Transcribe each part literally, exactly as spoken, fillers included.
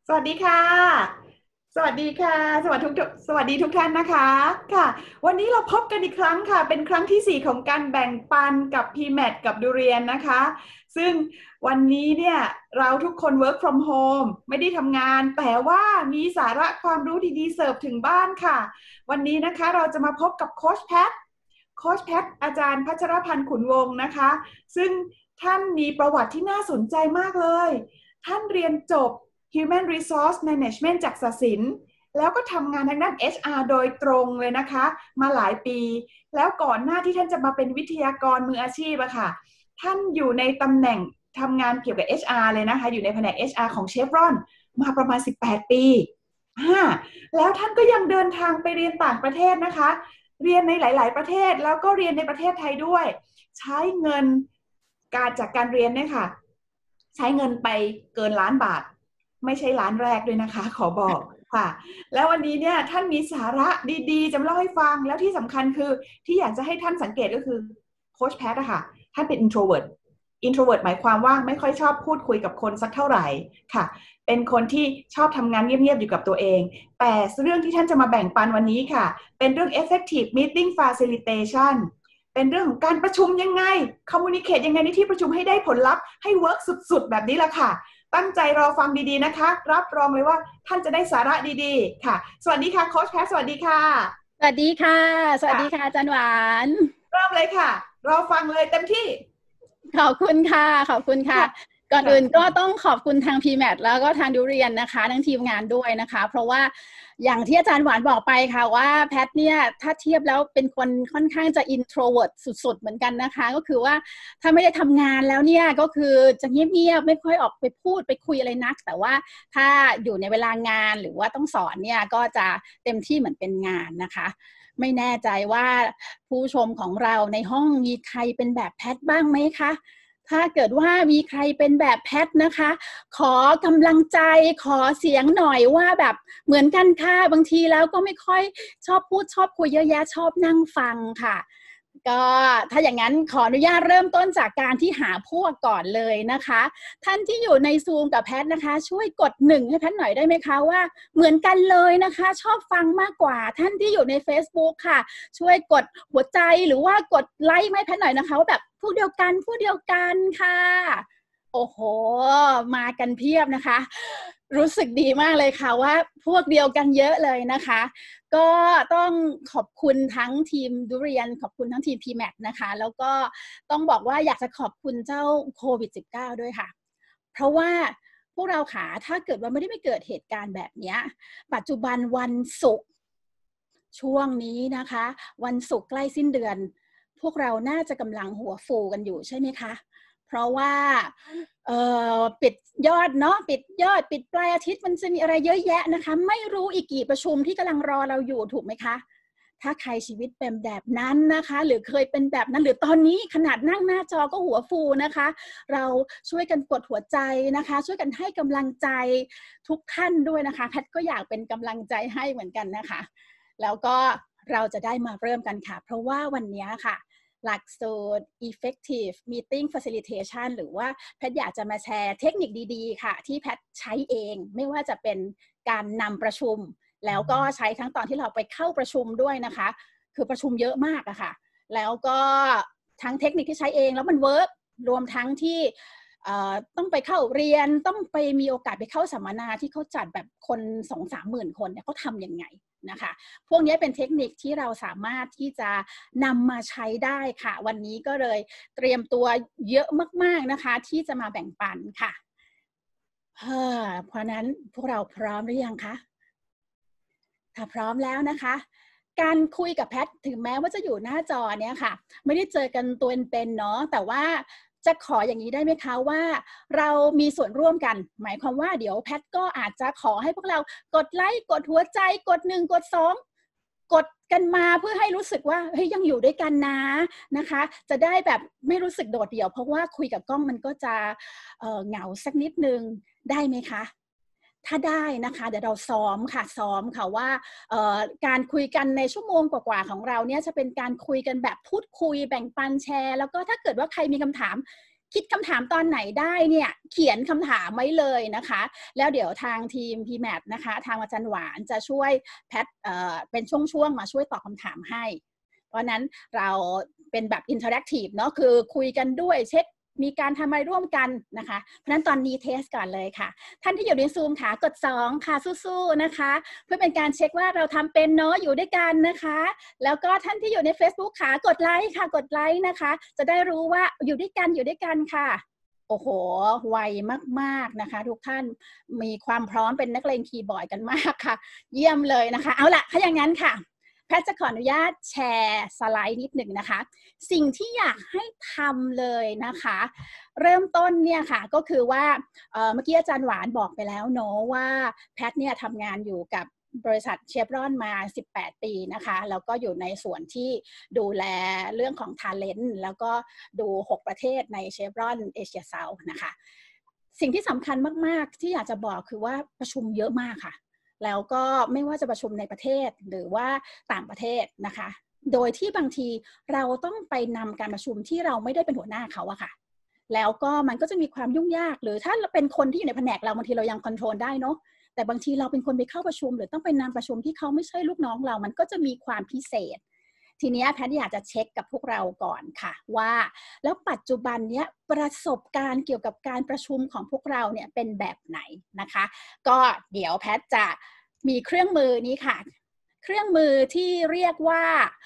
สวัสดีค่ะ สวัสดีค่ะ สวัสดีทุกสวัสดีทุกท่านนะคะค่ะวันนี้เราพบกันอีกครั้งค่ะ เป็นครั้งที่สี่ของการแบ่งปันกับ พี แมท กับดุเรียนนะคะ ซึ่งวันนี้เนี่ยเราทุกคน work from home ไม่ได้ทำงาน แต่ว่ามีสาระความรู้ดีๆเสิร์ฟถึงบ้านค่ะ วันนี้นะคะเราจะมาพบกับโค้ชแพทโค้ชแพทอาจารย์พัชรพันธ์ขุนวงศ์นะคะ ซึ่งท่านมีประวัติที่น่าสนใจมากเลย ท่านเรียนจบ Human Resource Management จากศศิลป์แล้วก็ทำงานทางด้าน เอช อาร์ โดยตรงเลยนะคะมาหลายปีแล้วก่อนหน้าที่ท่านจะมาเป็นวิทยากรมืออาชีพอะค่ะท่านอยู่ในตำแหน่งทำงานเกี่ยวกับ เอช อาร์ เลยนะคะอยู่ในแผนก เอช อาร์ ของ Chevron มาประมาณสิบแปดปีแล้วท่านก็ยังเดินทางไปเรียนต่างประเทศนะคะเรียนในหลายๆประเทศแล้วก็เรียนในประเทศไทยด้วยใช้เงินการจากการเรียนเนี่ยค่ะใช้เงินไปเกินล้านบาทไม่ใช่ล้านแรกด้วยนะคะขอบอกค่ะแล้ววันนี้เนี่ยท่านมีสาระดีๆจะมาเล่าให้ฟังแล้วที่สำคัญคือที่อยากจะให้ท่านสังเกตก็คือโค้ชแพทอะค่ะท่านเป็น introvert introvert หมายความว่าไม่ค่อยชอบพูดคุยกับคนสักเท่าไหร่ค่ะเป็นคนที่ชอบทำงานเงียบๆอยู่กับตัวเองแต่เรื่องที่ท่านจะมาแบ่งปันวันนี้ค่ะเป็นเรื่อง effective meeting facilitation เป็นเรื่องของการประชุมยังไง communicate ยังไงในที่ประชุมให้ได้ผลลัพธ์ให้ work สุดๆแบบนี้ละค่ะตั้งใจรอฟังดีๆนะคะรับรองเลยว่าท่านจะได้สาระดีๆค่ะสวัสดีค่ะโค้ชแพทสวัสดีค่ะสวัสดีค่ะสวัสดีค่ะอาจารย์หวานเริ่มเลยค่ะรอฟังเลยเต็มที่ขอบคุณค่ะขอบคุณค่ะก่อนอื่นก็ต้องขอบคุณทาง พี แมท แล้วก็ทางดุเรียนนะคะทั้งทีมงานด้วยนะคะเพราะว่าอย่างที่อาจารย์หวานบอกไปค่ะว่าแพทเนี่ยถ้าเทียบแล้วเป็นคนค่อนข้างจะ introvert สุดๆเหมือนกันนะคะก็คือว่าถ้าไม่ได้ทำงานแล้วเนี่ยก็คือจะเงียบๆไม่ค่อยออกไปพูดไปคุยอะไรนักแต่ว่าถ้าอยู่ในเวลางานหรือว่าต้องสอนเนี่ยก็จะเต็มที่เหมือนเป็นงานนะคะไม่แน่ใจว่าผู้ชมของเราในห้องมีใครเป็นแบบแพทบ้างไหมคะถ้าเกิดว่ามีใครเป็นแบบแพทนะคะขอกำลังใจขอเสียงหน่อยว่าแบบเหมือนกันค่ะบางทีแล้วก็ไม่ค่อยชอบพูดชอบคุยเยอะแยะชอบนั่งฟังค่ะก็ถ้าอย่างนั้นขออนุญาตเริ่มต้นจากการที่หาพวกก่อนเลยนะคะท่านที่อยู่ในซูมกับแพทนะคะช่วยกดหนึ่งให้แพทหน่อยได้ไหมคะว่าเหมือนกันเลยนะคะชอบฟังมากกว่าท่านที่อยู่ใน Facebook ค่ะช่วยกดหัวใจหรือว่ากดไลค์ให้แพทหน่อยนะคะว่าแบบพวกเดียวกันพวกเดียวกันค่ะโอ้โหมากันเพียบนะคะรู้สึกดีมากเลยค่ะว่าพวกเดียวกันเยอะเลยนะคะก็ต้องขอบคุณทั้งทีมดุเรียนขอบคุณทั้งทีม พี แมท นะคะแล้วก็ต้องบอกว่าอยากจะขอบคุณเจ้าโควิด สิบเก้า ด้วยค่ะเพราะว่าพวกเราค่ะถ้าเกิดว่าไม่ได้ไม่เกิดเหตุการณ์แบบนี้ปัจจุบันวันศุกร์ช่วงนี้นะคะวันศุกร์ใกล้สิ้นเดือนพวกเราน่าจะกำลังหัวฟูกันอยู่ใช่ไหมคะเพราะว่าเอ่อปิดยอดเนาะปิดยอดปิดปลายอาทิตย์มันจะมีอะไรเยอะแยะนะคะไม่รู้อีกกี่ประชุมที่กำลังรอเราอยู่ถูกไหมคะถ้าใครชีวิตเป็นแบบนั้นนะคะหรือเคยเป็นแบบนั้นหรือตอนนี้ขนาดนั่งหน้าจอก็หัวฟูนะคะเราช่วยกันกดหัวใจนะคะช่วยกันให้กำลังใจทุกท่านด้วยนะคะแพทก็อยากเป็นกำลังใจให้เหมือนกันนะคะแล้วก็เราจะได้มาเริ่มกันค่ะเพราะว่าวันนี้ค่ะหลักสูตร effective meeting facilitation หรือว่าแพทย์อยากจะมาแชร์เทคนิคดีๆค่ะที่แพทย์ใช้เองไม่ว่าจะเป็นการนำประชุมแล้วก็ใช้ทั้งตอนที่เราไปเข้าประชุมด้วยนะคะคือประชุมเยอะมากอะค่ะแล้วก็ทั้งเทคนิคที่ใช้เองแล้วมันเวิร์กรวมทั้งที่ต้องไปเข้าเรียนต้องไปมีโอกาสไปเข้าสัมมนาที่เขาจัดแบบคน สองถึงสาม หมื่นคนเนี่ยเขาทำยังไงนะคะพวกนี้เป็นเทคนิคที่เราสามารถที่จะนำมาใช้ได้ค่ะวันนี้ก็เลยเตรียมตัวเยอะมากๆนะคะที่จะมาแบ่งปันค่ะเพราะนั้นพวกเราพร้อมหรือยังคะถ้าพร้อมแล้วนะคะการคุยกับแพทถึงแม้ว่าจะอยู่หน้าจอเนี่ยค่ะไม่ได้เจอกันตัวเป็นๆเนาะแต่ว่าจะขออย่างนี้ได้ไหมคะว่าเรามีส่วนร่วมกันหมายความว่าเดี๋ยวแพทก็อาจจะขอให้พวกเรากดไลค์กดหัวใจกดหนึ่งกดสองกดกันมาเพื่อให้รู้สึกว่าเฮ้ยยังอยู่ด้วยกันนะนะคะจะได้แบบไม่รู้สึกโดดเดี่ยวเพราะว่าคุยกับกล้องมันก็จะ เอ่อ เหงาสักนิดนึงได้ไหมคะถ้าได้นะคะเดี๋ยวเราซ้อมค่ะซ้อมค่ะว่าการคุยกันในชั่วโมงกว่าๆของเราเนี่ยจะเป็นการคุยกันแบบพูดคุยแบ่งปันแชร์แล้วก็ถ้าเกิดว่าใครมีคำถามคิดคำถามตอนไหนได้เนี่ยเขียนคำถามไว้เลยนะคะแล้วเดี๋ยวทางทีม พี แมท นะคะทางอาจารย์หวานจะช่วยแพทเอ่อเป็นช่วงๆมาช่วยตอบคำถามให้เพราะนั้นเราเป็นแบบอินเทอร์แอคทีฟเนาะคือคุยกันด้วยเช็คมีการทำอะไรร่วมกันนะคะเพราะนั้นตอนนี้เทสก่อนเลยค่ะท่านที่อยู่ในซูมค่ะกดสองค่ะสู้ๆนะคะเพื่อเป็นการเช็คว่าเราทำเป็นเนาะอยู่ด้วยกันนะคะแล้วก็ท่านที่อยู่ใน Facebook ค่ะกดไลค์ค่ะกดไลค์นะคะจะได้รู้ว่าอยู่ด้วยกันอยู่ด้วยกันค่ะโอ้โหไวมากๆนะคะทุกท่านมีความพร้อมเป็นนักเลงคีย์บอร์ดกันมากค่ะเยี่ยมเลยนะคะเอาล่ะถ้าอย่างนั้นค่ะแพทย์จะขออนุญาตแชร์สไลด์นิดหนึ่งนะคะสิ่งที่อยากให้ทำเลยนะคะเริ่มต้นเนี่ยค่ะก็คือว่า เ, เมื่อกี้อาจารย์หวานบอกไปแล้วเนาะว่าแพทเนี่ยทำงานอยู่กับบริษัทเชฟรอนมาสิบแปดปีนะคะแล้วก็อยู่ในส่วนที่ดูแลเรื่องของ Talent แล้วก็ดูหกประเทศในเชฟรอนเอเชียเซาท์นะคะสิ่งที่สำคัญมากๆที่อยากจะบอกคือว่าประชุมเยอะมากค่ะแล้วก็ไม่ว่าจะประชุมในประเทศหรือว่าต่างประเทศนะคะโดยที่บางทีเราต้องไปนำการประชุมที่เราไม่ได้เป็นหัวหน้าเขาอะค่ะแล้วก็มันก็จะมีความยุ่งยากหรือถ้าเป็นคนที่อยู่ในแผนกเราบางทีเรายังคอนโทรลได้เนาะแต่บางทีเราเป็นคนไปเข้าประชุมหรือต้องไปนำประชุมที่เขาไม่ใช่ลูกน้องเรามันก็จะมีความพิเศษทีนี้แพทย์อยากจะเช็คกับพวกเราก่อนค่ะว่าแล้วปัจจุบันเนี้ยประสบการณ์เกี่ยวกับการประชุมของพวกเราเนี่ยเป็นแบบไหนนะคะก็เดี๋ยวแพทย์จะมีเครื่องมือนี้ค่ะเครื่องมือที่เรียกว่า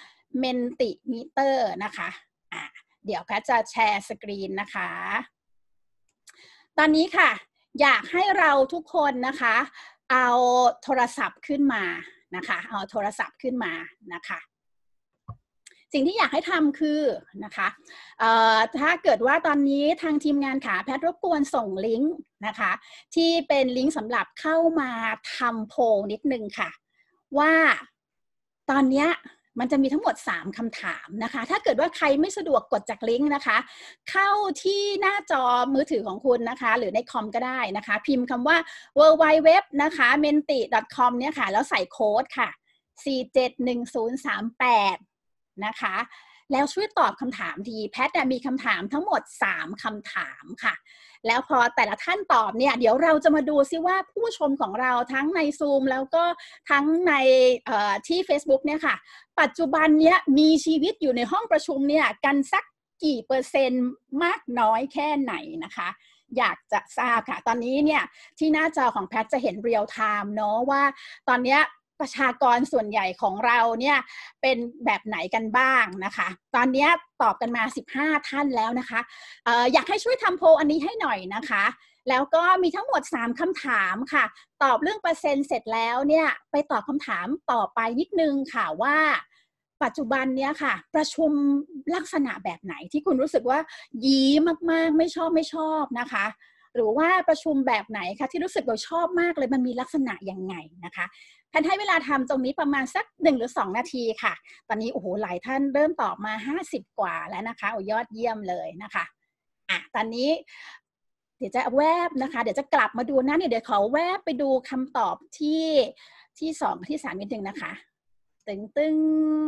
Mentimeter นะคะอ่ะเดี๋ยวแพทย์จะแชร์สกรีนนะคะตอนนี้ค่ะอยากให้เราทุกคนนะคะเอาโทรศัพท์ขึ้นมานะคะเอาโทรศัพท์ขึ้นมานะคะสิ่งที่อยากให้ทำคือนะคะถ้าเกิดว่าตอนนี้ทางทีมงานขาแพทย์รบกวนส่งลิงก์นะคะที่เป็นลิงก์สำหรับเข้ามาทำโพลนิดนึงค่ะว่าตอนนี้มันจะมีทั้งหมดสามคำถามนะคะถ้าเกิดว่าใครไม่สะดวกกดจากลิงก์นะคะเข้าที่หน้าจอมือถือของคุณนะคะหรือในคอมก็ได้นะคะพิมพ์คำว่า ดับเบิลยู ดับเบิลยู ดับเบิลยู ดับเบิลยู นะคะ เมนติ ดอท คอม เนี่ยค่ะแล้วใส่โค้ดค่ะสี่เจ็ดหนึ่งศูนย์สามแปดนะคะแล้วช่วยตอบคำถามทีแพทย์มีคำถามทั้งหมดสามคำถามค่ะแล้วพอแต่ละท่านตอบเนี่ยเดี๋ยวเราจะมาดูซิว่าผู้ชมของเราทั้งใน Zoom แล้วก็ทั้งในที่ Facebook เนี่ยค่ะปัจจุบันเนี้ยมีชีวิตอยู่ในห้องประชุมเนี่ยกันสักกี่เปอร์เซ็นต์มากน้อยแค่ไหนนะคะอยากจะทราบค่ะตอนนี้เนี่ยที่หน้าจอของแพทจะเห็นเรียลไทม์เนาะว่าตอนเนี้ยประชากรส่วนใหญ่ของเราเนี่ยเป็นแบบไหนกันบ้างนะคะตอนนี้ตอบกันมาสิบห้าท่านแล้วนะคะ เอ่อ อยากให้ช่วยทำโพลอันนี้ให้หน่อยนะคะแล้วก็มีทั้งหมดสามคำถามค่ะตอบเรื่องเปอร์เซ็นต์เสร็จแล้วเนี่ยไปตอบคำถามต่อไปนิดนึงค่ะว่าปัจจุบันเนี้ยค่ะประชุมลักษณะแบบไหนที่คุณรู้สึกว่ายี้มากๆไม่ชอบไม่ชอบนะคะหรือว่าประชุมแบบไหนคะที่รู้สึกเราชอบมากเลยมันมีลักษณะยังไงนะคะท่านให้เวลาทำตรงนี้ประมาณสักหนึ่งหรือสองนาทีค่ะตอนนี้โอ้โหหลายท่านเริ่มตอบมาห้าสิบกว่าแล้วนะคะโอ้ยอดเยี่ยมเลยนะคะอ่ะตอนนี้เดี๋ยวจะแวบนะคะเดี๋ยวจะกลับมาดูนะเนี่ยเดี๋ยวขอแวบไปดูคำตอบที่ที่สองที่สามนิดนึงนะคะตึงตึง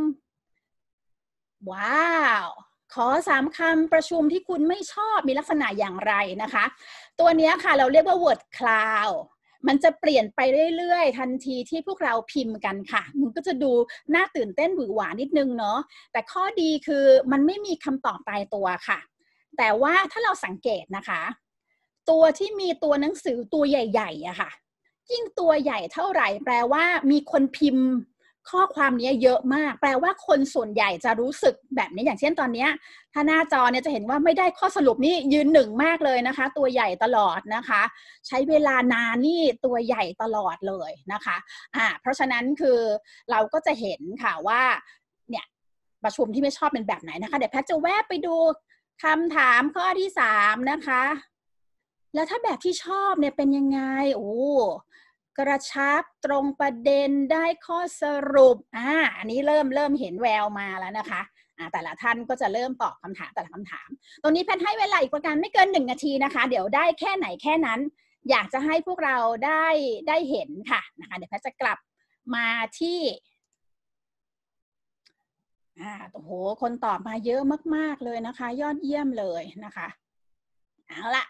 ว้าวขอสามคำประชุมที่คุณไม่ชอบมีลักษณะอย่างไรนะคะตัวนี้ค่ะเราเรียกว่า word cloudมันจะเปลี่ยนไปเรื่อยๆทันทีที่พวกเราพิมพ์กันค่ะมันก็จะดูน่าตื่นเต้นหวือหวานิดนึงเนาะแต่ข้อดีคือมันไม่มีคำตอบตายตัวค่ะแต่ว่าถ้าเราสังเกตนะคะตัวที่มีตัวหนังสือตัวใหญ่ๆอะค่ะยิ่งตัวใหญ่เท่าไหร่แปลว่ามีคนพิมพ์ข้อความนี้เยอะมากแปลว่าคนส่วนใหญ่จะรู้สึกแบบนี้อย่างเช่นตอนนี้ถ้าหน้าจอเนี่ยจะเห็นว่าไม่ได้ข้อสรุปนี่ยืนหนึ่งมากเลยนะคะตัวใหญ่ตลอดนะคะใช้เวลานานนี่ตัวใหญ่ตลอดเลยนะคะอ่าเพราะฉะนั้นคือเราก็จะเห็นค่ะว่าเนี่ยประชุมที่ไม่ชอบเป็นแบบไหนนะคะเดี๋ยวแพทย์จะแวะไปดูคำถามข้อที่สามนะคะแล้วถ้าแบบที่ชอบเนี่ยเป็นยังไงโอ้กระชับตรงประเด็นได้ข้อสรุปอ่าอันนี้เริ่มเริ่มเห็นแววมาแล้วนะคะอ่าแต่ละท่านก็จะเริ่มตอบคำถามแต่ละคำถามตรงนี้แพทย์ให้เวลาอีกประมาณไม่เกินหนึ่งนาทีนะคะเดี๋ยวได้แค่ไหนแค่นั้นอยากจะให้พวกเราได้ได้เห็นค่ะนะคะเดี๋ยวแพทย์จะกลับมาที่อ่าโอ้โหคนตอบมาเยอะมากๆเลยนะคะยอดเยี่ยมเลยนะคะเอาละ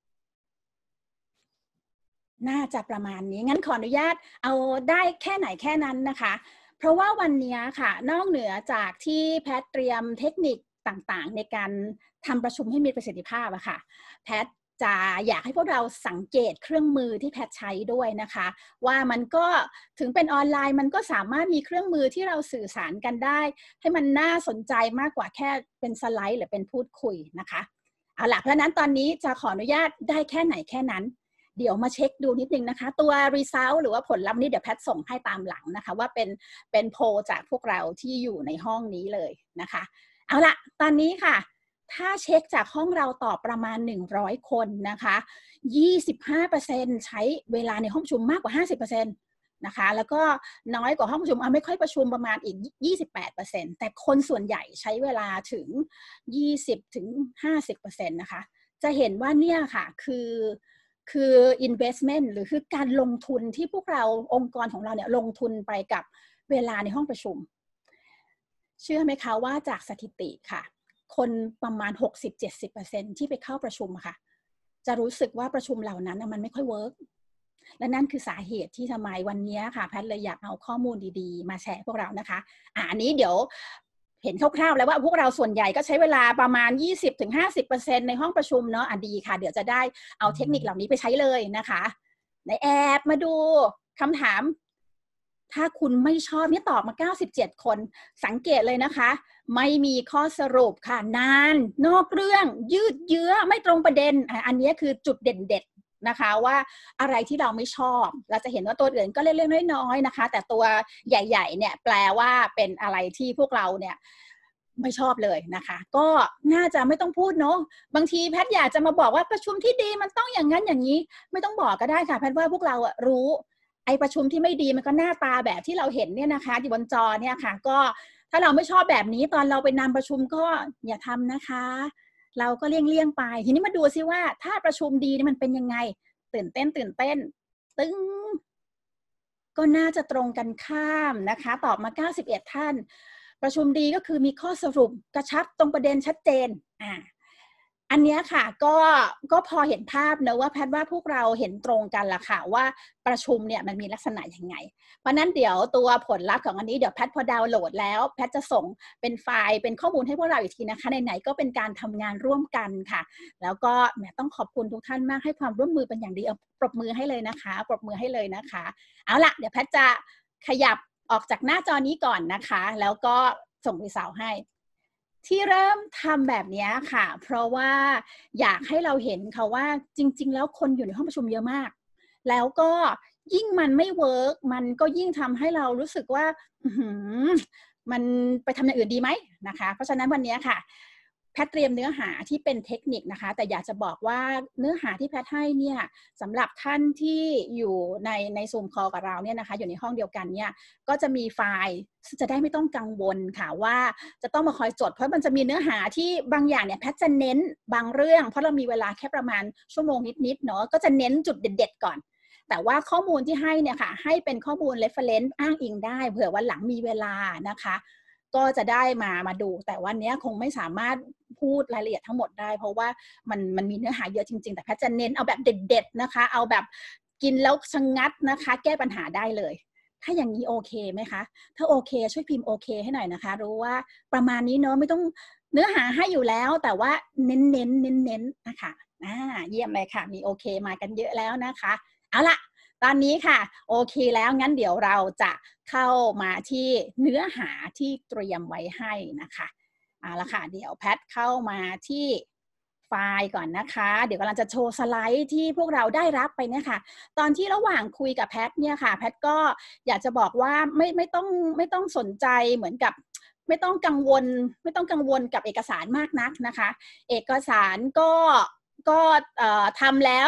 น่าจะประมาณนี้งั้นขออนุญาตเอาได้แค่ไหนแค่นั้นนะคะเพราะว่าวันนี้ค่ะนอกเหนือจากที่แพทเตรียมเทคนิคต่างๆในการทำประชุมให้มีประสิทธิภาพอะค่ะแพทจะอยากให้พวกเราสังเกตเครื่องมือที่แพทใช้ด้วยนะคะว่ามันก็ถึงเป็นออนไลน์มันก็สามารถมีเครื่องมือที่เราสื่อสารกันได้ให้มันน่าสนใจมากกว่าแค่เป็นสไลด์หรือเป็นพูดคุยนะคะเอาล่ะเพราะนั้นตอนนี้จะขออนุญาตได้แค่ไหนแค่นั้นเดี๋ยวมาเช็คดูนิดนึงนะคะตัว result หรือว่าผลลัพธ์นี้เดี๋ยวแพทส่งให้ตามหลังนะคะว่าเป็นเป็นโพลจากพวกเราที่อยู่ในห้องนี้เลยนะคะเอาละตอนนี้ค่ะถ้าเช็คจากห้องเราตอบประมาณหนึ่งร้อยคนนะคะ ยี่สิบห้าเปอร์เซ็นต์ ใช้เวลาในห้องประชุมมากกว่า ห้าสิบเปอร์เซ็นต์ นะคะแล้วก็น้อยกว่าห้องประชุมไม่ค่อยประชุมประมาณอีก ยี่สิบแปดเปอร์เซ็นต์ แต่คนส่วนใหญ่ใช้เวลาถึง ยี่สิบถึงห้าสิบเปอร์เซ็นต์ นะคะจะเห็นว่าเนี่ยค่ะคือคือ investment หรือคือการลงทุนที่พวกเราองค์กรของเราเนี่ยลงทุนไปกับเวลาในห้องประชุมเชื่อไหมคะว่าจากสถิติค่ะคนประมาณ หกสิบถึงเจ็ดสิบเปอร์เซ็นต์ ที่ไปเข้าประชุมค่ะจะรู้สึกว่าประชุมเหล่านั้นมันไม่ค่อยเวิร์กและนั่นคือสาเหตุที่ทำไมวันนี้ค่ะแพทย์เลยอยากเอาข้อมูลดีๆมาแชร์พวกเรานะคะอ่าอันนี้เดี๋ยวเห็นคร่าวๆแล้วว่าพวกเราส่วนใหญ่ก็ใช้เวลาประมาณ ยี่สิบถึงห้าสิบเปอร์เซ็นต์ ในห้องประชุมเนาะอ่ะดีค่ะเดี๋ยวจะได้เอาเทคนิคเหล่านี้ไปใช้เลยนะคะในแอปมาดูคำถามถ้าคุณไม่ชอบนี่ตอบมาเก้าสิบเจ็ดคนสังเกตเลยนะคะไม่มีข้อสรุปค่ะนานนอกเรื่องยืดเยื้อไม่ตรงประเด็นอันนี้คือจุดเด่นๆนะคะว่าอะไรที่เราไม่ชอบเราจะเห็นว่าตัวอื่นก็เล็กๆน้อยๆนะคะแต่ตัวใหญ่ๆเนี่ยแปลว่าเป็นอะไรที่พวกเราเนี่ยไม่ชอบเลยนะคะก็น่าจะไม่ต้องพูดเนาะบางทีแพทย์อยากจะมาบอกว่าประชุมที่ดีมันต้องอย่างนั้นอย่างนี้ไม่ต้องบอกก็ได้ค่ะแพทย์ว่าพวกเราอะรู้ไอประชุมที่ไม่ดีมันก็หน้าตาแบบที่เราเห็นเนี่ยนะคะอยู่บนจอเนี่ยค่ะก็ถ้าเราไม่ชอบแบบนี้ตอนเราไปนำประชุมก็อย่าทำนะคะเราก็เลี่ยงๆไปทีนี้มาดูซิว่าถ้าประชุมดีนี่มันเป็นยังไงตื่นเต้นตื่นเต้นตึ้งก็น่าจะตรงกันข้ามนะคะตอบมาเก้าสิบเอ็ดท่านประชุมดีก็คือมีข้อสรุปกระชับตรงประเด็นชัดเจนอ่าอันนี้ค่ะก็ก็พอเห็นภาพนะว่าแพทย์ว่าพวกเราเห็นตรงกันละค่ะว่าประชุมเนี่ยมันมีลักษณะยังไงเพราะนั้นเดี๋ยวตัวผลลัพธ์ของอันนี้เดี๋ยวแพทย์พอดาวน์โหลดแล้วแพทย์จะส่งเป็นไฟล์เป็นข้อมูลให้พวกเราอีกทีนะคะไหนๆก็เป็นการทำงานร่วมกันค่ะแล้วก็แหมต้องขอบคุณทุกท่านมากให้ความร่วมมือเป็นอย่างดีเอาปรบมือให้เลยนะคะปรบมือให้เลยนะคะเอาล่ะเดี๋ยวแพทย์จะขยับออกจากหน้าจอนี้ก่อนนะคะแล้วก็ส่งรีซาวด์ให้ที่เริ่มทำแบบนี้ค่ะเพราะว่าอยากให้เราเห็นค่ะว่าจริงๆแล้วคนอยู่ในห้องประชุมเยอะมากแล้วก็ยิ่งมันไม่เวิร์กมันก็ยิ่งทำให้เรารู้สึกว่ามันไปทำอย่างอื่นดีไหมนะคะเพราะฉะนั้นวันนี้ค่ะแพทเตรียมเนื้อหาที่เป็นเทคนิคนะคะแต่อยากจะบอกว่าเนื้อหาที่แพทให้เนี่ยสำหรับท่านที่อยู่ในในซูมคอลกับเราเนี่ยนะคะอยู่ในห้องเดียวกันเนี่ยก็จะมีไฟล์จะได้ไม่ต้องกังวลค่ะว่าจะต้องมาคอยจดเพราะมันจะมีเนื้อหาที่บางอย่างเนี่ยแพทจะเน้นบางเรื่องเพราะเรามีเวลาแค่ประมาณชั่วโมงนิดๆเนาะก็จะเน้นจุดเด็ดๆก่อนแต่ว่าข้อมูลที่ให้เนี่ยค่ะให้เป็นข้อมูล reference อ้างอิงได้เผื่อวันหลังมีเวลานะคะก็จะได้มามาดูแต่วันนี้คงไม่สามารถพูดรายละเอียดทั้งหมดได้เพราะว่ามันมันมีเนื้อหาเยอะจริงๆแต่แพทย์จะเน้นเอาแบบเด็ดๆนะคะเอาแบบกินแล้วชะงัดนะคะแก้ปัญหาได้เลยถ้าอย่างนี้โอเคไหมคะถ้าโอเคช่วยพิมพ์โอเคให้หน่อยนะคะรู้ว่าประมาณนี้เนาะไม่ต้องเนื้อหาให้อยู่แล้วแต่ว่าเน้นๆเน้นๆเน้นๆนะคะอ่าเยี่ยมเลยค่ะมีโอเคมากันเยอะแล้วนะคะเอาละตอนนี้ค่ะโอเคแล้วงั้นเดี๋ยวเราจะเข้ามาที่เนื้อหาที่เตรียมไว้ให้นะคะเอาละค่ะเดี๋ยวแพทเข้ามาที่ไฟล์ก่อนนะคะเดี๋ยวกำลังจะโชว์สไลด์ที่พวกเราได้รับไปเนี่ยค่ะตอนที่ระหว่างคุยกับแพทเนี่ยค่ะแพทก็อยากจะบอกว่าไม่ไม่ต้องไม่ต้องสนใจเหมือนกับไม่ต้องกังวลไม่ต้องกังวลกับเอกสารมากนักนะคะเอกสารก็ก็ทำแล้ว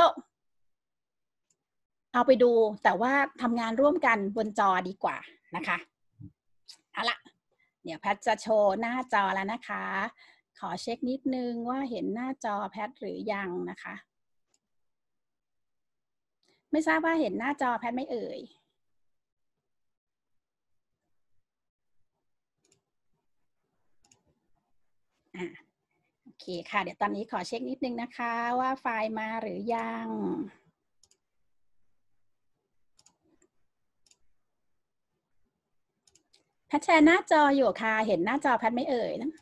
เอาไปดูแต่ว่าทำงานร่วมกันบนจอดีกว่านะคะเอาละเดี๋ยวแพทจะโชว์หน้าจอแล้วนะคะขอเช็คนิดนึงว่าเห็นหน้าจอแพทหรือยังนะคะไม่ทราบว่าเห็นหน้าจอแพทไม่เอ่ยอ่ะโอโอเคค่ะเดี๋ยวตอนนี้ขอเช็คนิดนึงนะคะว่าไฟล์มาหรือยังแพทแชร์หน้าจออยู่ค่ะเห็นหน้าจอแพทไม่เอ่ยนะ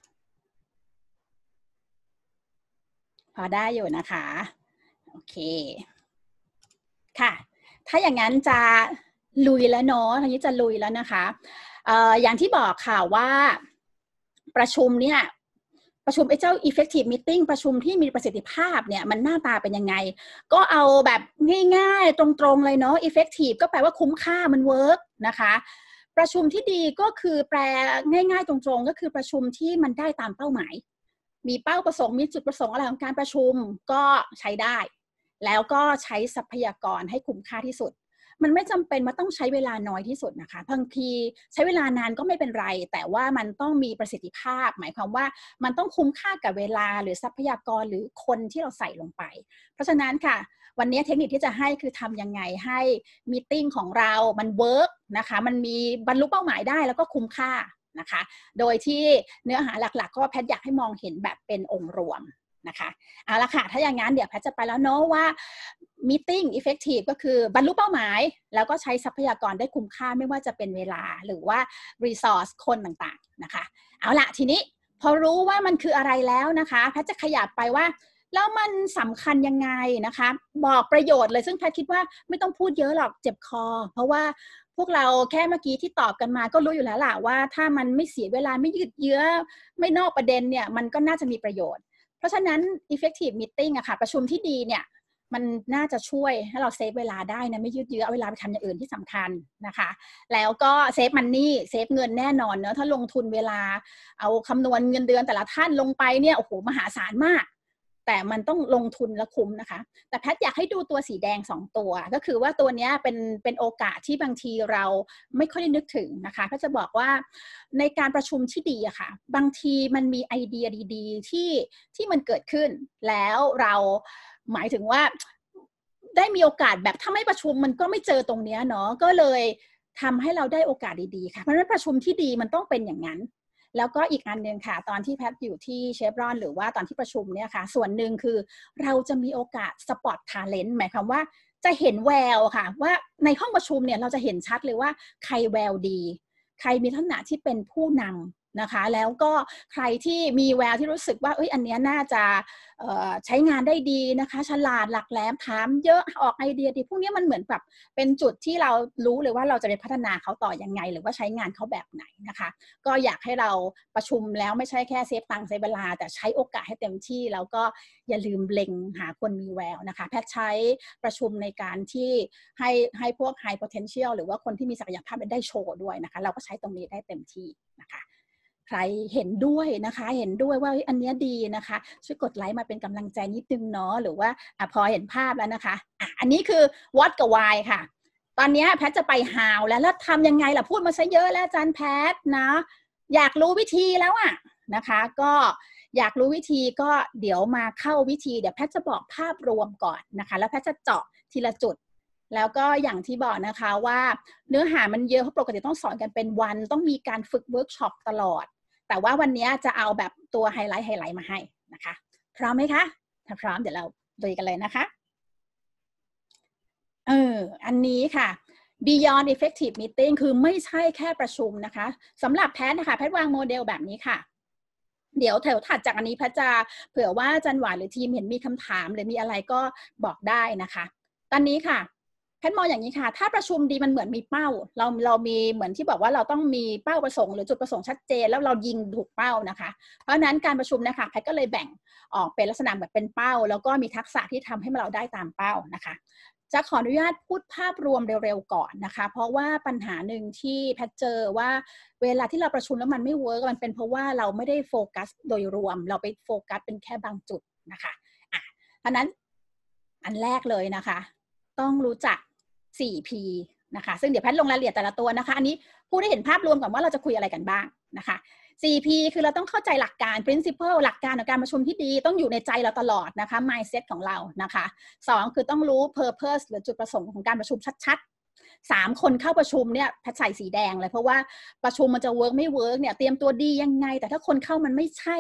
พอได้อยู่นะคะโอเคค่ะถ้าอย่างนั้นจะลุยแล้วเนาะทีนี้จะลุยแล้วนะคะเอ่ออย่างที่บอกค่ะว่าประชุมเนี่ยประชุมไอ้เจ้า effective meeting ประชุมที่มีประสิทธิภาพเนี่ยมันหน้าตาเป็นยังไงก็เอาแบบง่ายๆตรงๆเลยเนาะ effective ก็แปลว่าคุ้มค่ามัน work นะคะประชุมที่ดีก็คือแปลง่ายๆตรงๆก็คือประชุมที่มันได้ตามเป้าหมายมีเป้าประสงค์มีจุดประสงค์อะไรของการประชุมก็ใช้ได้แล้วก็ใช้ทรัพยากรให้คุ้มค่าที่สุดมันไม่จำเป็นว่าต้องใช้เวลาน้อยที่สุดนะคะบางทีใช้เวลานานก็ไม่เป็นไรแต่ว่ามันต้องมีประสิทธิภาพหมายความว่ามันต้องคุ้มค่ากับเวลาหรือทรัพยากรหรือคนที่เราใส่ลงไปเพราะฉะนั้นค่ะวันนี้เทคนิคที่จะให้คือทำยังไงให้มีตติ้งของเรามันเวิร์กนะคะมันมีบรรลุเป้าหมายได้แล้วก็คุ้มค่านะคะโดยที่เนื้อหาหลักๆก็แพทย์อยากให้มองเห็นแบบเป็นองค์รวมนะคะเอาละค่ะถ้าอย่างนั้นเดี๋ยวแพทย์จะไปแล้วเนาะว่า meeting effective ก็คือบรรลุเป้าหมายแล้วก็ใช้ทรัพยากรได้คุ้มค่าไม่ว่าจะเป็นเวลาหรือว่า resource คนต่างๆนะคะเอาละทีนี้พอรู้ว่ามันคืออะไรแล้วนะคะแพทย์จะขยับไปว่าแล้วมันสำคัญยังไงนะคะบอกประโยชน์เลยซึ่งแพทย์คิดว่าไม่ต้องพูดเยอะหรอกเจ็บคอเพราะว่าพวกเราแค่เมื่อกี้ที่ตอบกันมาก็รู้อยู่แล้วล่ะว่าถ้ามันไม่เสียเวลาไม่ยืดเยื้อไม่นอกประเด็นเนี่ยมันก็น่าจะมีประโยชน์เพราะฉะนั้น effective meeting อะค่ะประชุมที่ดีเนี่ยมันน่าจะช่วยให้เราเซฟเวลาได้นะไม่ยืดเยื้อเอาเวลาไปทำอย่างอื่นที่สำคัญนะคะแล้วก็เซฟมันนี่เซฟเงินแน่นอนเนอะถ้าลงทุนเวลาเอาคำนวณเงินเดือนแต่ละท่านลงไปเนี่ยโอ้โหมหาศาลมากแต่มันต้องลงทุนและคุ้มนะคะแต่แพทย์อยากให้ดูตัวสีแดงสองตัวก็คือว่าตัวนี้เป็นเป็นโอกาสที่บางทีเราไม่ค่อยได้นึกถึงนะคะก็จะบอกว่าในการประชุมที่ดีอะค่ะบางทีมันมีไอเดียดีๆที่ที่มันเกิดขึ้นแล้วเราหมายถึงว่าได้มีโอกาสแบบถ้าไม่ประชุมมันก็ไม่เจอตรงนี้เนาะก็เลยทำให้เราได้โอกาสดีๆค่ะเพราะฉะนั้นประชุมที่ดีมันต้องเป็นอย่างนั้นแล้วก็อีกอันหนึ่งค่ะตอนที่แพทอยู่ที่เชฟรอนหรือว่าตอนที่ประชุมเนี่ยค่ะส่วนหนึ่งคือเราจะมีโอกาสสปอตทาเลนต์หมายความว่าจะเห็นแววค่ะว่าในห้องประชุมเนี่ยเราจะเห็นชัดเลยว่าใครแววดีใครมีลักษณะที่เป็นผู้นำนะคะแล้วก็ใครที่มีแววที่รู้สึกว่าเอ้ยอันนี้น่าจะใช้งานได้ดีนะคะฉลาดหลักแหลมถามเยอะออกไอเดียดีพวกนี้มันเหมือนแบบเป็นจุดที่เรารู้เลยว่าเราจะไปพัฒนาเขาต่อยังไงหรือว่าใช้งานเขาแบบไหนนะคะก็อยากให้เราประชุมแล้วไม่ใช่แค่เซฟตังค์เซฟเวลาแต่ใช้โอกาสให้เต็มที่แล้วก็อย่าลืมเล็งหาคนมีแววนะคะแพทย์ใช้ประชุมในการที่ให้ให้พวก high potential หรือว่าคนที่มีศักยภาพได้โชว์ด้วยนะคะเราก็ใช้ตรงนี้ได้เต็มที่นะคะใครเห็นด้วยนะคะเห็นด้วยว่าอันนี้ดีนะคะช่วยกดไลค์มาเป็นกำลังใจนิดนึงเนาะหรือว่าอ่ะพอเห็นภาพแล้วนะคะอ่ะอันนี้คือ what กับ why ค่ะตอนนี้แพทจะไป how แล้วแล้วทำยังไงล่ะพูดมาซะเยอะแล้วอาจารย์แพทนะอยากรู้วิธีแล้วอ่ะนะคะก็อยากรู้วิธีก็เดี๋ยวมาเข้าวิธีเดี๋ยวแพทจะบอกภาพรวมก่อนนะคะแล้วแพทจะเจาะทีละจุดแล้วก็อย่างที่บอกนะคะว่าเนื้อหามันเยอะเพราะปกติต้องสอนกันเป็นวันต้องมีการฝึกเวิร์กช็อปตลอดแต่ว่าวันนี้จะเอาแบบตัวไฮไลท์ไฮไลท์มาให้นะคะพร้อมไหมคะถ้าพร้อมเดี๋ยวเราดูกันเลยนะคะเอออันนี้ค่ะ Beyond Effective Meeting คือไม่ใช่แค่ประชุมนะคะสำหรับแพทนะคะแพทวางโมเดลแบบนี้ค่ะเดี๋ยวแถวถัดจากอันนี้แพทจะเผื่อว่าอาจารย์หวานหรือทีมเห็นมีคำถามหรือมีอะไรก็บอกได้นะคะตอนนี้ค่ะแพทมองอย่างนี้ค่ะถ้าประชุมดีมันเหมือนมีเป้าเราเรามีเหมือนที่บอกว่าเราต้องมีเป้าประสงค์หรือจุดประสงค์ชัดเจนแล้วเรายิงถูกเป้านะคะเพราะฉะนั้นการประชุมนะคะแพทก็เลยแบ่งออกเป็นลักษณะแบบเป็นเป้าแล้วก็มีทักษะที่ทำให้เราได้ตามเป้านะคะจะขออนุญาตพูดภาพรวมเร็วๆก่อนนะคะเพราะว่าปัญหาหนึ่งที่แพทเจอว่าเวลาที่เราประชุมแล้วมันไม่เวิร์กมันเป็นเพราะว่าเราไม่ได้โฟกัสโดยรวมเราไปโฟกัสเป็นแค่บางจุดนะคะอ่ะเพราะนั้นอันแรกเลยนะคะต้องรู้จัก โฟร์ พี นะคะซึ่งเดี๋ยวแพทลงรายละเอียดแต่ละตัวนะคะอันนี้พูดให้เห็นภาพรวมก่อนว่าเราจะคุยอะไรกันบ้างนะคะ โฟร์ พี คือเราต้องเข้าใจหลักการ principle หลักการของการประชุมที่ดีต้องอยู่ในใจเราตลอดนะคะ mindset ของเรานะคะสองคือต้องรู้ purpose หรือจุดประสงค์ของการประชุมชัดๆสามคนเข้าประชุมเนี่ยแพทใส่สีแดงเลยเพราะว่าประชุมมันจะ work ไม่ work เนี่ยเตรียมตัวดียังไงแต่ถ้าคนเข้ามันไม่ใช่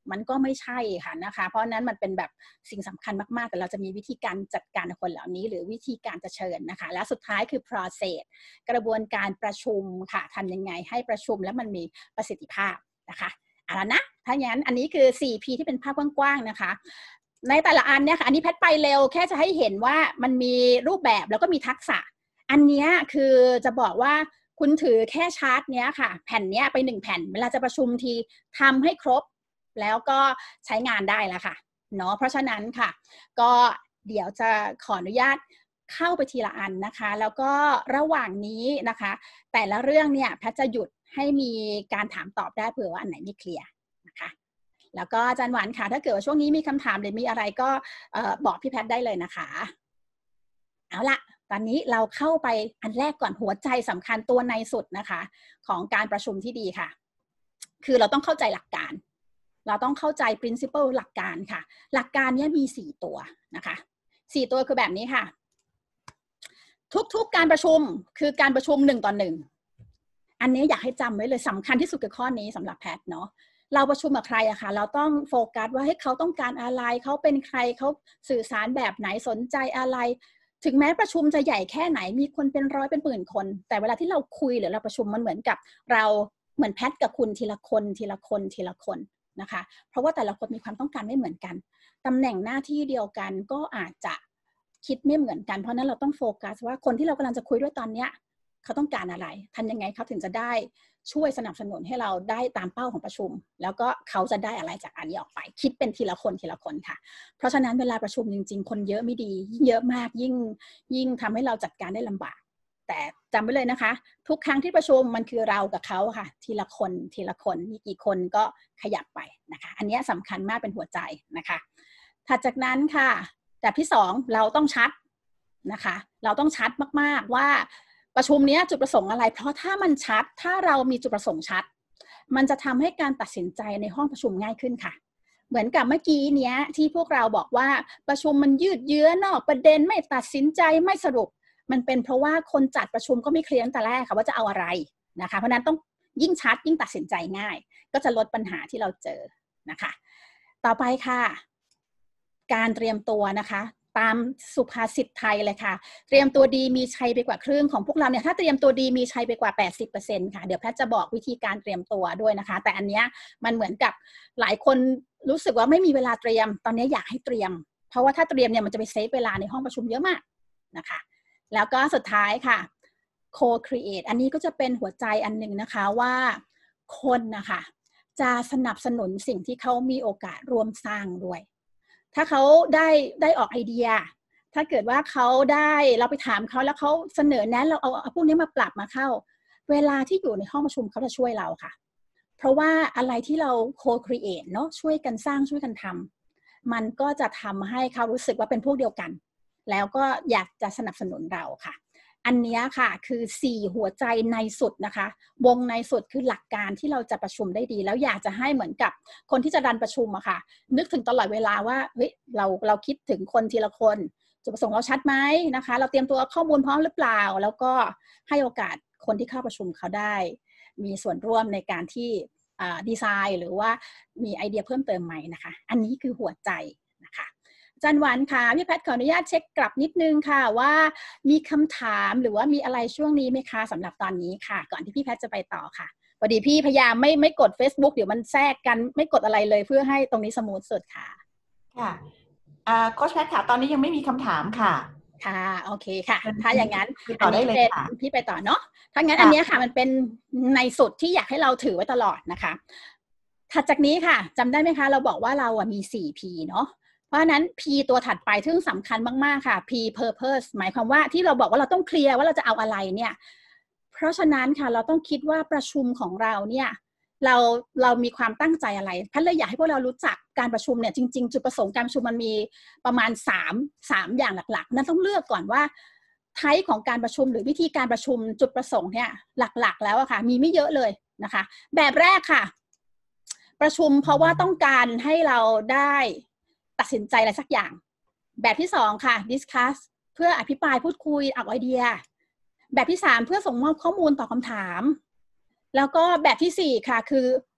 มันก็ไม่ใช่ค่ะนะคะเพราะนั้นมันเป็นแบบสิ่งสำคัญมากๆแต่เราจะมีวิธีการจัดการกับคนเหล่านี้หรือวิธีการจะเชิญนะคะและสุดท้ายคือ process กระบวนการประชุมค่ะทำยังไงให้ประชุมแล้วมันมีประสิทธิภาพนะคะเอาละนะถ้าอย่างนั้นอันนี้คือ โฟร์ พี ที่เป็นภาพกว้างๆนะคะในแต่ละอันเนี่ยค่ะอันนี้แพทไปเร็วแค่จะให้เห็นว่ามันมีรูปแบบแล้วก็มีทักษะอันนี้คือจะบอกว่าคุณถือแค่ชาร์ตเนี้ยค่ะแผ่นเนี้ยไปหนึ่งแผ่นเวลาจะประชุมทีทำให้ครบแล้วก็ใช้งานได้แล้วค่ะเนาะเพราะฉะนั้นค่ะก็เดี๋ยวจะขออนุญาตเข้าไปทีละอันนะคะแล้วก็ระหว่างนี้นะคะแต่ละเรื่องเนี่ยแพทจะหยุดให้มีการถามตอบได้เผื่อว่าอันไหนไม่เคลียร์นะคะแล้วก็อาจารย์หวานค่ะถ้าเกิดว่าช่วงนี้มีคำถามหรือมีอะไรก็บอกพี่แพทได้เลยนะคะเอาละตอนนี้เราเข้าไปอันแรกก่อนหัวใจสำคัญตัวในสุดนะคะของการประชุมที่ดีค่ะคือเราต้องเข้าใจหลักการเราต้องเข้าใจ principle หลักการค่ะหลักการนี้มีสี่ตัวนะคะสี่ตัวคือแบบนี้ค่ะทุกๆการประชุมคือการประชุมหนึ่งต่อหนึ่งอันนี้อยากให้จำไว้เลยสำคัญที่สุดคือข้อนี้สำหรับแพทเนาะเราประชุมกับใครอะค่ะเราต้องโฟกัสว่าให้เขาต้องการอะไรเขาเป็นใครเขาสื่อสารแบบไหนสนใจอะไรถึงแม้ประชุมจะใหญ่แค่ไหนมีคนเป็นร้อยเป็นหมื่นคนแต่เวลาที่เราคุยหรือเราประชุมมันเหมือนกับเราเหมือนแพทกับคุณทีละคนทีละคนทีละคนนะคะเพราะว่าแต่ละคนมีความต้องการไม่เหมือนกันตำแหน่งหน้าที่เดียวกันก็อาจจะคิดไม่เหมือนกันเพราะนั้นเราต้องโฟกัสว่าคนที่เรากำลังจะคุยด้วยตอนเนี้ยเขาต้องการอะไรทำยังไงเขาถึงจะได้ช่วยสนับสนุนให้เราได้ตามเป้าของประชุมแล้วก็เขาจะได้อะไรจากอันนี้ออกไปคิดเป็นทีละคนทีละคนค่ะเพราะฉะนั้นเวลาประชุมจริงๆคนเยอะไม่ดียิ่งเยอะมากยิ่งยิ่งทำให้เราจัดการได้ลำบากแต่จำไว้เลยนะคะทุกครั้งที่ประชุมมันคือเรากับเขาค่ะทีละคนทีละคนมีกี่คนก็ขยับไปนะคะอันนี้สำคัญมากเป็นหัวใจนะคะถัดจากนั้นค่ะแบบที่สองเราต้องชัดนะคะเราต้องชัดมากๆว่าประชุมนี้จุดประสงค์อะไรเพราะถ้ามันชัดถ้าเรามีจุดประสงค์ชัดมันจะทำให้การตัดสินใจในห้องประชุมง่ายขึ้นค่ะเหมือนกับเมื่อกี้เนี้ยที่พวกเราบอกว่าประชุมมันยืดเยื้อนอกประเด็นไม่ตัดสินใจไม่สรุปมันเป็นเพราะว่าคนจัดประชุมก็ไม่เคลียร์ตั้งแต่แรกค่ะว่าจะเอาอะไรนะคะเพราะนั้นต้องยิ่งชัดยิ่งตัดสินใจง่ายก็จะลดปัญหาที่เราเจอนะคะต่อไปค่ะการเตรียมตัวนะคะตามสุภาษิตไทยเลยค่ะเตรียมตัวดีมีชัยไปกว่าครึ่งของพวกเราเนี่ยถ้าเตรียมตัวดีมีชัยไปกว่า แปดสิบเปอร์เซ็นต์ ค่ะเดี๋ยวแพทย์จะบอกวิธีการเตรียมตัวด้วยนะคะแต่อันเนี้ยมันเหมือนกับหลายคนรู้สึกว่าไม่มีเวลาเตรียมตอนนี้อยากให้เตรียมเพราะว่าถ้าเตรียมเนี่ยมันจะไปเซฟเวลาในห้องประชุมเยอะมากนะคะแล้วก็สุดท้ายค่ะ co-create อันนี้ก็จะเป็นหัวใจอันหนึ่งนะคะว่าคนนะคะจะสนับสนุนสิ่งที่เขามีโอกาสร่วมสร้างด้วยถ้าเขาได้ได้ออกไอเดียถ้าเกิดว่าเขาได้เราไปถามเขาแล้วเขาเสนอแนะเราเอาเอาพวกนี้มาปรับมาเข้าเวลาที่อยู่ในห้องประชุมเขาจะช่วยเราค่ะเพราะว่าอะไรที่เรา co-create เนาะช่วยกันสร้างช่วยกันทำมันก็จะทำให้เขารู้สึกว่าเป็นพวกเดียวกันแล้วก็อยากจะสนับสนุนเราค่ะอันนี้ค่ะคือสี่หัวใจในสุดนะคะวงในสุดคือหลักการที่เราจะประชุมได้ดีแล้วอยากจะให้เหมือนกับคนที่จะดันประชุมอะค่ะนึกถึงตลอดเวลาว่าเฮ้ยเราเราคิดถึงคนทีละคนจุดประสงค์เราชัดไหมนะคะเราเตรียมตัวข้อมูลพร้อมหรือเปล่าแล้วก็ให้โอกาสคนที่เข้าประชุมเขาได้มีส่วนร่วมในการที่ดีไซน์หรือว่ามีไอเดียเพิ่มเติมไหมนะคะอันนี้คือหัวใจนะคะอาจารย์หวานค่ะพี่แพทย์ขออนุญาตเช็คกลับนิดนึงค่ะว่ามีคำถามหรือว่ามีอะไรช่วงนี้ไหมคะสำหรับตอนนี้ค่ะก่อนที่พี่แพทย์จะไปต่อค่ะพอดีพี่พยายามไม่ไม่กด Facebook เดี๋ยวมันแทรกกันไม่กดอะไรเลยเพื่อให้ตรงนี้สมูทสุดค่ะค่ะอ่าโค้ชแพทย์ค่ะตอนนี้ยังไม่มีคำถามค่ะค่ะโอเคค่ะถ้าอย่างนั้นต่อได้เลยค่ะพี่ไปต่อเนาะถ้างั้นอันนี้ค่ะมันเป็นในสุดที่อยากให้เราถือไว้ตลอดนะคะถัดจากนี้ค่ะจำได้ไหมคะเราบอกว่าเราอ่ะมี โฟร์ พี เนาะเพราะฉะนั้น P ตัวถัดไปซึ่งสำคัญมากๆค่ะ P purpose หมายความว่าที่เราบอกว่าเราต้องเคลียร์ว่าเราจะเอาอะไรเนี่ยเพราะฉะนั้นค่ะเราต้องคิดว่าประชุมของเราเนี่ยเราเรามีความตั้งใจอะไรพันเลยอยากให้พวกเรารู้จักการประชุมเนี่ยจริงๆจุดประสงค์การประชุมมันมีประมาณสาม สามอย่างหลักๆนั้นต้องเลือกก่อนว่าไทป์ของการประชุมหรือวิธีการประชุมจุดประสงค์เนี่ยหลักๆแล้วอะค่ะมีไม่เยอะเลยนะคะแบบแรกค่ะประชุมเพราะว่าต้องการให้เราได้ตัดสินใจอะไรสักอย่างแบบที่สองค่ะ discuss เพื่ออภิปรายพูดคุยออกไอเดียแบบที่สามเพื่อส่งมอบข้อมูลตอบคำถามแล้วก็แบบที่สี่ค่ะคือ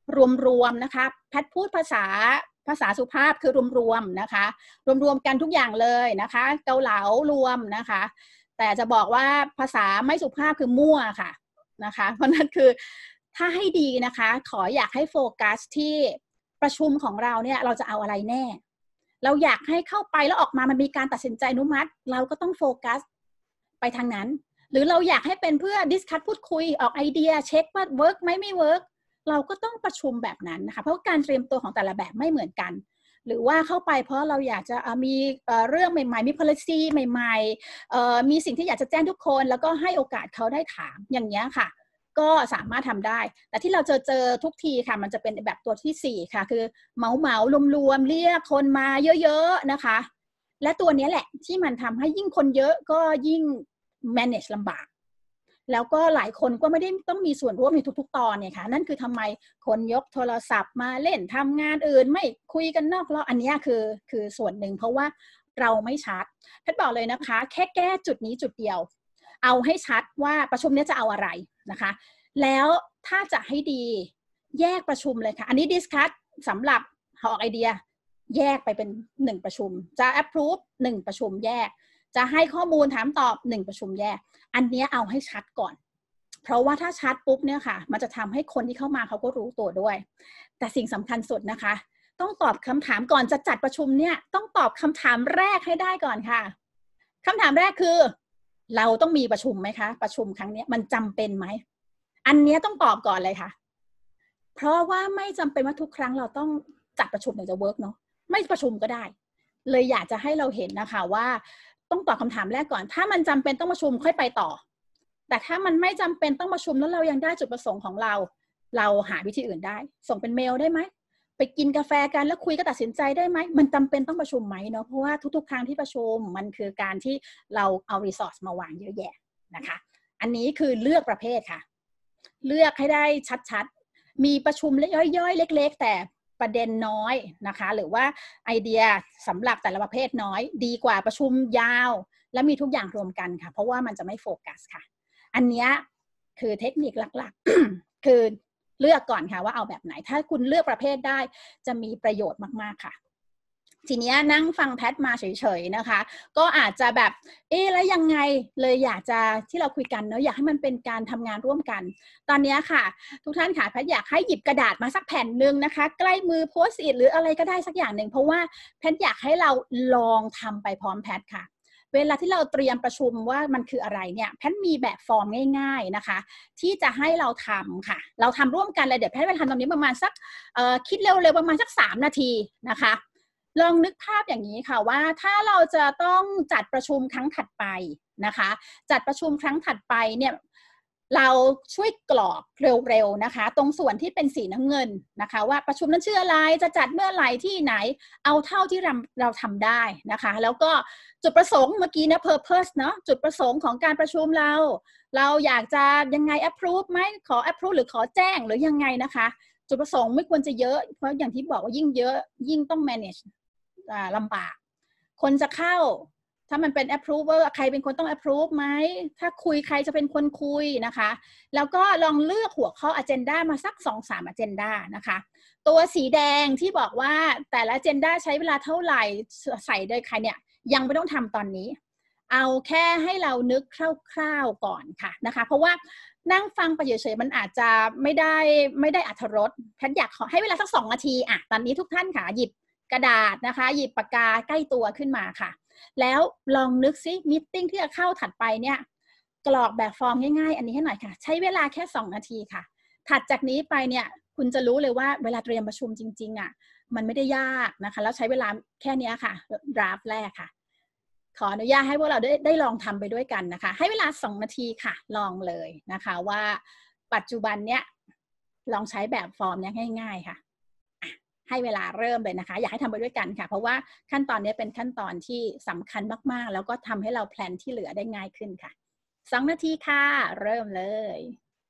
รวมๆนะคะแพทพูดภาษาภาษาสุภาพคือรวมๆนะคะรวมๆกันทุกอย่างเลยนะคะเกาเหลารวมนะคะแต่จะบอกว่าภาษาไม่สุภาพคือมั่วค่ะนะคะเพราะนั้นคือถ้าให้ดีนะคะขออยากให้โฟกัสที่ประชุมของเราเนี่ยเราจะเอาอะไรแน่เราอยากให้เข้าไปแล้วออกมามันมีการตัดสินใจอนุมัติเราก็ต้องโฟกัสไปทางนั้นหรือเราอยากให้เป็นเพื่อดิสคัสพูดคุยออกไอเดียเช็คว่าเวิร์กไหมไม่เวิร์กเราก็ต้องประชุมแบบนั้นนะคะเพราะการเตรียมตัวของแต่ละแบบไม่เหมือนกันหรือว่าเข้าไปเพราะเราอยากจะมีเรื่องใหม่ๆมี policy ใหม่ๆมีสิ่งที่อยากจะแจ้งทุกคนแล้วก็ให้โอกาสเขาได้ถามอย่างนี้ค่ะก็สามารถทำได้แต่ที่เราเจอเจอทุกทีค่ะมันจะเป็นแบบตัวที่สี่ค่ะคือเหมาเหมารวมๆเรียกคนมาเยอะๆนะคะและตัวนี้แหละที่มันทำให้ยิ่งคนเยอะก็ยิ่ง manage ลำบากแล้วก็หลายคนก็ไม่ได้ต้องมีส่วนร่วมในทุกๆตอนเนี่ยค่ะนั่นคือทำไมคนยกโทรศัพท์มาเล่นทำงานอื่นไม่คุยกันนอกรอบอันนี้คือคือส่วนหนึ่งเพราะว่าเราไม่ชัดแพทย์บอกเลยนะคะแค่แก้จุดนี้จุดเดียวเอาให้ชัดว่าประชุมนี้จะเอาอะไรนะคะแล้วถ้าจะให้ดีแยกประชุมเลยค่ะอันนี้ดิสคัสสำหรับออกไอเดียแยกไปเป็นหนึ่งประชุมจะ approve หนึ่งประชุมแยกจะให้ข้อมูลถามตอบหนึ่งประชุมแยกอันนี้เอาให้ชัดก่อนเพราะว่าถ้าชัดปุ๊บเนี่ยค่ะมันจะทำให้คนที่เข้ามาเขาก็รู้ตัวด้วยแต่สิ่งสำคัญสุดนะคะต้องตอบคำถามก่อนจะจัดประชุมเนี่ยต้องตอบคำถามแรกให้ได้ก่อนค่ะคำถามแรกคือเราต้องมีประชุมไหมคะประชุมครั้งนี้มันจำเป็นไหมอันนี้ต้องตอบก่อนเลยค่ะเพราะว่าไม่จำเป็นว่าทุกครั้งเราต้องจัดประชุมถึงจะเวิร์กเนาะไม่ประชุมก็ได้เลยอยากจะให้เราเห็นนะคะว่าต้องตอบคำถามแรกก่อนถ้ามันจำเป็นต้องประชุมค่อยไปต่อแต่ถ้ามันไม่จำเป็นต้องประชุมแล้วเรายังได้จุดประสงค์ของเราเราหาวิธีอื่นได้ส่งเป็นเมลได้ไหมไปกินกาแฟกันแล้วคุยก็ตัดสินใจได้ไหมมันจำเป็นต้องประชุมไหมเนาะเพราะว่าทุกๆครั้งที่ประชุมมันคือการที่เราเอารีซอสมาวางเยอะแยะนะคะอันนี้คือเลือกประเภทค่ะเลือกให้ได้ชัดๆมีประชุมย่อยๆเล็กๆแต่ประเด็นน้อยนะคะหรือว่าไอเดียสำหรับแต่ละประเภทน้อยดีกว่าประชุมยาวและมีทุกอย่างรวมกันค่ะเพราะว่ามันจะไม่โฟกัสค่ะอันนี้คือเทคนิคหลักๆ คือเลือกก่อนค่ะว่าเอาแบบไหนถ้าคุณเลือกประเภทได้จะมีประโยชน์มากๆค่ะทีนี้นั่งฟังแพทมาเฉยๆนะคะก็อาจจะแบบเอ๊ะแล้วยังไงเลยอยากจะที่เราคุยกันเนาะอยากให้มันเป็นการทำงานร่วมกันตอนนี้ค่ะทุกท่านค่ะแพทอยากให้หยิบกระดาษมาสักแผ่นหนึ่งนะคะใกล้มือโพสต์อิทหรืออะไรก็ได้สักอย่างหนึ่งเพราะว่าแพทอยากให้เราลองทำไปพร้อมแพทค่ะเวลาที่เราเตรียมประชุมว่ามันคืออะไรเนี่ยแพทมีแบบฟอร์มง่ายๆนะคะที่จะให้เราทำค่ะเราทำร่วมกันเลยเดี๋ยวแพทจะทำตรงนี้ประมาณสักคิดเร็วๆประมาณสักสามนาทีนะคะลองนึกภาพอย่างนี้ค่ะว่าถ้าเราจะต้องจัดประชุมครั้งถัดไปนะคะจัดประชุมครั้งถัดไปเนี่ยเราช่วยกรอกเร็วๆนะคะตรงส่วนที่เป็นสีน้ำเงินนะคะว่าประชุมนั้นชื่ออะไรจะจัดเมื่อไหร่ที่ไหนเอาเท่าที่เราเราทำได้นะคะแล้วก็จุดประสงค์เมื่อกี้นะ purpose เนาะจุดประสงค์ของการประชุมเราเราอยากจะยังไง approve ไหมขอ approve หรือขอแจ้งหรือยังไงนะคะจุดประสงค์ไม่ควรจะเยอะเพราะอย่างที่บอกว่ายิ่งเยอะยิ่งต้อง manageลำบากคนจะเข้าถ้ามันเป็น approver ใครเป็นคนต้อง approve ไหมถ้าคุยใครจะเป็นคนคุยนะคะแล้วก็ลองเลือกหัวข้อ agenda มาสัก สองสาม agenda นะคะตัวสีแดงที่บอกว่าแต่ละ agenda ใช้เวลาเท่าไหร่ใส่โดยใครเนี่ยยังไม่ต้องทำตอนนี้เอาแค่ให้เรานึกคร่าวๆก่อนค่ะนะคะเพราะว่านั่งฟังไปเฉยๆมันอาจจะไม่ได้ไม่ได้อรรถรสแพทย์อยากขอให้เวลาสักสองนาทีอ่ะตอนนี้ทุกท่านค่ะหยิบกระดาษนะคะหยิบปากกาใกล้ตัวขึ้นมาค่ะแล้วลองนึกซิมีตติ้งที่จะเข้าถัดไปเนี่ยกรอกแบบฟอร์มง่ายๆอันนี้ให้หน่อยค่ะใช้เวลาแค่สองนาทีค่ะถัดจากนี้ไปเนี่ยคุณจะรู้เลยว่าเวลาเตรียมประชุมจริงๆอ่ะมันไม่ได้ยากนะคะแล้วใช้เวลาแค่นี้ค่ะดราฟแรกค่ะขออนุญาตให้พวกเราได้ได้ลองทำไปด้วยกันนะคะให้เวลาสองนาทีค่ะลองเลยนะคะว่าปัจจุบันเนี้ยลองใช้แบบฟอร์มเนี้ยง่ายๆค่ะให้เวลาเริ่มเลยนะคะอยากให้ทำไปด้วยกันค่ะเพราะว่าขั้นตอนนี้เป็นขั้นตอนที่สำคัญมากๆแล้วก็ทำให้เราแพลนที่เหลือได้ง่ายขึ้นค่ะสองนาทีค่ะเริ่มเลย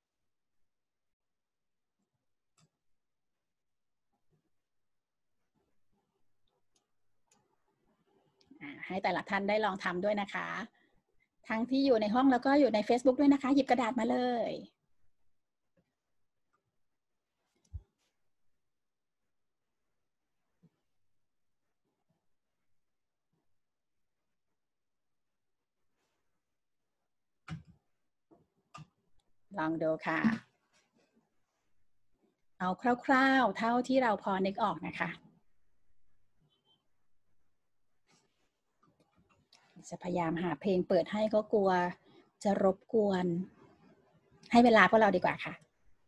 ให้แต่ละท่านได้ลองทำด้วยนะคะทั้งที่อยู่ในห้องแล้วก็อยู่ใน Facebook ด้วยนะคะหยิบกระดาษมาเลยลองดูค่ะเอาคร่าวๆเท่าที่เราพอนึกออกนะคะจะพยายามหาเพลงเปิดให้ก็กลัวจะรบกวนให้เวลาพวกเราดีกว่าค่ะ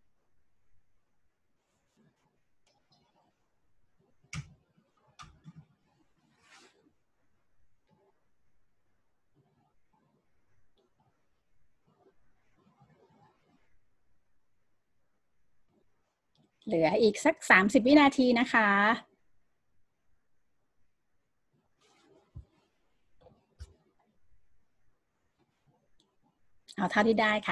เหลืออีกสักสามสิบวินาทีนะคะเอาเท่าที่ได้ค่ะ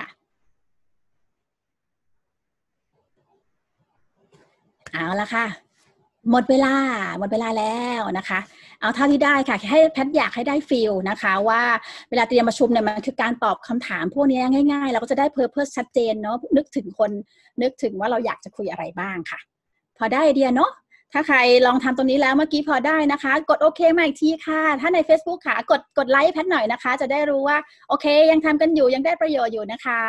เอาละค่ะหมดเวลาหมดเวลาแล้วนะคะเอาเท่าที่ได้ค่ะให้แพทย์อยากให้ได้ฟีลนะคะว่าเวลาเตรียมประชุมเนี่ยมันคือการตอบคำถามพวกนี้ง่ายๆเราก็จะได้เพอร์เพสชัดเจนเนาะนึกถึงคนนึกถึงว่าเราอยากจะคุยอะไรบ้างค่ะพอได้ไอเดียเนาะถ้าใครลองทำตรงนี้แล้วเมื่อกี้พอได้นะคะกดโอเคมาอีกทีค่ะถ้าใน Facebook ค่ะกดกดไลค์แพทย์หน่อยนะคะจะได้รู้ว่าโอเคยังทำกันอยู่ยังได้ประโยชน์อยู่นะคะ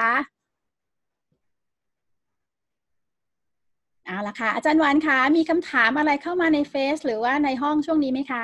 เอาละค่ะอาจารย์หวานคะมีคำถามอะไรเข้ามาในเฟซหรือว่าในห้องช่วงนี้ไหมคะ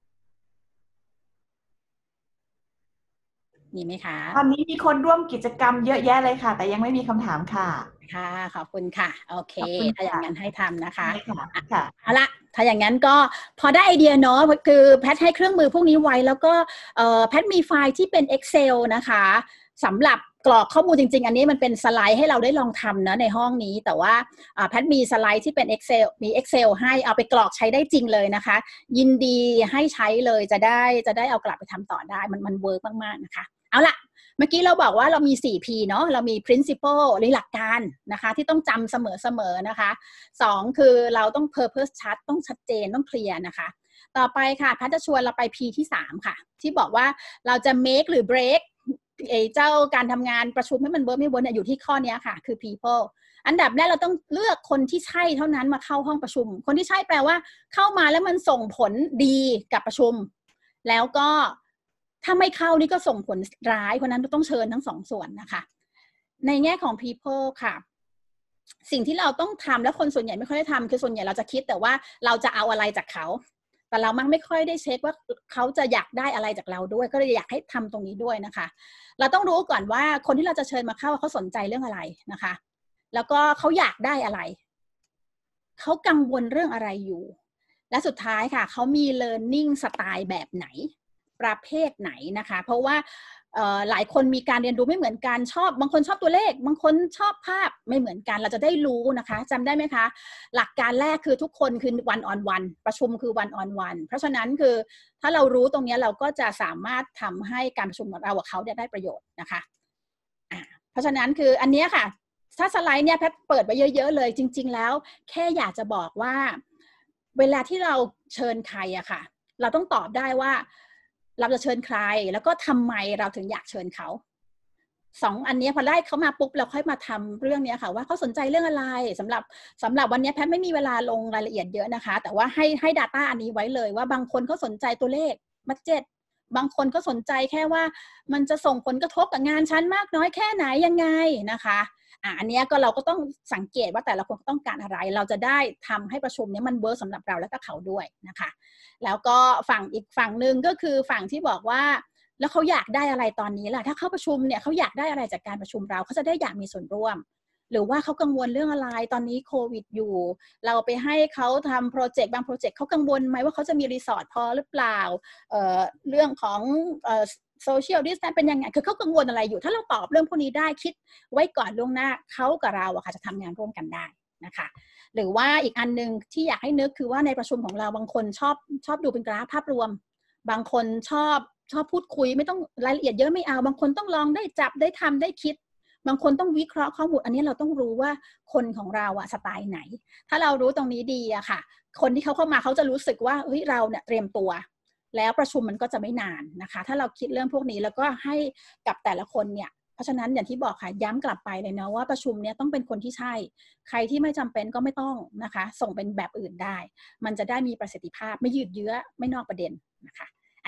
มีไหมคะตอนนี้มีคนร่วมกิจกรรมเยอะแยะเลยค่ะแต่ยังไม่มีคำถามค่ะค่ะขอบคุณค่ะโอเคถ้าอย่างนั้นให้ทำนะคะค่ะเอาละถ้าอย่างนั้นก็พอได้ไอเดียเนาะคือแพทให้เครื่องมือพวกนี้ไว้แล้วก็แพทมีไฟล์ที่เป็น Excel นะคะสำหรับกรอกข้อมูลจริงๆอันนี้มันเป็นสไลด์ให้เราได้ลองทำนะในห้องนี้แต่ว่าแพทมีสไลด์ที่เป็น Excel มี Excel ให้เอาไปกรอกใช้ได้จริงเลยนะคะยินดีให้ใช้เลยจะได้จะได้เอากลับไปทำต่อได้มันมันเวิร์กมากๆนะคะเอาละเมื่อกี้เราบอกว่าเรามี สี่ พี เนาะเรามี principle หรือหลักการนะคะที่ต้องจำเสมอๆนะคะสองคือเราต้อง purpose ชัดต้องชัดเจนต้องเคลียร์นะคะต่อไปค่ะพัฒจะชวนเราไป P ที่สามค่ะที่บอกว่าเราจะ make หรือ break ไอ้เจ้าการทำงานประชุมให้มันเวิร์กไม่เวิร์กเนี่ยอยู่ที่ข้อนี้ค่ะคือ people อันดับแรกเราต้องเลือกคนที่ใช่เท่านั้นมาเข้าห้องประชุมคนที่ใช่แปลว่าเข้ามาแล้วมันส่งผลดีกับประชุมแล้วก็ถ้าไม่เข้านี่ก็ส่งผลร้ายเพราะนั้นต้องเชิญทั้งสองส่วนนะคะในแง่ของ people ค่ะสิ่งที่เราต้องทำแล้วคนส่วนใหญ่ไม่ค่อยได้ทำคือส่วนใหญ่เราจะคิดแต่ว่าเราจะเอาอะไรจากเขาแต่เรามักไม่ค่อยได้เช็คว่าเขาจะอยากได้อะไรจากเราด้วยก็เลยอยากให้ทำตรงนี้ด้วยนะคะเราต้องรู้ก่อนว่าคนที่เราจะเชิญมาเข้าเขาสนใจเรื่องอะไรนะคะแล้วก็เขาอยากได้อะไรเขากังวลเรื่องอะไรอยู่และสุดท้ายค่ะเขามี learning สไตล์แบบไหนประเภทไหนนะคะเพราะว่าหลายคนมีการเรียนรู้ไม่เหมือนกันชอบบางคนชอบตัวเลขบางคนชอบภาพไม่เหมือนกันเราจะได้รู้นะคะจำได้ไหมคะหลักการแรกคือทุกคนคือ one on one ประชุมคือ one on one เพราะฉะนั้นคือถ้าเรารู้ตรงนี้เราก็จะสามารถทำให้การประชุมของเรากับเขาได้ประโยชน์นะคะเพราะฉะนั้นคืออันนี้ค่ะถ้าสไลด์เนี่ยแพทเปิดไว้เยอะๆเลยจริงๆแล้วแค่อยากจะบอกว่าเวลาที่เราเชิญใครอะค่ะเราต้องตอบได้ว่าเราจะเชิญใครแล้วก็ทำไมเราถึงอยากเชิญเขาสองอันนี้พอได้เขามาปุ๊บเราค่อยมาทำเรื่องนี้ค่ะว่าเขาสนใจเรื่องอะไรสำหรับสำหรับวันนี้แพทไม่มีเวลาลงรายละเอียดเยอะนะคะแต่ว่าให้ให้ data อันนี้ไว้เลยว่าบางคนเขาสนใจตัวเลขบัดเจ็ตบางคนก็สนใจแค่ว่ามันจะส่งผลกระทบกับงานชั้นมากน้อยแค่ไหนยังไงนะคะอ่ะอันนี้ก็เราก็ต้องสังเกตว่าแต่ละคนต้องการอะไรเราจะได้ทำให้ประชุมนี้มันเวิร์กสำหรับเราและก็เขาด้วยนะคะแล้วก็ฝั่งอีกฝั่งหนึ่งก็คือฝั่งที่บอกว่าแล้วเขาอยากได้อะไรตอนนี้ล่ะถ้าเข้าประชุมเนี่ยเขาอยากได้อะไรจากการประชุมเราเขาจะได้อยากมีส่วนร่วมหรือว่าเขากังวลเรื่องอะไรตอนนี้โควิดอยู่เราไปให้เขาทำโปรเจกต์บางโปรเจกต์เขากังวลไหมว่าเขาจะมีรีสอร์ทพอหรือเปล่า เอ่อ เรื่องของเอ่อโซเชียลดิสแทนซ์เป็นยังไงคือเขากังวลอะไรอยู่ถ้าเราตอบเรื่องพวกนี้ได้คิดไว้ก่อนล่วงหน้าเขากับเราอะค่ะจะทำงานร่วมกันได้นะคะหรือว่าอีกอันนึงที่อยากให้นึกคือว่าในประชุมของเราบางคนชอบชอบดูเป็นกราฟภาพรวมบางคนชอบชอบพูดคุยไม่ต้องรายละเอียดเยอะไม่เอาบางคนต้องลองได้จับได้ทำได้คิดบางคนต้องวิเคราะห์ข้อมูลอันนี้เราต้องรู้ว่าคนของเราอะสไตล์ไหนถ้าเรารู้ตรงนี้ดีอะค่ะคนที่เขาเข้ามาเขาจะรู้สึกว่าเฮ้ยเราเนี่ยเตรียมตัวแล้วประชุมมันก็จะไม่นานนะคะถ้าเราคิดเรื่องพวกนี้แล้วก็ให้กับแต่ละคนเนี่ยเพราะฉะนั้นอย่างที่บอกค่ะย้ำกลับไปเลยนะว่าประชุมเนี่ยต้องเป็นคนที่ใช่ใครที่ไม่จำเป็นก็ไม่ต้องนะคะส่งเป็นแบบอื่นได้มันจะได้มีประสิทธิภาพไม่ยืดเยื้อไม่นอกประเด็นนะคะอั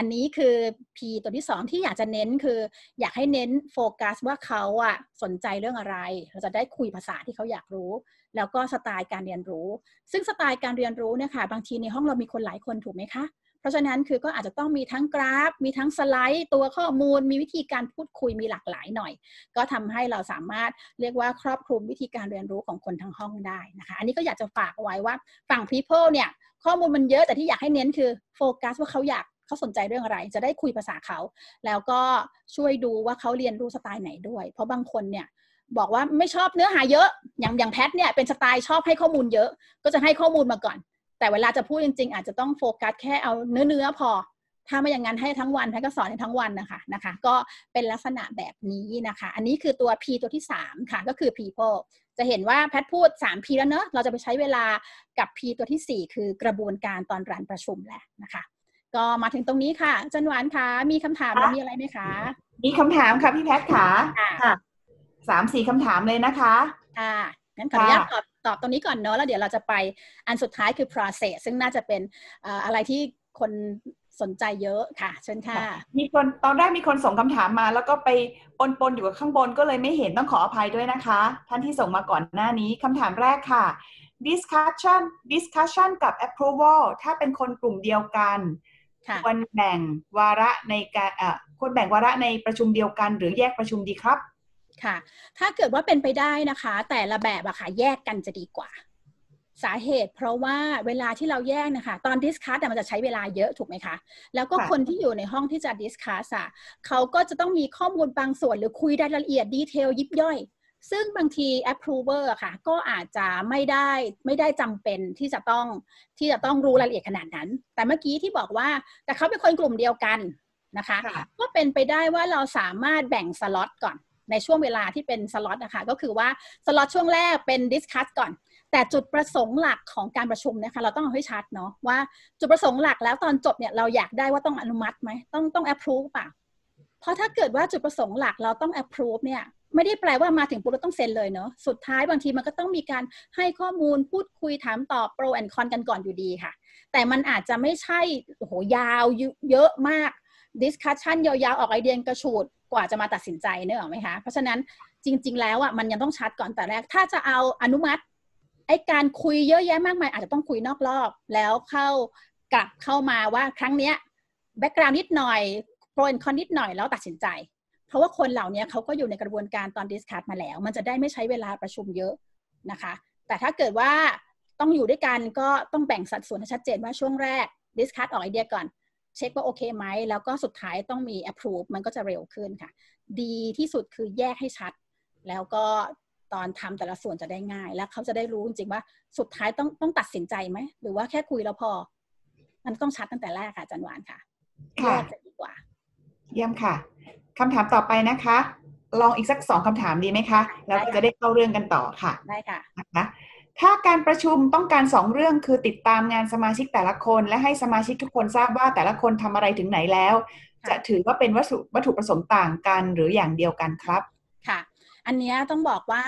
อันนี้คือ P ตัวที่สองที่อยากจะเน้นคืออยากให้เน้นโฟกัสว่าเขาอะสนใจเรื่องอะไรเราจะได้คุยภาษาที่เขาอยากรู้แล้วก็สไตล์การเรียนรู้ซึ่งสไตล์การเรียนรู้เนี่ยค่ะบางทีในห้องเรามีคนหลายคนถูกไหมคะเพราะฉะนั้นคือก็อาจจะต้องมีทั้งกราฟมีทั้งสไลด์ตัวข้อมูลมีวิธีการพูดคุยมีหลากหลายหน่อยก็ทำให้เราสามารถเรียกว่าครอบคลุมวิธีการเรียนรู้ของคนทั้งห้องได้นะคะอันนี้ก็อยากจะฝากเอาไว้ว่าฝั่ง people เนี่ยข้อมูลมันเยอะแต่ที่อยากให้เน้นคือโฟกัสว่าเขาอยากเขาสนใจเรื่องอะไรจะได้คุยภาษาเขาแล้วก็ช่วยดูว่าเขาเรียนรู้สไตล์ไหนด้วยเพราะบางคนเนี่ยบอกว่าไม่ชอบเนื้อหาเยอะอย่างอย่างแพทเนี่ยเป็นสไตล์ชอบให้ข้อมูลเยอะก็จะให้ข้อมูลมาก่อนแต่เวลาจะพูดจริงๆอาจจะต้องโฟกัสแค่เอาเนื้อเนื้อพอถ้าไม่อย่างนั้นให้ทั้งวันแพทก็สอนให้ทั้งวันนะคะนะคะก็เป็นลักษณะแบบนี้นะคะอันนี้คือตัว P ตัวที่สามค่ะก็คือ people จะเห็นว่าแพทพูด สาม P แล้วเนอะเราจะไปใช้เวลากับ P ตัวที่สี่คือกระบวนการตอนรันประชุมแหละนะคะก็มาถึงตรงนี้ค่ะจันหวานคะมีคำถามแล้วมีอะไรไหมคะมีคำถามค่ะพี่แพทค่ะค่ะสามสี่คำถามเลยนะคะค่ะงั้นขออนุญาตตอบตอบตรงนี้ก่อนเนอะแล้วเดี๋ยวเราจะไปอันสุดท้ายคือ process ซึ่งน่าจะเป็นอะไรที่คนสนใจเยอะค่ะเชิญค่ะมีคนตอนแรกมีคนส่งคำถามมาแล้วก็ไปปนปนอยู่กับข้างบนก็เลยไม่เห็นต้องขออภัยด้วยนะคะท่านที่ส่งมาก่อนหน้านี้คำถามแรกค่ะ discussion discussion กับ approval ถ้าเป็นคนกลุ่มเดียวกันควรแบ่งวาระในการเอ่อควรแบ่งวาระในประชุมเดียวกันหรือแยกประชุมดีครับค่ะถ้าเกิดว่าเป็นไปได้นะคะแต่ละแบบอะค่ะแยกกันจะดีกว่าสาเหตุเพราะว่าเวลาที่เราแยกนะคะตอนดิสคัสมันจะใช้เวลาเยอะถูกไหมคะแล้วก็คนที่อยู่ในห้องที่จะดิสคัสอะเขาก็จะต้องมีข้อมูลบางส่วนหรือคุยรายละเอียดดีเทลยิบย่อยซึ่งบางที approver อะค่ะก็อาจจะไม่ได้ไม่ได้จำเป็นที่จะต้องที่จะต้องรู้รายละเอียดขนาดนั้นแต่เมื่อกี้ที่บอกว่าแต่เขาเป็นคนกลุ่มเดียวกันนะคะก็เป็นไปได้ว่าเราสามารถแบ่งสล็อตก่อนในช่วงเวลาที่เป็นสล็อตนะคะก็คือว่าสล็อตช่วงแรกเป็นดิสคัสก่อนแต่จุดประสงค์หลักของการประชุมนะคะเราต้องเอาให้ชัดเนาะว่าจุดประสงค์หลักแล้วตอนจบเนี่ยเราอยากได้ว่าต้องอนุมัติไหมต้องต้อง approve ป่ะเพราะถ้าเกิดว่าจุดประสงค์หลักเราต้อง approve เนี่ยไม่ได้แปลว่ามาถึงปุ๊บเราต้องเซ็นเลยเนาะสุดท้ายบางทีมันก็ต้องมีการให้ข้อมูลพูดคุยถามตอบ pro and con กันก่อนอยู่ดีค่ะแต่มันอาจจะไม่ใช่โอ้โหยาวเยอะมาก discussion ยาวๆออกไอเดียกระฉูดกว่าจะมาตัดสินใจเนอะไหมคะเพราะฉะนั้นจริงๆแล้วอ่ะมันยังต้องชัดก่อนแต่แรกถ้าจะเอาอนุมัติไอ้การคุยเยอะแยะมากมายอาจจะต้องคุยนอกรอบแล้วเข้ากลับเข้ามาว่าครั้งเนี้ยแบ็กกราวด์นิดหน่อยโปรแอนคอนนิดหน่อยแล้วตัดสินใจเพราะว่าคนเหล่านี้เขาก็อยู่ในกระบวนการตอนดิสคัสมาแล้วมันจะได้ไม่ใช้เวลาประชุมเยอะนะคะแต่ถ้าเกิดว่าต้องอยู่ด้วยกันก็ต้องแบ่งสัดส่วนให้ชัดเจนว่าช่วงแรกดิสคัสออกไอเดียก่อนเช็คว่าโอเคไหมแล้วก็สุดท้ายต้องมี approve มันก็จะเร็วขึ้นค่ะดีที่สุดคือแยกให้ชัดแล้วก็ตอนทำแต่ละส่วนจะได้ง่ายแล้วเขาจะได้รู้จริงๆว่าสุดท้ายต้องต้องตัดสินใจไหมหรือว่าแค่คุยแล้วพอมันต้องชัดตั้งแต่แรกค่ะจันหวานค่ะแยกจะดีกว่าเยี่ยมค่ะคำถามต่อไปนะคะลองอีกสักสองคำถามดีไหมคะแล้วก็จะได้เข้าเรื่องกันต่อค่ะได้ค่ะนะคะถ้าการประชุมต้องการสองเรื่องคือติดตามงานสมาชิกแต่ละคนและให้สมาชิกทุกคนทราบว่าแต่ละคนทำอะไรถึงไหนแล้วจะถือว่าเป็นวัตถุวัตถุประสงค์ต่างกันหรืออย่างเดียวกันครับค่ะอันนี้ต้องบอกว่า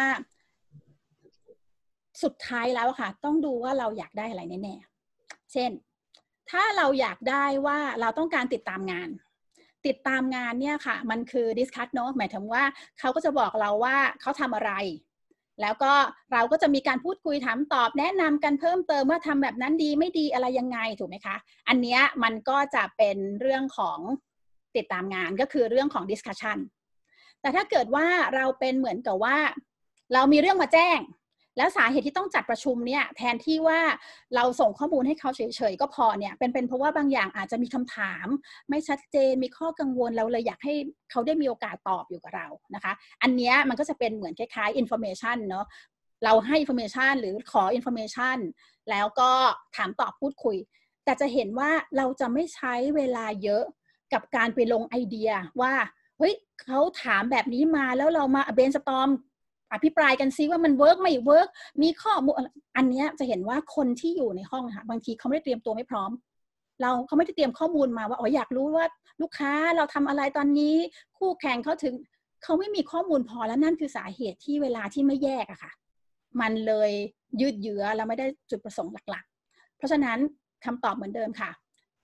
สุดท้ายแล้วค่ะต้องดูว่าเราอยากได้อะไรแน่ๆเช่นถ้าเราอยากได้ว่าเราต้องการติดตามงานติดตามงานเนี่ยค่ะมันคือ discuss เนอะหมายถึงว่าเขาก็จะบอกเราว่าเขาทำอะไรแล้วก็เราก็จะมีการพูดคุยถามตอบแนะนำกันเพิ่มเติมว่าทำแบบนั้นดีไม่ดีอะไรยังไงถูกไหมคะอันเนี้ยมันก็จะเป็นเรื่องของติดตามงานก็คือเรื่องของ discussion แต่ถ้าเกิดว่าเราเป็นเหมือนกับว่าเรามีเรื่องมาแจ้งแล้วสาเหตุที่ต้องจัดประชุมเนี่ยแทนที่ว่าเราส่งข้อมูลให้เขาเฉยๆก็พอเนี่ยเป็นเป็นเพราะว่าบางอย่างอาจจะมีคำถามไม่ชัดเจนมีข้อกังวลเราเลยอยากให้เขาได้มีโอกาสตอบอยู่กับเรานะคะอันเนี้ยมันก็จะเป็นเหมือนคล้ายๆ information เนาะเราให้ information หรือขอ information แล้วก็ถามตอบพูดคุยแต่จะเห็นว่าเราจะไม่ใช้เวลาเยอะกับการไปลงไอเดียว่าเฮ้ยเขาถามแบบนี้มาแล้วเรามา brainstormอภิปรายกันซิว่ามันเวิร์กไม่เวิร์กมีข้อมูลอันนี้จะเห็นว่าคนที่อยู่ในห้องค่ะบางทีเขาไม่ได้เตรียมตัวไม่พร้อมเราเขาไม่ได้เตรียมข้อมูลมาว่าอ๋ออยากรู้ว่าลูกค้าเราทำอะไรตอนนี้คู่แข่งเขาถึงเขาไม่มีข้อมูลพอแล้วนั่นคือสาเหตุที่เวลาที่ไม่แยกอะค่ะมันเลยยืดเยื้อแล้วไม่ได้จุดประสงค์หลักๆเพราะฉะนั้นคำตอบเหมือนเดิมค่ะ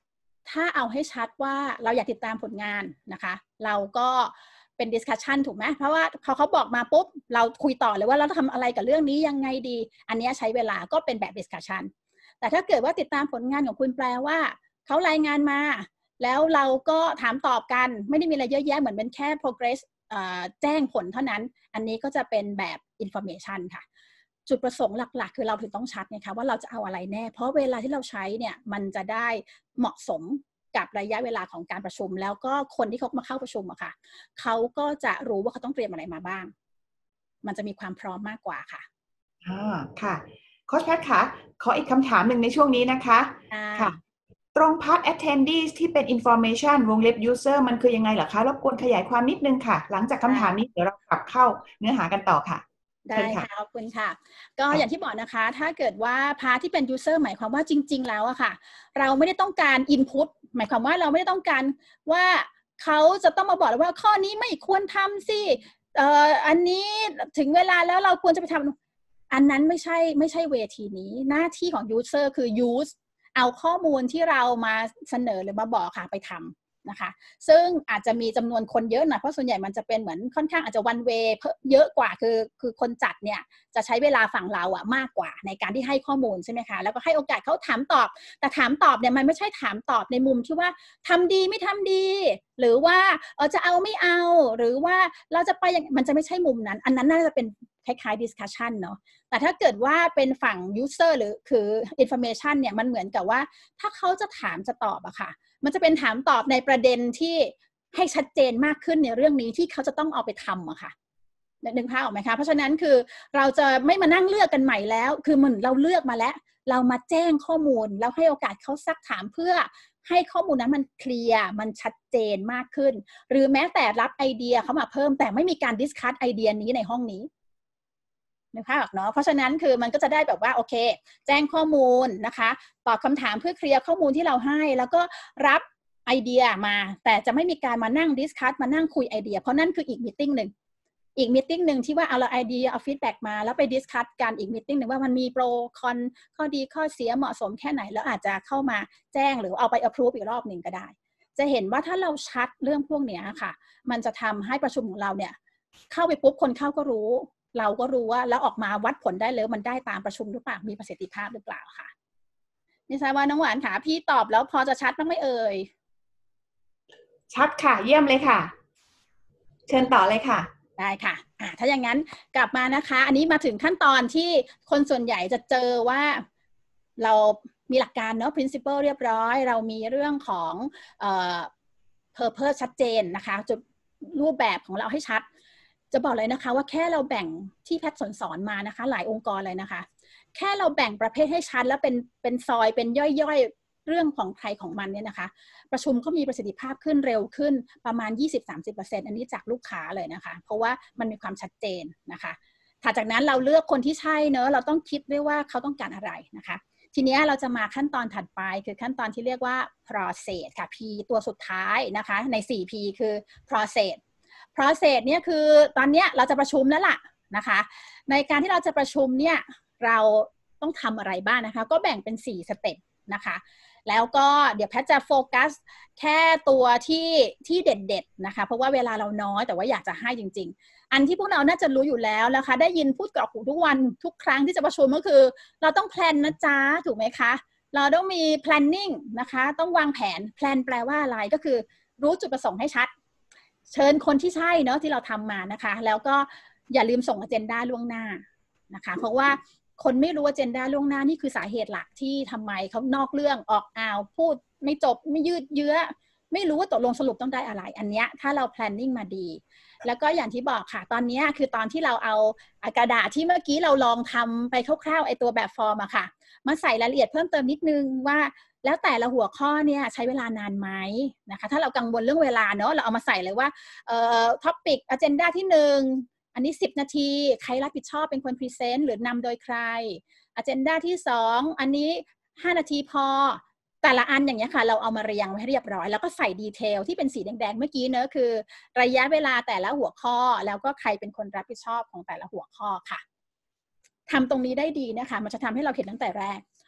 ถ้าเอาให้ชัดว่าเราอยากติดตามผลงานนะคะเราก็เป็น discussion ถูกไหมเพราะว่าพอเขาบอกมาปุ๊บเราคุยต่อเลยว่าเราทำอะไรกับเรื่องนี้ยังไงดีอันนี้ใช้เวลาก็เป็นแบบ discussion แต่ถ้าเกิดว่าติดตามผลงานของคุณแปลว่าเขารายงานมาแล้วเราก็ถามตอบกันไม่ได้มีอะไรเยอะแยะเหมือนเป็นแค่ progress แจ้งผลเท่านั้นอันนี้ก็จะเป็นแบบ information ค่ะจุดประสงค์หลักๆคือเราถึงต้องชัดไงคะว่าเราจะเอาอะไรแน่เพราะเวลาที่เราใช้เนี่ยมันจะได้เหมาะสมกับระยะเวลาของการประชุมแล้วก็คนที่เขามาเข้าประชุมอะค่ะเขาก็จะรู้ว่าเขาต้องเตรียมอะไรมาบ้างมันจะมีความพร้อมมากกว่าค่ะอ่าค่ะโค้ชแพทย์คะขออีกคำถามหนึ่งในช่วงนี้นะคะค่ะตรงพาร์ท attendees ที่เป็น information วงเล็บ user มันคือยังไงเหรอคะรบกวนขยายความนิดนึงค่ะหลังจากคำถามนี้เดี๋ยวเรากลับเข้าเนื้อหากันต่อค่ะได้ค่ะขอบคุณค่ะก็อย่างที่บอกนะคะถ้าเกิดว่าพาร์ทที่เป็น user หมายความว่าจริงๆแล้วอะค่ะเราไม่ได้ต้องการ input หมายความว่าเราไม่ได้ต้องการว่าเขาจะต้องมาบอกว่าข้อนี้ไม่ควรทำสิเอ่ออันนี้ถึงเวลาแล้วเราควรจะไปทำอันนั้นไม่ใช่ไม่ใช่เวทีนี้หน้าที่ของ user คือ use เอาข้อมูลที่เรามาเสนอหรือมาบอกค่ะไปทำนะคะซึ่งอาจจะมีจำนวนคนเยอะหน่อยเพราะส่วนใหญ่มันจะเป็นเหมือนค่อนข้างอาจจะ one way เยอะกว่าคือคือคนจัดเนี่ยจะใช้เวลาฝั่งเราอะมากกว่าในการที่ให้ข้อมูลใช่ไหมคะแล้วก็ให้โอกาสเขาถามตอบแต่ถามตอบเนี่ยมันไม่ใช่ถามตอบในมุมที่ว่าทำดีไม่ทำดีหรือว่าเออจะเอาไม่เอาหรือว่าเราจะไปอย่างมันจะไม่ใช่มุมนั้นอันนั้นน่าจะเป็นคล้ายๆ discussion เนาะแต่ถ้าเกิดว่าเป็นฝั่ง user หรือคือ information เนี่ยมันเหมือนกับว่าถ้าเขาจะถามจะตอบอะค่ะมันจะเป็นถามตอบในประเด็นที่ให้ชัดเจนมากขึ้นในเรื่องนี้ที่เขาจะต้องเอาไปทำอะค่ะนึกภาพออกไหมคะเพราะฉะนั้นคือเราจะไม่มานั่งเลือกกันใหม่แล้วคือเหมือนเราเลือกมาแล้วเรามาแจ้งข้อมูลแล้วให้โอกาสเขาซักถามเพื่อให้ข้อมูลนั้นมันเคลียร์มันชัดเจนมากขึ้นหรือแม้แต่รับไอเดียเขามาเพิ่มแต่ไม่มีการดิสคัสไอเดียนี้ในห้องนี้นึกภาพออกเนาะเพราะฉะนั้นคือมันก็จะได้แบบว่าโอเคแจ้งข้อมูลนะคะตอบคำถามเพื่อเคลียร์ข้อมูลที่เราให้แล้วก็รับไอเดียมาแต่จะไม่มีการมานั่งดิสคัสมานั่งคุยไอเดียเพราะนั่นคืออีกมีตติ้งหนึ่งอีกมีตติ้งหนึ่งที่ว่าเอาไอเดียเอาฟีดแบ็กมาแล้วไปดิสคัสกันอีกมีตติ้งหนึ่งว่ามันมีโปรคอนข้อดีข้อเสียเหมาะสมแค่ไหนแล้วอาจจะเข้ามาแจ้งหรือเอาไป approve อีกรอบหนึ่งก็ได้จะเห็นว่าถ้าเราชัดเรื่องพวกนี้ค่ะมันจะทำให้ประชุมของเราเนี่ยเข้าไปปุ๊บคนเข้าก็รู้เราก็รู้ว่าแล้วออกมาวัดผลได้เลยมันได้ตามประชุมหรือเปล่ามีประสิทธิภาพหรือเปล่าค่ะนี่ทราบว่าน้องหวานค่ะพี่ตอบแล้วพอจะชัดบ้างไหมเอ่ยชัดค่ะเยี่ยมเลยค่ะเชิญต่อเลยค่ะได้ค่ะอ่าถ้าอย่างนั้นกลับมานะคะอันนี้มาถึงขั้นตอนที่คนส่วนใหญ่จะเจอว่าเรามีหลักการเนาะ principle เรียบร้อยเรามีเรื่องของเอ่อ purpose ชัดเจนนะคะจุดรูปแบบของเราให้ชัดจะบอกเลยนะคะว่าแค่เราแบ่งที่แพทย์สอนสอนมานะคะหลายองค์กรเลยนะคะแค่เราแบ่งประเภทให้ชัดแล้วเป็นเป็นซอยเป็นย่อยๆเรื่องของใครของมันเนี่ยนะคะประชุมก็มีประสิทธิภาพขึ้นเร็วขึ้นประมาณ ยี่สิบถึงสามสิบเปอร์เซ็นต์ อันนี้จากลูกค้าเลยนะคะเพราะว่ามันมีความชัดเจนนะคะถัดจากนั้นเราเลือกคนที่ใช่เนอะเราต้องคิดด้วยว่าเขาต้องการอะไรนะคะทีนี้เราจะมาขั้นตอนถัดไปคือขั้นตอนที่เรียกว่า process ค่ะ P ตัวสุดท้ายนะคะใน โฟร์ พี คือ process process เนี่ยคือตอนนี้เราจะประชุมแล้วล่ะนะคะในการที่เราจะประชุมเนี่ยเราต้องทำอะไรบ้างนะคะก็แบ่งเป็นสี่สเต็ปนะคะแล้วก็เดี๋ยวแพทจะโฟกัสแค่ตัวที่ที่เด็ดๆนะคะเพราะว่าเวลาเราน้อยแต่ว่าอยากจะให้จริงๆอันที่พวกเราน่าจะรู้อยู่แล้วนะคะได้ยินพูดกรอกหูทุกวันทุกครั้งที่จะประชุมก็คือเราต้องแพลนนะจ๊ะถูกไหมคะเราต้องมี planning นะคะต้องวางแผนแพลนแปลว่าอะไรก็คือรู้จุดประสงค์ให้ชัดเชิญคนที่ใช่เนาะที่เราทำมานะคะแล้วก็อย่าลืมส่งอเจนดาล่วงหน้านะคะเพราะว่าคนไม่รู้อเจนดาล่วงหน้านี่คือสาเหตุหลักที่ทำไมเขานอกเรื่องออกอ่าวพูดไม่จบไม่ยืดเยื้อไม่รู้ว่าตกลงสรุปต้องได้อะไรอันเนี้ยถ้าเรา planning มาดีแล้วก็อย่างที่บอกค่ะตอนนี้คือตอนที่เราเอากระดาษที่เมื่อกี้เราลองทำไปคร่าวๆไอตัวแบบฟอร์มอะค่ะมาใส่รายละเอียดเพิ่มเติมนิดนึงว่าแล้วแต่ละหัวข้อเนี่ยใช้เวลานานไหมนะคะถ้าเรากังวลเรื่องเวลาเนอะเราเอามาใส่เลยว่าเอ่อ topic agenda ที่หนึ่งอันนี้สิบนาทีใครรับผิดชอบเป็นคนพรีเซนต์หรือนำโดยใคร agenda ที่สองอันนี้ห้านาทีพอแต่ละอันอย่างเงี้ยค่ะเราเอามาเรียงไว้ให้เรียบร้อยแล้วก็ใส่ดีเทลที่เป็นสีแดงๆเมื่อกี้เนอะคือระยะเวลาแต่ละหัวข้อแล้วก็ใครเป็นคนรับผิดชอบของแต่ละหัวข้อค่ะทำตรงนี้ได้ดีนะคะมันจะทำให้เราเห็นตั้งแต่แรก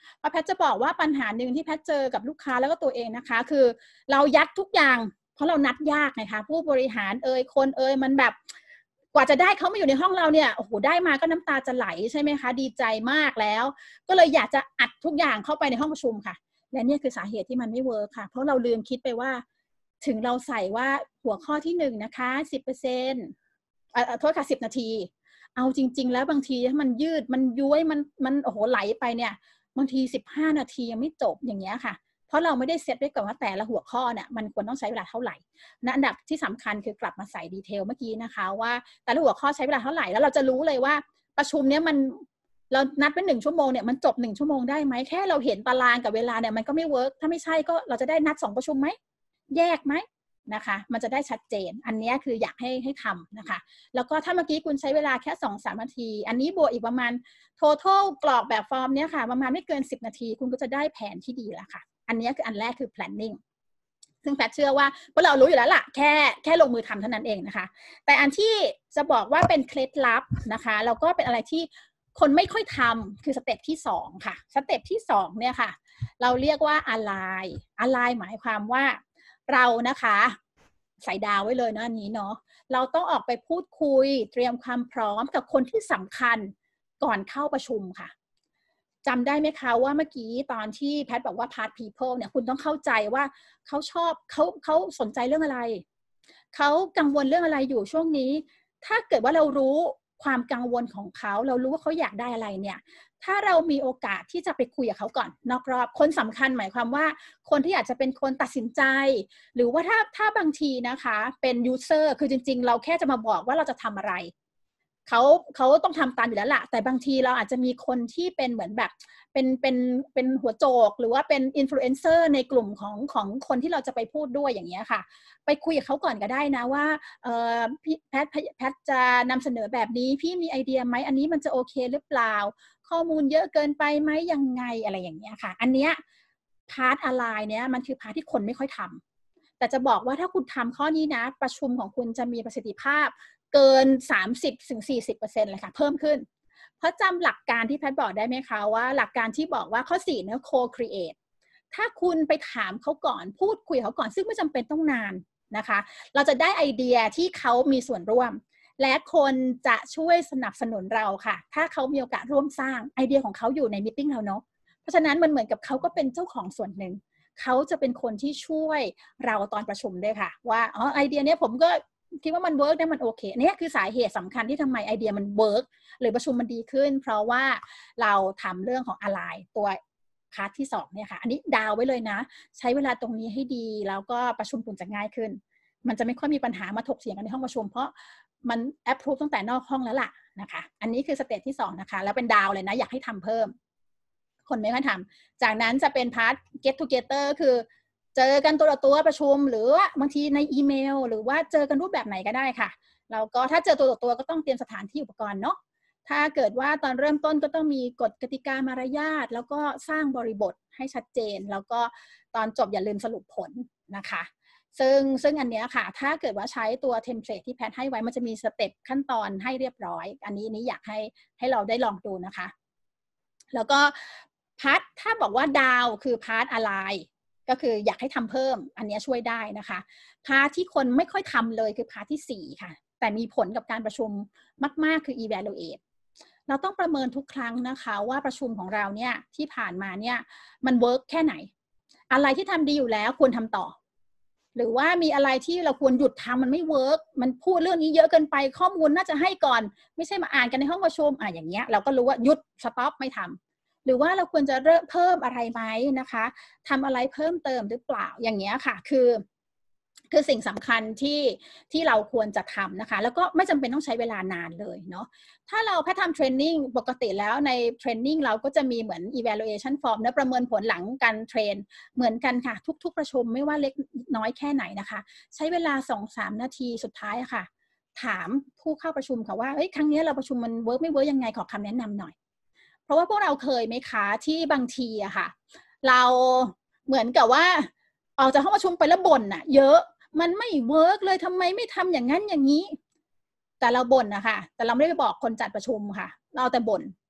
เพราะแพทจะบอกว่าปัญหาหนึ่งที่แพทเจอกับลูกค้าแล้วก็ตัวเองนะคะคือเรายัดทุกอย่างเพราะเรานัดยากไงคะผู้บริหารเอ่ยคนเอ่ยมันแบบกว่าจะได้เขามาอยู่ในห้องเราเนี่ยโอ้โหได้มาก็น้ำตาจะไหลใช่ไหมคะดีใจมากแล้วก็เลยอยากจะอัดทุกอย่างเข้าไปในห้องประชุมค่ะและนี่คือสาเหตุที่มันไม่เวิร์คค่ะเพราะเราลืมคิดไปว่าถึงเราใส่ว่าหัวข้อที่หนึ่งนะคะ สิบเปอร์เซ็นต์ อ่าโทษค่ะสิบนาทีเอาจริงๆแล้วบางทีถ้ามันยืดมันย้วยมันมันโอ้โหไหลไปเนี่ยบางทีสิบห้านาทียังไม่จบอย่างเงี้ยค่ะเพราะเราไม่ได้เซตไว้ก่อนว่าแต่ละหัวข้อเนี่ยมันควรต้องใช้เวลาเท่าไหร่และอันดับที่สำคัญคือกลับมาใส่ดีเทลเมื่อกี้นะคะว่าแต่ละหัวข้อใช้เวลาเท่าไหร่แล้วเราจะรู้เลยว่าประชุมเนี้ยมันเรานัดเป็นหนึ่งชั่วโมงเนี่ยมันจบหนึ่งชั่วโมงได้ไหมแค่เราเห็นตารางกับเวลาเนี่ยมันก็ไม่เวิร์กถ้าไม่ใช่ก็เราจะได้นัดสองประชุมไหมแยกไหมนะคะมันจะได้ชัดเจนอันนี้คืออยากให้ให้ทำนะคะแล้วก็ถ้าเมื่อกี้คุณใช้เวลาแค่ สองถึงสาม นาทีอันนี้บวกอีกประมาณ total กรอกแบบฟอร์มเนี้ยค่ะประมาณไม่เกินสิบนาทีคุณก็จะได้แผนที่ดีแล้วค่ะอันนี้คืออันแรกคือ planning ซึ่งแพทเชื่อว่าพวกเรารู้อยู่แล้วล่ะแค่แค่ลงมือทำเท่านั้นเองนะคะแต่อันที่จะบอกว่าเป็นเคล็ดลับนะคะแล้วก็เป็นอะไรที่คนไม่ค่อยทำคือสเต็ปที่สองค่ะสเต็ปที่สองเนี่ยค่ะเราเรียกว่า align align หมายความว่าเรานะคะใส่ดาวไว้เลยนะอันนี้เนาะเราต้องออกไปพูดคุยเตรียมความพร้อมกับคนที่สำคัญก่อนเข้าประชุมค่ะจำได้ไหมคะว่าเมื่อกี้ตอนที่แพทบอกว่า part people เนี่ยคุณต้องเข้าใจว่าเขาชอบเขาเขาสนใจเรื่องอะไรเขากังวลเรื่องอะไรอยู่ช่วงนี้ถ้าเกิดว่าเรารู้ความกังวลของเขาเรารู้ว่าเขาอยากได้อะไรเนี่ยถ้าเรามีโอกาสที่จะไปคุยกับเขาก่อนนอกรอบคนสำคัญหมายความว่าคนที่อาจจะเป็นคนตัดสินใจหรือว่าถ้าถ้าบางทีนะคะเป็นยูเซอร์คือจริงๆเราแค่จะมาบอกว่าเราจะทำอะไรเขาเขาต้องทำตามอยู่แล้วล่ะแต่บางทีเราอาจจะมีคนที่เป็นเหมือนแบบเป็นเป็นเป็นหัวโจกหรือว่าเป็นอินฟลูเอนเซอร์ในกลุ่มของของคนที่เราจะไปพูดด้วยอย่างเงี้ยค่ะไปคุยกับเขาก่อนก็ได้นะว่าเอ่อพี่แพทแพทจะนำเสนอแบบนี้พี่มีไอเดียไหมอันนี้มันจะโอเคหรือเปล่าข้อมูลเยอะเกินไปไหมยังไงอะไรอย่างเงี้ยค่ะอันเนี้ยพาร์ทอะไรเนี้ยมันคือพาร์ทที่คนไม่ค่อยทำแต่จะบอกว่าถ้าคุณทำข้อนี้นะประชุมของคุณจะมีประสิทธิภาพเกิน สามสิบถึงสี่สิบเปอร์เซ็นต์ เลยค่ะเพิ่มขึ้นเพราะจำหลักการที่แพทบอกได้ไหมคะว่าหลักการที่บอกว่าข้อสี่เนี่ย co-create ถ้าคุณไปถามเขาก่อนพูดคุยเขาก่อนซึ่งไม่จำเป็นต้องนานนะคะเราจะได้ไอเดียที่เขามีส่วนร่วมและคนจะช่วยสนับสนุนเราค่ะถ้าเขามีโอกาสร่วมสร้างไอเดียของเขาอยู่ในมีตติ้งเราเนาะเพราะฉะนั้นมันเหมือนกับเขาก็เป็นเจ้าของส่วนหนึ่งเขาจะเป็นคนที่ช่วยเราตอนประชุมด้วยค่ะว่าอ๋อไอเดียเนี้ยผมก็คิดว่ามันเวิร์กได้มันโอเคนี่คือสาเหตุสำคัญที่ทำไมไอเดียมันเวิร์กหรือประชุมมันดีขึ้นเพราะว่าเราทำเรื่องของ align ตัวพาร์ทที่สองเนี่ยค่ะอันนี้ดาวไว้เลยนะใช้เวลาตรงนี้ให้ดีแล้วก็ประชุมคุณจะง่ายขึ้นมันจะไม่ค่อยมีปัญหามาถกเถียงกันในห้องประชุมเพราะมันแอปพรูฟตั้งแต่นอกห้องแล้วล่ะนะคะอันนี้คือสเตจที่สองนะคะแล้วเป็นดาวเลยนะอยากให้ทำเพิ่มคนไม่ค่อยทำจากนั้นจะเป็นพาร์ท get together คือเจอกันตัวต่อตัวประชุมหรือว่าบางทีในอีเมลหรือว่าเจอกันรูปแบบไหนก็ได้ค่ะแล้วก็ถ้าเจอตัวต่อตัวก็ต้องเตรียมสถานที่อุปกรณ์เนาะถ้าเกิดว่าตอนเริ่มต้นก็ต้องมีกฎกติกามารยาทแล้วก็สร้างบริบทให้ชัดเจนแล้วก็ตอนจบอย่าลืมสรุปผลนะคะซึ่งซึ่งอันนี้ค่ะถ้าเกิดว่าใช้ตัวเทมเพลตที่แพทให้ไว้มันจะมีสเต็ปขั้นตอนให้เรียบร้อยอันนี้นี้อยากให้ให้เราได้ลองดูนะคะแล้วก็พาร์ทถ้าบอกว่าดาวคือพาร์ทอะไรก็คืออยากให้ทำเพิ่มอันนี้ช่วยได้นะคะพาร์ทที่คนไม่ค่อยทำเลยคือพาร์ทที่สี่ค่ะแต่มีผลกับการประชุมมากๆคือ evaluate เราต้องประเมินทุกครั้งนะคะว่าประชุมของเราเนี่ยที่ผ่านมาเนี่ยมันเวิร์กแค่ไหนอะไรที่ทำดีอยู่แล้วควรทำต่อหรือว่ามีอะไรที่เราควรหยุดทำมันไม่เวิร์กมันพูดเรื่องนี้เยอะเกินไปข้อมูลน่าจะให้ก่อนไม่ใช่มาอ่านกันในห้องประชุมอ่ะอย่างเงี้ยเราก็รู้ว่าหยุดสต็อปไม่ทำหรือว่าเราควรจะเริ่มเพิ่มอะไรไหมนะคะทำอะไรเพิ่มเติมหรือเปล่าอย่างเงี้ยค่ะคือคือสิ่งสำคัญที่ที่เราควรจะทำนะคะแล้วก็ไม่จำเป็นต้องใช้เวลานานเลยเนาะถ้าเราแพททำเทรนนิ่งปกติแล้วในเทรนนิ่งเราก็จะมีเหมือน evaluation form นะประเมินผลหลังการเทรนเหมือนกันค่ะทุกๆประชุมไม่ว่าเล็กน้อยแค่ไหนนะคะใช้เวลา สองถึงสาม นาทีสุดท้ายค่ะถามผู้เข้าประชุมค่ะว่าเอ้ยครั้งนี้เราประชุมมันเวิร์กไม่เวิร์กยังไงขอคำแนะนำหน่อยเพราะว่าพวกเราเคยไหมคะที่บางทีอะค่ะเราเหมือนกับว่าออกจากห้องประชุมไปแล้วบ่นอะเยอะมันไม่เวิร์กเลยทำไมไม่ทำอย่างนั้นอย่างนี้แต่เราบ่นนะคะแต่เราไม่ได้ไปบอกคนจัดประชุมค่ะเราแต่บ่น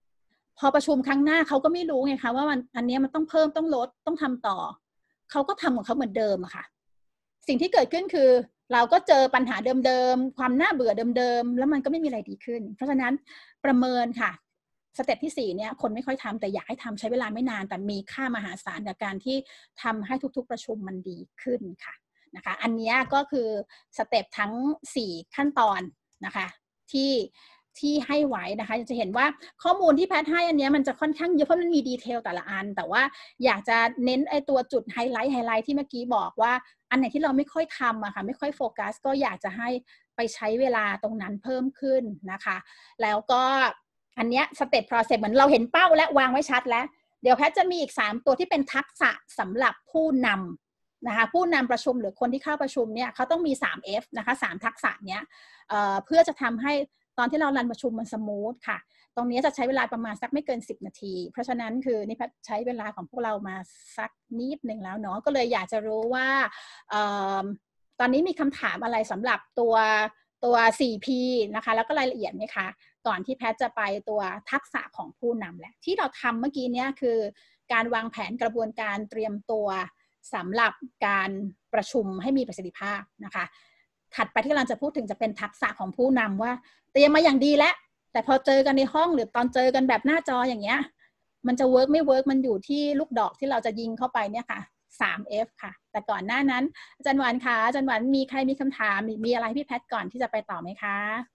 พอประชุมครั้งหน้าเขาก็ไม่รู้ไงคะว่ามันอันนี้มันต้องเพิ่มต้องลดต้องทำต่อเขาก็ทำของเขาเหมือนเดิมอะค่ะสิ่งที่เกิดขึ้นคือเราก็เจอปัญหาเดิมๆความน่าเบื่อเดิมๆแล้วมันก็ไม่มีอะไรดีขึ้นเพราะฉะนั้นประเมินค่ะสเต็ปที่สี่เนี่ยคนไม่ค่อยทำแต่อยากให้ทำใช้เวลาไม่นานแต่มีค่ามหาศาลกับการที่ทำให้ทุกๆประชุมมันดีขึ้นค่ะนะคะอันนี้ก็คือสเต็ปทั้งสี่ขั้นตอนนะคะที่ที่ให้ไว้นะคะจะเห็นว่าข้อมูลที่แพทให้อันนี้มันจะค่อนข้างเยอะเพราะมันมีดีเทลแต่ละอันแต่ว่าอยากจะเน้นไอ้ตัวจุดไฮไลท์ไฮไลท์ที่เมื่อกี้บอกว่าอันไหนที่เราไม่ค่อยทำอะค่ะไม่ค่อยโฟกัสก็อยากจะให้ไปใช้เวลาตรงนั้นเพิ่มขึ้นนะคะแล้วก็อันเนี้ยสเต็ป process เหมือนเราเห็นเป้าและวางไว้ชัดแล้วเดี๋ยวแพทจะมีอีกสามตัวที่เป็นทักษะสำหรับผู้นำนะคะผู้นำประชุมหรือคนที่เข้าประชุมเนี่ยเขาต้องมี ทรี เอฟ นะคะสามทักษะเนี้ย เอ่อ เพื่อจะทำให้ตอนที่เรารันประชุมมันสมูทค่ะตรงนี้จะใช้เวลาประมาณสักไม่เกินสิบนาทีเพราะฉะนั้นคือนี่แพทใช้เวลาของพวกเรามาสักนิดหนึ่งแล้วเนาะก็เลยอยากจะรู้ว่าเอ่อตอนนี้มีคำถามอะไรสำหรับตัวตัว โฟร์ พี นะคะแล้วก็รายละเอียดไหมคะก่อนที่แพทจะไปตัวทักษะของผู้นำแหละที่เราทำเมื่อกี้เนี่ยคือการวางแผนกระบวนการเตรียมตัวสำหรับการประชุมให้มีประสิทธิภาพนะคะถัดไปที่เราจะพูดถึงจะเป็นทักษะของผู้นำว่าเตรียมมาอย่างดีแล้วแต่พอเจอกันในห้องหรือตอนเจอกันแบบหน้าจออย่างเงี้ยมันจะเวิร์กไม่เวิร์กมันอยู่ที่ลูกดอกที่เราจะยิงเข้าไปเนี่ยค่ะ ทรี เอฟ ค่ะแต่ก่อนหน้านั้นอาจารย์หวานคะอาจารย์หวานมีใครมีคำถามมีอะไรพี่แพทก่อนที่จะไปต่อไหมคะ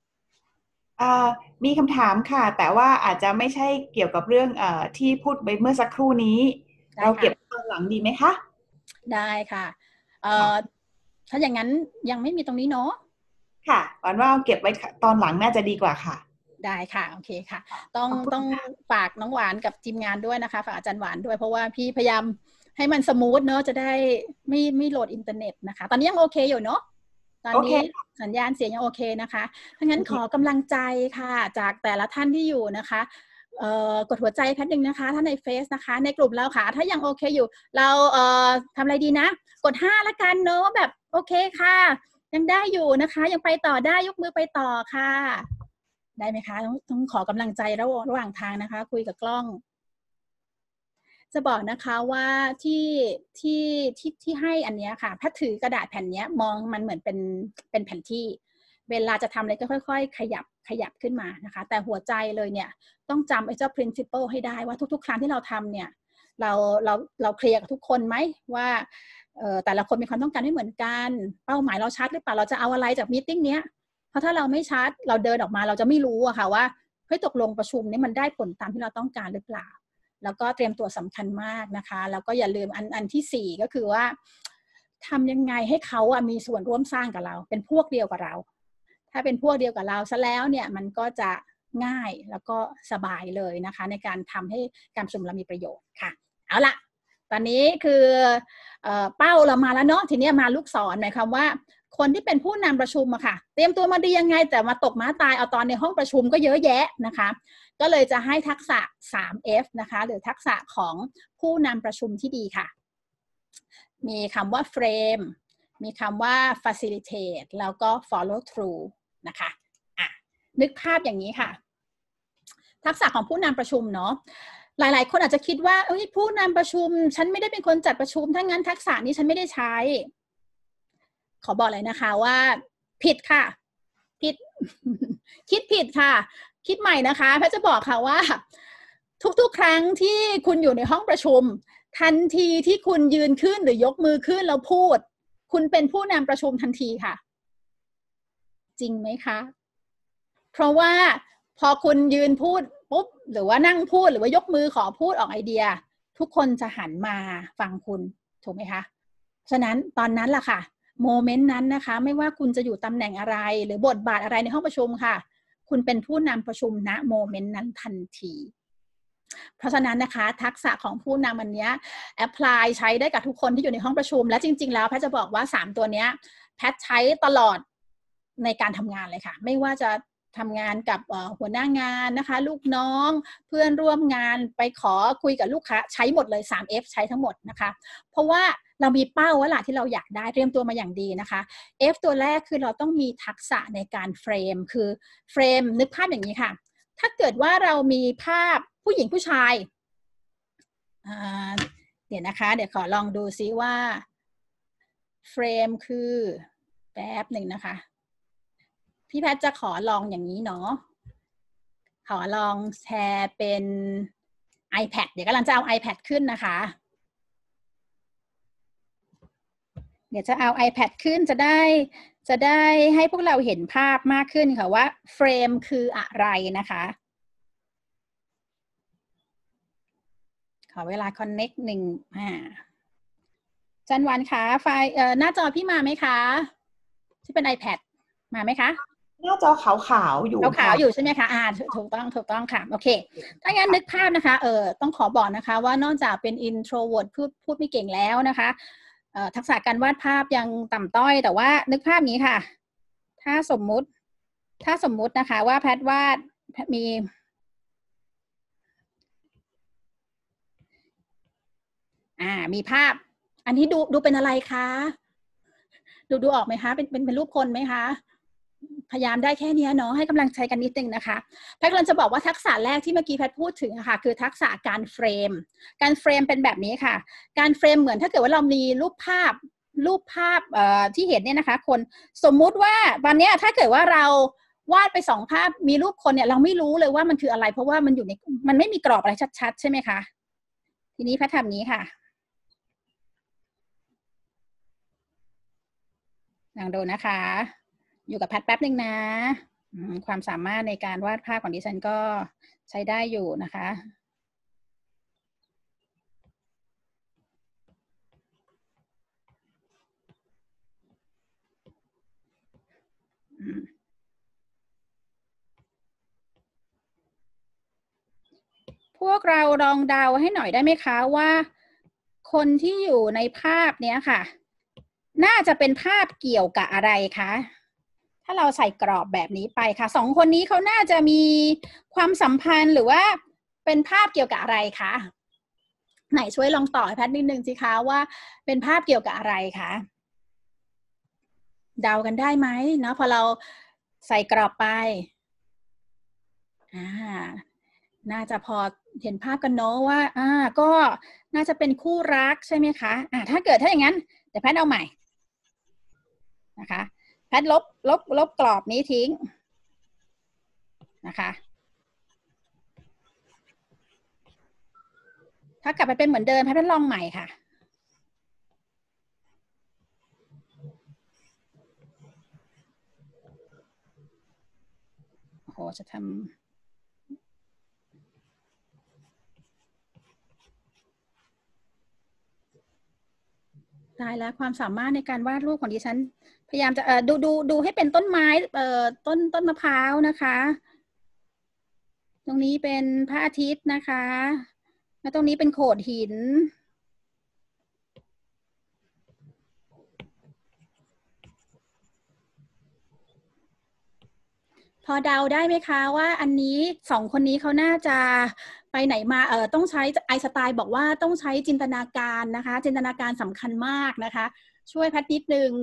มีคำถามค่ะแต่ว่าอาจจะไม่ใช่เกี่ยวกับเรื่องอที่พูดไปเมื่อสักครู่นี้เราเก็บตอนหลังดีไหมคะได้ค่ะเอ่อถ้าอย่างนั้นยังไม่มีตรงนี้เนาะค่ะหวานว่าเก็บไว้ตอนหลังน่าจะดีกว่าค่ะได้ค่ะโอเคค่ะต้องต้องฝากน้องหวานกับทีมงานด้วยนะคะฝากอาจารย์หวานด้วยเพราะว่าพี่พยายามให้มันสมูทเนาะจะได้ไม่ไม่โหลดอินเทอร์เน็ตนะคะตอนนี้ยังโอเคอยู่เนาะตอนนี้สัญญาณเสียงยังโอเคนะคะถ้างั้นขอกำลังใจค่ะจากแต่ละท่านที่อยู่นะคะเอ่อกดหัวใจแพทย์หนึ่งนะคะถ้าในเฟซนะคะในกลุ่มเราค่ะถ้ายังโอเคอยู่เราเอ่อทำอะไรดีนะกดห้าละกันเนาะแบบโอเคค่ะยังได้อยู่นะคะยังไปต่อได้ยกมือไปต่อค่ะได้ไหมคะต้องต้องขอกำลังใจระหว่างระหว่างทางนะคะคุยกับกล้องจะบอกนะคะว่าที่ที่ที่ที่ให้อันนี้ค่ะถ้าถือกระดาษแผ่นนี้มองมันเหมือนเป็นเป็นแผนที่เวลาจะทำอะไรก็ค่อยๆขยับขยับขึ้นมานะคะแต่หัวใจเลยเนี่ยต้องจำไอ้เจ้า principle ให้ได้ว่าทุกๆครั้งที่เราทำเนี่ยเราเราเราเคลียร์กับทุกคนไหมว่าเอ่อแต่ละคนมีความต้องการไม่เหมือนกันเป้าหมายเราชัดหรือเปล่าเราจะเอาอะไรจากมีตติ้งเนี้ยเพราะถ้าเราไม่ชัดเราเดินออกมาเราจะไม่รู้อะค่ะว่าเฮ้ยตกลงประชุมนี้มันได้ผลตามที่เราต้องการหรือเปล่าแล้วก็เตรียมตัวสำคัญมากนะคะแล้วก็อย่าลืมอันอันที่สี่ก็คือว่าทำยังไงให้เขาอะมีส่วนร่วมสร้างกับเราเป็นพวกเดียวกับเราถ้าเป็นพวกเดียวกับเราซะแล้วเนี่ยมันก็จะง่ายแล้วก็สบายเลยนะคะในการทำให้การประชุมเรามีประโยชน์ค่ะเอาละตอนนี้คือเอ่อเป้าเรามาแล้วเนาะทีนี้มาลูกศรหมายความว่าคนที่เป็นผู้นำประชุมอะค่ะเตรียมตัวมาดียังไงแต่มาตกม้าตายเอาตอนในห้องประชุมก็เยอะแยะนะคะก็เลยจะให้ทักษะ ทรี เอฟ นะคะหรือทักษะของผู้นำประชุมที่ดีค่ะมีคำว่า frame มีคำว่า facilitate แล้วก็ follow through นะคะอ่ะนึกภาพอย่างนี้ค่ะทักษะของผู้นำประชุมเนาะหลายๆคนอาจจะคิดว่าเอ้ยผู้นำประชุมฉันไม่ได้เป็นคนจัดประชุมถ้างั้นทักษะนี้ฉันไม่ได้ใช้ขอบอกเลยนะคะว่าผิดค่ะผิด คิดผิดค่ะคิดใหม่นะคะแพทย์จะบอกค่ะว่าทุกๆครั้งที่คุณอยู่ในห้องประชุมทันทีที่คุณยืนขึ้นหรือยกมือขึ้นแล้วพูดคุณเป็นผู้นำประชุมทันทีค่ะจริงไหมคะเพราะว่าพอคุณยืนพูดปุ๊บหรือว่านั่งพูดหรือว่ายกมือขอพูดออกไอเดียทุกคนจะหันมาฟังคุณถูกไหมคะฉะนั้นตอนนั้นล่ะค่ะโมเมนต์นั้นนะคะไม่ว่าคุณจะอยู่ตำแหน่งอะไรหรือบทบาทอะไรในห้องประชุมค่ะคุณเป็นผู้นำประชุมณโมเมนต์นั้นทันทีเพราะฉะนั้นนะคะทักษะของผู้นำอันนี้แอพพลายใช้ได้กับทุกคนที่อยู่ในห้องประชุมและจริงๆแล้วแพทย์จะบอกว่าสามตัวนี้แพทย์ใช้ตลอดในการทำงานเลยค่ะไม่ว่าจะทำงานกับหัวหน้างานนะคะลูกน้องเพื่อนร่วมงานไปขอคุยกับลูกค้าใช้หมดเลย ทรี เอฟ ใช้ทั้งหมดนะคะเพราะว่าเรามีเป้าว่าล่ะที่เราอยากได้เตรียมตัวมาอย่างดีนะคะ F ตัวแรกคือเราต้องมีทักษะในการเฟรมคือเฟรมนึกภาพอย่างนี้ค่ะถ้าเกิดว่าเรามีภาพผู้หญิงผู้ชายเดี๋ยวนะคะเดี๋ยวขอลองดูซิว่าเฟรมคือแป๊บหนึ่งนะคะพี่แพทย์จะขอลองอย่างนี้เนาะขอลองแชร์เป็น iPad เดี๋ยวกำลังจะเอา iPad ขึ้นนะคะเดี๋ยวจะเอา iPad ขึ้นจะได้จะได้ให้พวกเราเห็นภาพมากขึ้นค่ะว่าเฟรมคืออะไรนะคะขอเวลา connect หนึ่งอ่าจันวันคะไฟล์เอ่อหน้าจอพี่มาไหมคะที่เป็น iPad มาไหมคะหน้าจอขาวๆอยู่ขาวๆอยู่ใช่ไหมคะอ่าถูกต้องถูกต้องค่ะโอเคถ้างั้นนึกภาพนะคะเออต้องขอบอกนะคะว่านอกจากเป็น introvert พูดพูดไม่เก่งแล้วนะคะทักษะการวาดภาพยังต่ำต้อยแต่ว่านึกภาพนี้ค่ะถ้าสมมุติถ้าสมมุตินะคะว่าแพทวาดมีอ่ามีภาพอันนี้ดูดูเป็นอะไรคะดูดูออกไหมคะเป็นเป็นเป็นรูปคนไหมคะพยายามได้แค่นี้เนาะให้กำลังใจกันนิดนึงนะคะแพทย์กำลังจะบอกว่าทักษะแรกที่เมื่อกี้แพทย์พูดถึงค่ะคือทักษะการเฟรมการเฟรมเป็นแบบนี้ค่ะการเฟรมเหมือนถ้าเกิดว่าเรามีรูปภาพรูปภาพเอ่อที่เห็นเนี่ยนะคะคนสมมุติว่าตอนนี้ถ้าเกิดว่าเราวาดไปสองภาพมีรูปคนเนี่ยเราไม่รู้เลยว่ามันคืออะไรเพราะว่ามันอยู่ในมันไม่มีกรอบอะไรชัดๆใช่ไหมคะทีนี้แพทย์ทำนี้ค่ะลองดูนะคะอยู่กับแพทแป๊บนึงนะความสามารถในการวาดภาพของดิฉันก็ใช้ได้อยู่นะคะพวกเราลองเดาให้หน่อยได้ไหมคะว่าคนที่อยู่ในภาพนี้ค่ะน่าจะเป็นภาพเกี่ยวกับอะไรคะถ้าเราใส่กรอบแบบนี้ไปค่ะสองคนนี้เขาน่าจะมีความสัมพันธ์หรือว่าเป็นภาพเกี่ยวกับอะไรคะไหนช่วยลองต่อให้แพทนิดนึงสิคะว่าเป็นภาพเกี่ยวกับอะไรคะเดากันได้ไหมเนาะพอเราใส่กรอบไปอ่าน่าจะพอเห็นภาพกันเนาะว่าอ่าก็น่าจะเป็นคู่รักใช่ไหมคะอ่าถ้าเกิดถ้าอย่างนั้นเดี๋ยวแพทเอาใหม่นะคะแพทลบลบลบกรอบนี้ทิ้งนะคะถ้ากลับไปเป็นเหมือนเดิมแพทลองใหม่ค่ะโอ้โหจะทำตายแล้วความสามารถในการวาดรูปของดิฉันพยายามจะเอ่อดูดูดูให้เป็นต้นไม้เอ่อต้นต้นมะพร้าวนะคะตรงนี้เป็นพระอาทิตย์นะคะแล้วตรงนี้เป็นโขดหินพอเดาได้ไหมคะว่าอันนี้สองคนนี้เขาน่าจะไปไหนมาเออต้องใช้ไอน์สไตน์บอกว่าต้องใช้จินตนาการนะคะจินตนาการสำคัญมากนะคะช่วยแพทนิดนึง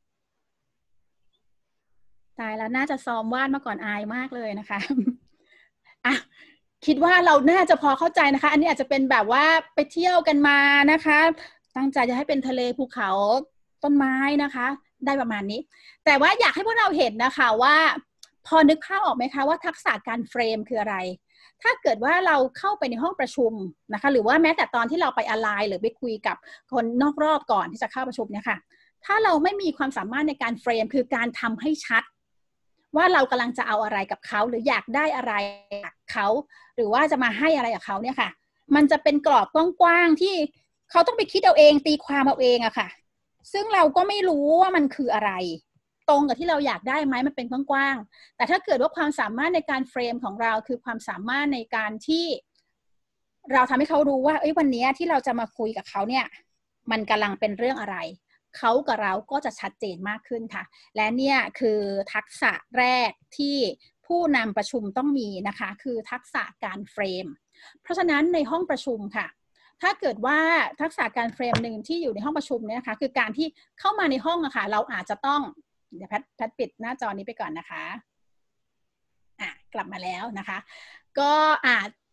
ตายแล้วน่าจะซ้อมวาดมาก่อนอายมากเลยนะคะอ่ะคิดว่าเราน่าจะพอเข้าใจนะคะอันนี้อาจจะเป็นแบบว่าไปเที่ยวกันมานะคะตั้งใจจะให้เป็นทะเลภูเขาต้นไม้นะคะได้ประมาณนี้แต่ว่าอยากให้พวกเราเห็นนะคะว่าพอนึกภาพออกไหมคะว่าทักษะการเฟรมคืออะไรถ้าเกิดว่าเราเข้าไปในห้องประชุมนะคะหรือว่าแม้แต่ตอนที่เราไปออนไลน์หรือไปคุยกับคนนอกรอบก่อนที่จะเข้าประชุมเนี่ยค่ะถ้าเราไม่มีความสามารถในการเฟรมคือการทำให้ชัดว่าเรากำลังจะเอาอะไรกับเขาหรืออยากได้อะไรจากเขาหรือว่าจะมาให้อะไรกับเขาเนี่ยค่ะมันจะเป็นกรอบกว้างๆที่เขาต้องไปคิดเอาเองตีความเอาเองอะค่ะซึ่งเราก็ไม่รู้ว่ามันคืออะไรตรงกับที่เราอยากได้ไหมมันเป็นกว้างๆแต่ถ้าเกิดว่าความสามารถในการเฟรมของเราคือความสามารถในการที่เราทำให้เขารู้ว่าเอ้ยวันนี้ที่เราจะมาคุยกับเขาเนี่ยมันกำลังเป็นเรื่องอะไรเขากับเราก็จะชัดเจนมากขึ้นค่ะและเนี่ยคือทักษะแรกที่ผู้นำประชุมต้องมีนะคะคือทักษะการเฟรมเพราะฉะนั้นในห้องประชุมค่ะถ้าเกิดว่าทักษะการเฟรมหนึ่งที่อยู่ในห้องประชุมเนี่ยนะคะคือการที่เข้ามาในห้องอะค่ะเราอาจจะต้องเดี๋ยวแพทแพทปิดหน้าจอนี้ไปก่อนนะคะอ่ะกลับมาแล้วนะคะก็อาจ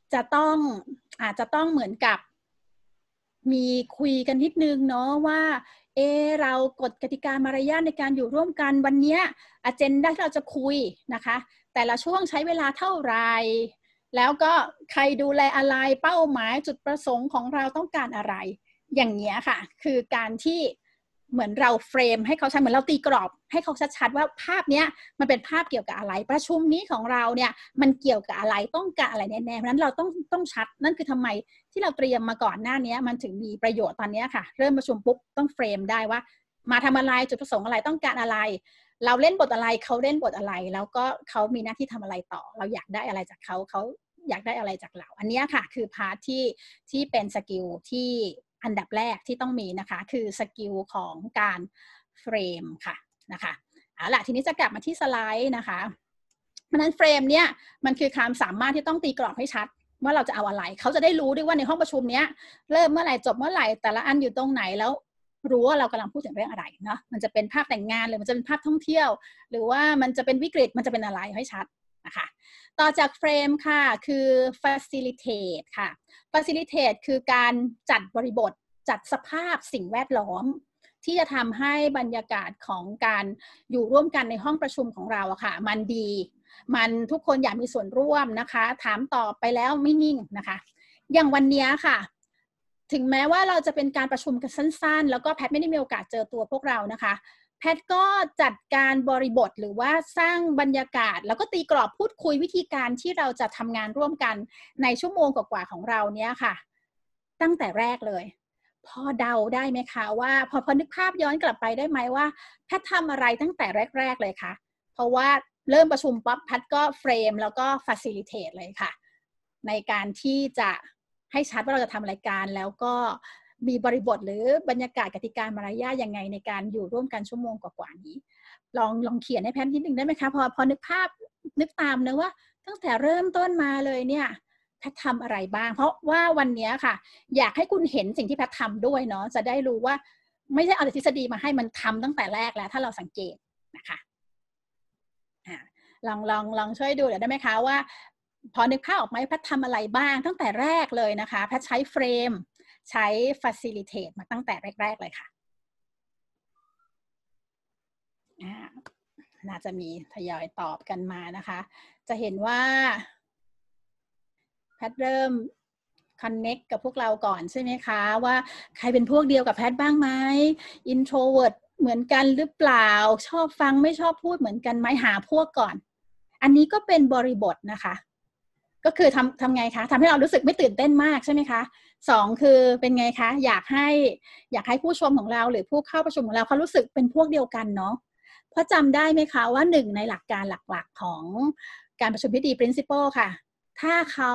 จะต้องอาจจะต้องเหมือนกับมีคุยกันนิดนึงเนาะว่าเออเรากฎกติกามารยาทในการอยู่ร่วมกันวันนี้อเจนดาที่เราจะคุยนะคะแต่ละช่วงใช้เวลาเท่าไหร่แล้วก็ใครดูแลอะไรเป้าหมายจุดประสงค์ของเราต้องการอะไรอย่างเงี้ยค่ะคือการที่เหมือนเราเฟรมให้เขาชัดเหมือนเราตีกรอบให้เขาชัดๆว่าภาพเนี้ยมันเป็นภาพเกี่ยวกับอะไรประชุมนี้ของเราเนี่ยมันเกี่ยวกับอะไรต้องการอะไรแน่ๆเพราะนั้นเราต้องต้องชัดนั่นคือทำไมที่เราเตรียมมาก่อนหน้านี้มันถึงมีประโยชน์ตอนนี้ค่ะเริ่มประชุมปุ๊บต้องเฟรมได้ว่ามาทำอะไรจุดประสงค์อะไรต้องการอะไรเราเล่นบทอะไรเขาเล่นบทอะไรแล้วก็เขามีหน้าที่ทำอะไรต่อเราอยากได้อะไรจากเขาเขาอยากได้อะไรจากเราอันนี้ค่ะคือพาร์ทที่ที่เป็นสกิลที่อันดับแรกที่ต้องมีนะคะคือสกิลของการเฟรมค่ะนะคะเอาล่ะทีนี้จะกลับมาที่สไลด์นะคะเพราะนั้นเฟรมเนี่ยมันคือความสามารถที่ต้องตีกรอบให้ชัดว่าเราจะเอาอะไรเขาจะได้รู้ด้วยว่าในห้องประชุมเนี้ยเริ่มเมื่อไหร่จบเมื่อไหร่แต่ละอันอยู่ตรงไหนแล้วรู้ว่าเรากำลังพูดถึงเรื่องอะไรเนาะมันจะเป็นภาพแต่งงานหรือมันจะเป็นภาพท่องเที่ยวหรือว่ามันจะเป็นวิกฤตมันจะเป็นอะไรให้ชัดนะคะต่อจากเฟรมค่ะคือ facilitate ค่ะ facilitate คือการจัดบริบทจัดสภาพสิ่งแวดล้อมที่จะทำให้บรรยากาศของการอยู่ร่วมกันในห้องประชุมของเราอะค่ะมันดีมันทุกคนอยากมีส่วนร่วมนะคะถามตอบไปแล้วไม่นิ่งนะคะอย่างวันนี้ค่ะถึงแม้ว่าเราจะเป็นการประชุมกันสั้นๆแล้วก็แพทไม่ได้มีโอกาสเจอตัวพวกเรานะคะแพทก็จัดการบริบทหรือว่าสร้างบรรยากาศแล้วก็ตีกรอบพูดคุยวิธีการที่เราจะทำงานร่วมกันในชั่วโมงกว่าๆของเราเนี้ยค่ะตั้งแต่แรกเลยพอเดาได้ไหมคะว่าพอพอนึกภาพย้อนกลับไปได้ไหมว่าแพททำอะไรตั้งแต่แรกๆเลยคะเพราะว่าเริ่มประชุมปั๊บแพทก็เฟรมแล้วก็ facilitate เลยค่ะในการที่จะให้ชัดว่าเราจะทำรายการแล้วก็มีบริบทหรือบรรยากาศกติกามารยาทยังไงในการอยู่ร่วมกันชั่วโมงกว่าๆนี้ลองลองเขียนให้แพทนิดนึงได้ไหมคะพอพอนึกภาพนึกตามนะว่าตั้งแต่เริ่มต้นมาเลยเนี่ยแพททำอะไรบ้างเพราะว่าวันนี้ค่ะอยากให้คุณเห็นสิ่งที่แพททำด้วยเนาะจะได้รู้ว่าไม่ใช่เอาแต่ทฤษฎีมาให้มันทำตั้งแต่แรกแล้วถ้าเราสังเกตนะคะลองลองลองช่วยดูเดี๋ยวได้ไหมคะว่าพอนึกภาพออกไหมแพททำอะไรบ้างตั้งแต่แรกเลยนะคะแพทใช้เฟรมใช้ facilitate มาตั้งแต่แรกๆเลยค่ะน่าจะมีทยอยตอบกันมานะคะจะเห็นว่าแพทเริ่ม connect กับพวกเราก่อนใช่ไหมคะว่าใครเป็นพวกเดียวกับแพทบ้างไหม introvert เหมือนกันหรือเปล่าชอบฟังไม่ชอบพูดเหมือนกันไหมหาพวกก่อนอันนี้ก็เป็นบริบทนะคะก็คือทำทำไงคะทำให้เรารู้สึกไม่ตื่นเต้นมากใช่ไหมคะสองคือเป็นไงคะอยากให้อยากให้ผู้ชมของเราหรือผู้เข้าประชุมของเราเขารู้สึกเป็นพวกเดียวกันเนาะเพราะจำได้ไหมคะว่าหนึ่งในหลักการหลักๆของการประชุมที่ดี principle ค่ะถ้าเขา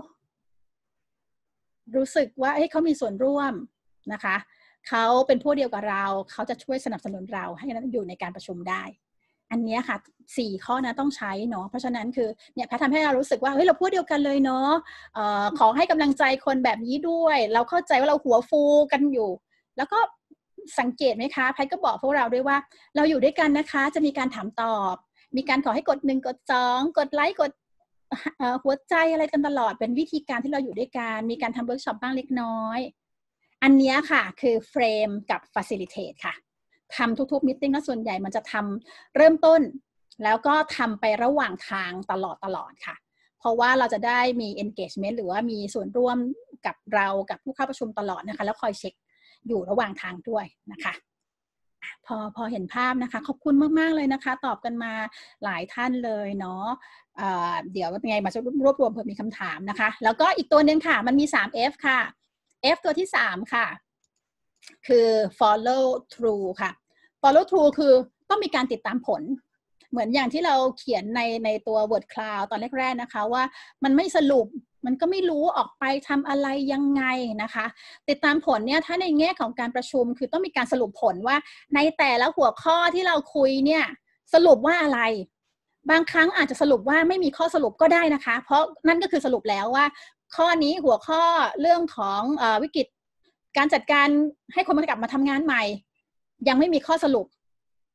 รู้สึกว่าเฮ้ยเขามีส่วนร่วมนะคะเขาเป็นพวกเดียวกับเราเขาจะช่วยสนับสนุนเราให้นั้นอยู่ในการประชุมได้อันนี้ค่ะสี่ข้อนะต้องใช้เนาะเพราะฉะนั้นคือเนี่ยแพททำให้เรารู้สึกว่าเฮ้ยเราพูดเดียวกันเลยเนาะเอ่อขอให้กำลังใจคนแบบนี้ด้วยเราเข้าใจว่าเราหัวฟูกันอยู่แล้วก็สังเกตไหมคะแพทก็บอกพวกเราด้วยว่าเราอยู่ด้วยกันนะคะจะมีการถามตอบมีการขอให้กดหนึ่งกดสองกดไลค์กดหัวใจอะไรกันตลอดเป็นวิธีการที่เราอยู่ด้วยกันมีการทำเวิร์กช็อปบ้างเล็กน้อยอันนี้ค่ะคือเฟรมกับ facilitate ค่ะทำทุกๆมิทติ้งแล้วส่วนใหญ่มันจะทำเริ่มต้นแล้วก็ทำไประหว่างทางตลอดตลอดค่ะเพราะว่าเราจะได้มี engagement หรือว่ามีส่วนร่วมกับเรากับผู้เข้าประชุมตลอดนะคะแล้วคอยเช็คอยู่ระหว่างทางด้วยนะคะพอพอเห็นภาพนะคะขอบคุณมากๆเลยนะคะตอบกันมาหลายท่านเลยเนาะ เอ่อ เดี๋ยวยังไงมาจะรวบรวมเผื่อมีคำถามนะคะแล้วก็อีกตัวหนึ่งค่ะมันมี ทรี เอฟ ค่ะ F ตัวที่สามค่ะคือ follow through ค่ะ follow through คือต้องมีการติดตามผลเหมือนอย่างที่เราเขียนในในตัว word cloud ตอนแรกๆนะคะว่ามันไม่สรุปมันก็ไม่รู้ออกไปทำอะไรยังไงนะคะติดตามผลเนี่ยถ้าในแง่ของการประชุมคือต้องมีการสรุปผลว่าในแต่ละหัวข้อที่เราคุยเนี่ยสรุปว่าอะไรบางครั้งอาจจะสรุปว่าไม่มีข้อสรุปก็ได้นะคะเพราะนั่นก็คือสรุปแล้วว่าข้อนี้หัวข้อเรื่องของเอ่อวิกฤตการจัดการให้คนกลับมาทำงานใหม่ยังไม่มีข้อสรุป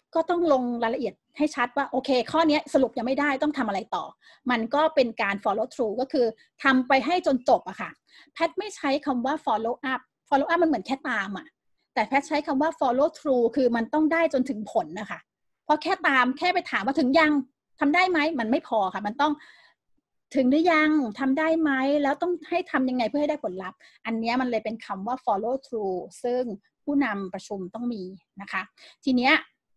ก็ต้องลงรายละเอียดให้ชัดว่าโอเคข้อนี้สรุปยังไม่ได้ต้องทำอะไรต่อมันก็เป็นการ follow through ก็คือทำไปให้จนจบอะค่ะแพทไม่ใช้คำว่า follow up follow up มันเหมือนแค่ตามอะแต่แพทใช้คำว่า follow through คือมันต้องได้จนถึงผลนะคะเพราะแค่ตามแค่ไปถามว่าถึงยังทำได้ไหมมันไม่พอค่ะมันต้องถึงหรือยังทำได้ไหมแล้วต้องให้ทำยังไงเพื่อให้ได้ผลลัพธ์อันนี้มันเลยเป็นคำว่า follow through ซึ่งผู้นำประชุมต้องมีนะคะทีเนี้ย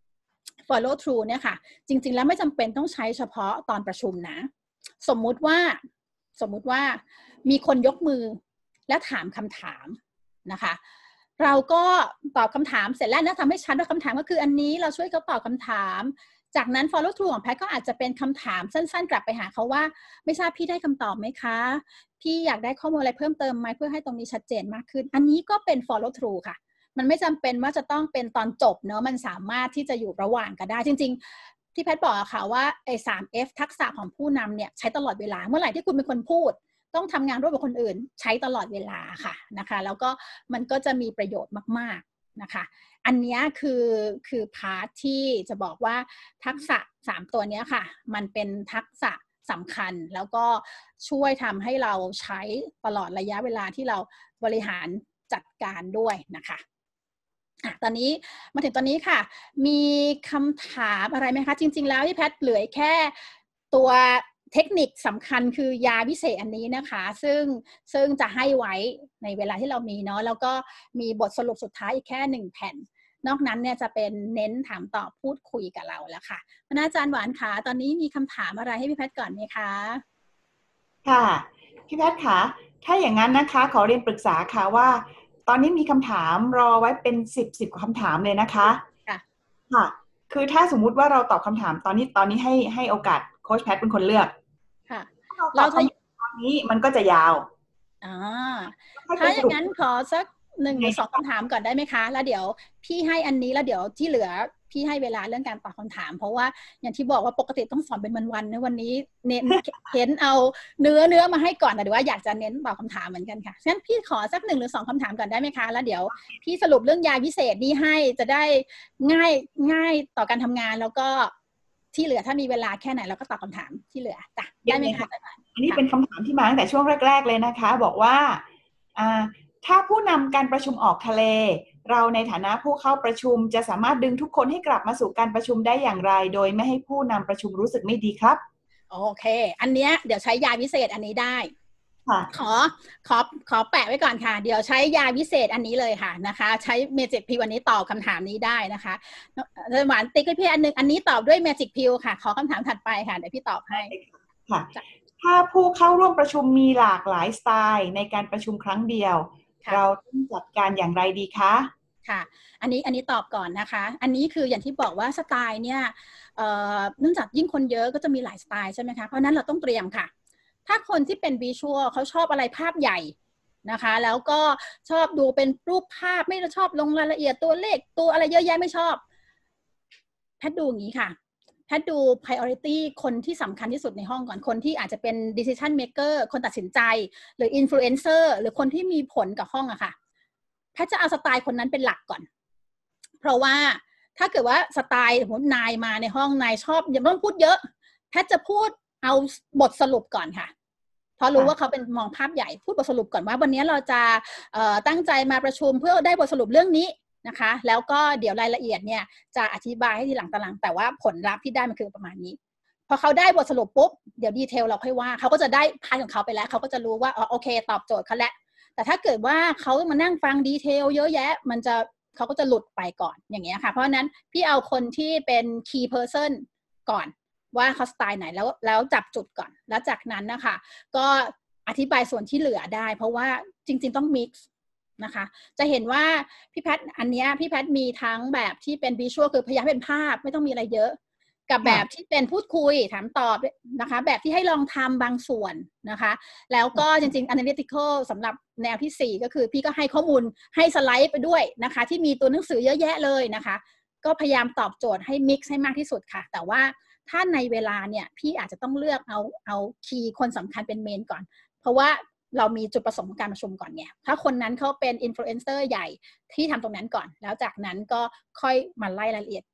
follow through เนี่ยค่ะจริงๆแล้วไม่จำเป็นต้องใช้เฉพาะตอนประชุมนะสมมุติว่าสมมุติว่ามีคนยกมือและถามคำถามนะคะเราก็ตอบคำถามเสร็จแล้วนะทำให้ชัดว่าคำถามก็คืออันนี้เราช่วยเขาตอบคำถามจากนั้น follow through ของแพทก็อาจจะเป็นคำถามสั้นๆกลับไปหาเขาว่าไม่ทราบพี่ได้คำตอบไหมคะพี่อยากได้ข้อมูลอะไรเพิ่มเติมไหมเพื่อให้ตรงนี้ชัดเจนมากขึ้นอันนี้ก็เป็น follow through ค่ะมันไม่จำเป็นว่าจะต้องเป็นตอนจบเนอะมันสามารถที่จะอยู่ระหว่างกันได้จริงๆที่แพทบอกอะค่ะว่าไอ้ สาม เอฟ ทักษะของผู้นำเนี่ยใช้ตลอดเวลาเมื่อไหร่ที่คุณเป็นคนพูดต้องทำงานร่วมกับคนอื่นใช้ตลอดเวลาค่ะนะคะแล้วก็มันก็จะมีประโยชน์มากๆนะคะอันนี้คือคือพาร์ทที่จะบอกว่าทักษะสามตัวนี้ค่ะมันเป็นทักษะสำคัญแล้วก็ช่วยทำให้เราใช้ตลอดระยะเวลาที่เราบริหารจัดการด้วยนะคะอ่ะตอนนี้มาถึงตอนนี้ค่ะมีคำถามอะไรไหมคะจริงๆแล้วที่แพทย์เหลือแค่ตัวเทคนิคสำคัญคือยาพิเศษอันนี้นะคะซึ่งซึ่งจะให้ไว้ในเวลาที่เรามีเนาะแล้วก็มีบทสรุปสุดท้ายอีกแค่หนึ่งแผ่นนอกนั้นเนี่ยจะเป็นเน้นถามตอบพูดคุยกับเราแล้วค่ะอาจารย์หวานคะตอนนี้มีคำถามอะไรให้พี่แพทย์ก่อนไหมคะค่ะพี่แพทย์คะถ้าอย่างนั้นนะคะขอเรียนปรึกษาค่ะว่าตอนนี้มีคำถามรอไว้เป็นสิบสิบกว่าคำถามเลยนะคะค่ะค่ะคือถ้าสมมุติว่าเราตอบคำถามตอนนี้ตอนนี้ให้ให้โอกาสโค้ชแพทเป็นคนเลือกค่ะเราตอบตอนนี้มันก็จะยาวอ่าถ้าอย่างนั้นขอสักหนึ่งหรือสองคำถามก่อนได้ไหมคะแล้วเดี๋ยวพี่ให้อันนี้แล้วเดี๋ยวที่เหลือพี่ให้เวลาเรื่องการตอบคำถามเพราะว่าอย่างที่บอกว่าปกติต้องสอนเป็นวันๆนะวันนี้เน้นเห็นเอาเนื้อเนื้อมาให้ก่อนแต่ว่าอยากจะเน้นตอบคำถามเหมือนกันค่ะงั้นพี่ขอสักหนึ่งหรือสองคำถามก่อนได้ไหมคะแล้วเดี๋ยวพี่สรุปเรื่องยาพิเศษนี้ให้จะได้ง่ายง่ายต่อการทำงานแล้วก็ที่เหลือถ้ามีเวลาแค่ไหนเราก็ตอบคำถามที่เหลือจ้ะได้ไหมคะอันนี้เป็นคำถามที่มาตั้งแต่ช่วงแรกๆเลยนะคะบอกว่าถ้าผู้นำการประชุมออกทะเลเราในฐานะผู้เข้าประชุมจะสามารถดึงทุกคนให้กลับมาสู่การประชุมได้อย่างไรโดยไม่ให้ผู้นำประชุมรู้สึกไม่ดีครับโอเคอันเนี้ยเดี๋ยวใช้ยาพิเศษอันนี้ได้ขอขอขอแปะไว้ก่อนค่ะเดี๋ยวใช้ยาพิเศษอันนี้เลยค่ะนะคะใช้เมจิกพิวอันนี้ตอบคำถามนี้ได้นะคะหวานติ๊กให้พี่อันนึงอันนี้ตอบด้วยเมจิกพิวค่ะขอคำถามถัดไปค่ะเดี๋ยวพี่ตอบให้ค่ะถ้าผู้เข้าร่วมประชุมมีหลากหลายสไตล์ในการประชุมครั้งเดียวเราต้องจัดการอย่างไรดีคะค่ะอันนี้อันนี้ตอบก่อนนะคะอันนี้คืออย่างที่บอกว่าสไตล์เนี่ยเอ่อเนื่องจากยิ่งคนเยอะก็จะมีหลายสไตล์ใช่ไหมคะเพราะนั้นเราต้องเตรียมค่ะถ้าคนที่เป็นวิชวลเขาชอบอะไรภาพใหญ่นะคะแล้วก็ชอบดูเป็นรูปภาพไม่ชอบลงรายละเอียดตัวเลขตัวอะไรเยอะแยะไม่ชอบแพทย์ดูอย่างนี้ค่ะแพทย์ดู priority คนที่สำคัญที่สุดในห้องก่อนคนที่อาจจะเป็น decision maker คนตัดสินใจหรือ influencer หรือคนที่มีผลกับห้องอะค่ะแพทย์จะเอาสไตล์คนนั้นเป็นหลักก่อนเพราะว่าถ้าเกิดว่าสไตล์สมมตินายมาในห้องนายชอบอย่าต้องพูดเยอะแพทย์จะพูดเอาบทสรุปก่อนค่ะเพราะรู้ว่าเขาเป็นมองภาพใหญ่พูดบทสรุปก่อนว่าวันนี้เราจะตั้งใจมาประชุมเพื่อได้บทสรุปเรื่องนี้นะคะแล้วก็เดี๋ยวรายละเอียดเนี่ยจะอธิบายให้ทีหลังตารางแต่ว่าผลลัพธ์ที่ได้มันคือประมาณนี้พอเขาได้บทสรุปปุ๊บเดี๋ยวดีเทลเราค่อยว่าเขาก็จะได้พาร์ทของเขาไปแล้วเขาก็จะรู้ว่าอ๋อโอเคตอบโจทย์เขาแล้วแต่ถ้าเกิดว่าเขามานั่งฟังดีเทลเยอะแยะมันจะเขาก็จะหลุดไปก่อนอย่างเงี้ยค่ะเพราะฉะนั้นพี่เอาคนที่เป็น key person ก่อนว่าเขาสไตล์ไหนแล้วแล้วจับจุดก่อนแล้วจากนั้นนะคะก็อธิบายส่วนที่เหลือได้เพราะว่าจริงๆต้อง mix นะคะจะเห็นว่าพี่แพทอันเนี้ยพี่แพทมีทั้งแบบที่เป็นวิชวลคือพยายามเป็นภาพไม่ต้องมีอะไรเยอะกับแบบที่เป็นพูดคุยถามตอบนะคะแบบที่ให้ลองทำบางส่วนนะคะแล้วก็จริงๆ analytical สำหรับแนวที่สี่ก็คือพี่ก็ให้ข้อมูลให้สไลด์ไปด้วยนะคะที่มีตัวหนังสือเยอะแยะเลยนะคะก็พยายามตอบโจทย์ให้ mix ให้มากที่สุดค่ะแต่ว่าถ้าในเวลาเนี่ยพี่อาจจะต้องเลือกเอาเอาคีย์คนสำคัญเป็นเมนก่อนเพราะว่าเรามีจุดประสงค์ของการประชุมก่อนไงถ้าคนนั้นเขาเป็นอินฟลูเอนเซอร์ใหญ่ที่ทำตรงนั้นก่อนแล้วจากนั้นก็ค่อยมาไล่รายละเอียด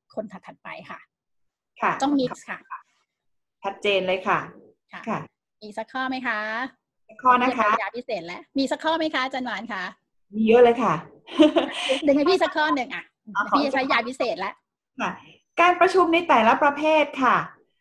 คนถัดๆไปค่ะค่ะต้อง mix ค่ะชัดเจนเลยค่ะค่ะมีสักข้อไหมคะข้อนะคะยาพิเศษแล้วมีสักข้อไหมคะอาจารย์หวานคะมีเยอะเลยค่ะดึงให้พี่สักข้อหนึ่งอ่ะพี่จะใช้ยาพิเศษแล้วค่ะการประชุมในแต่ละประเภทค่ะ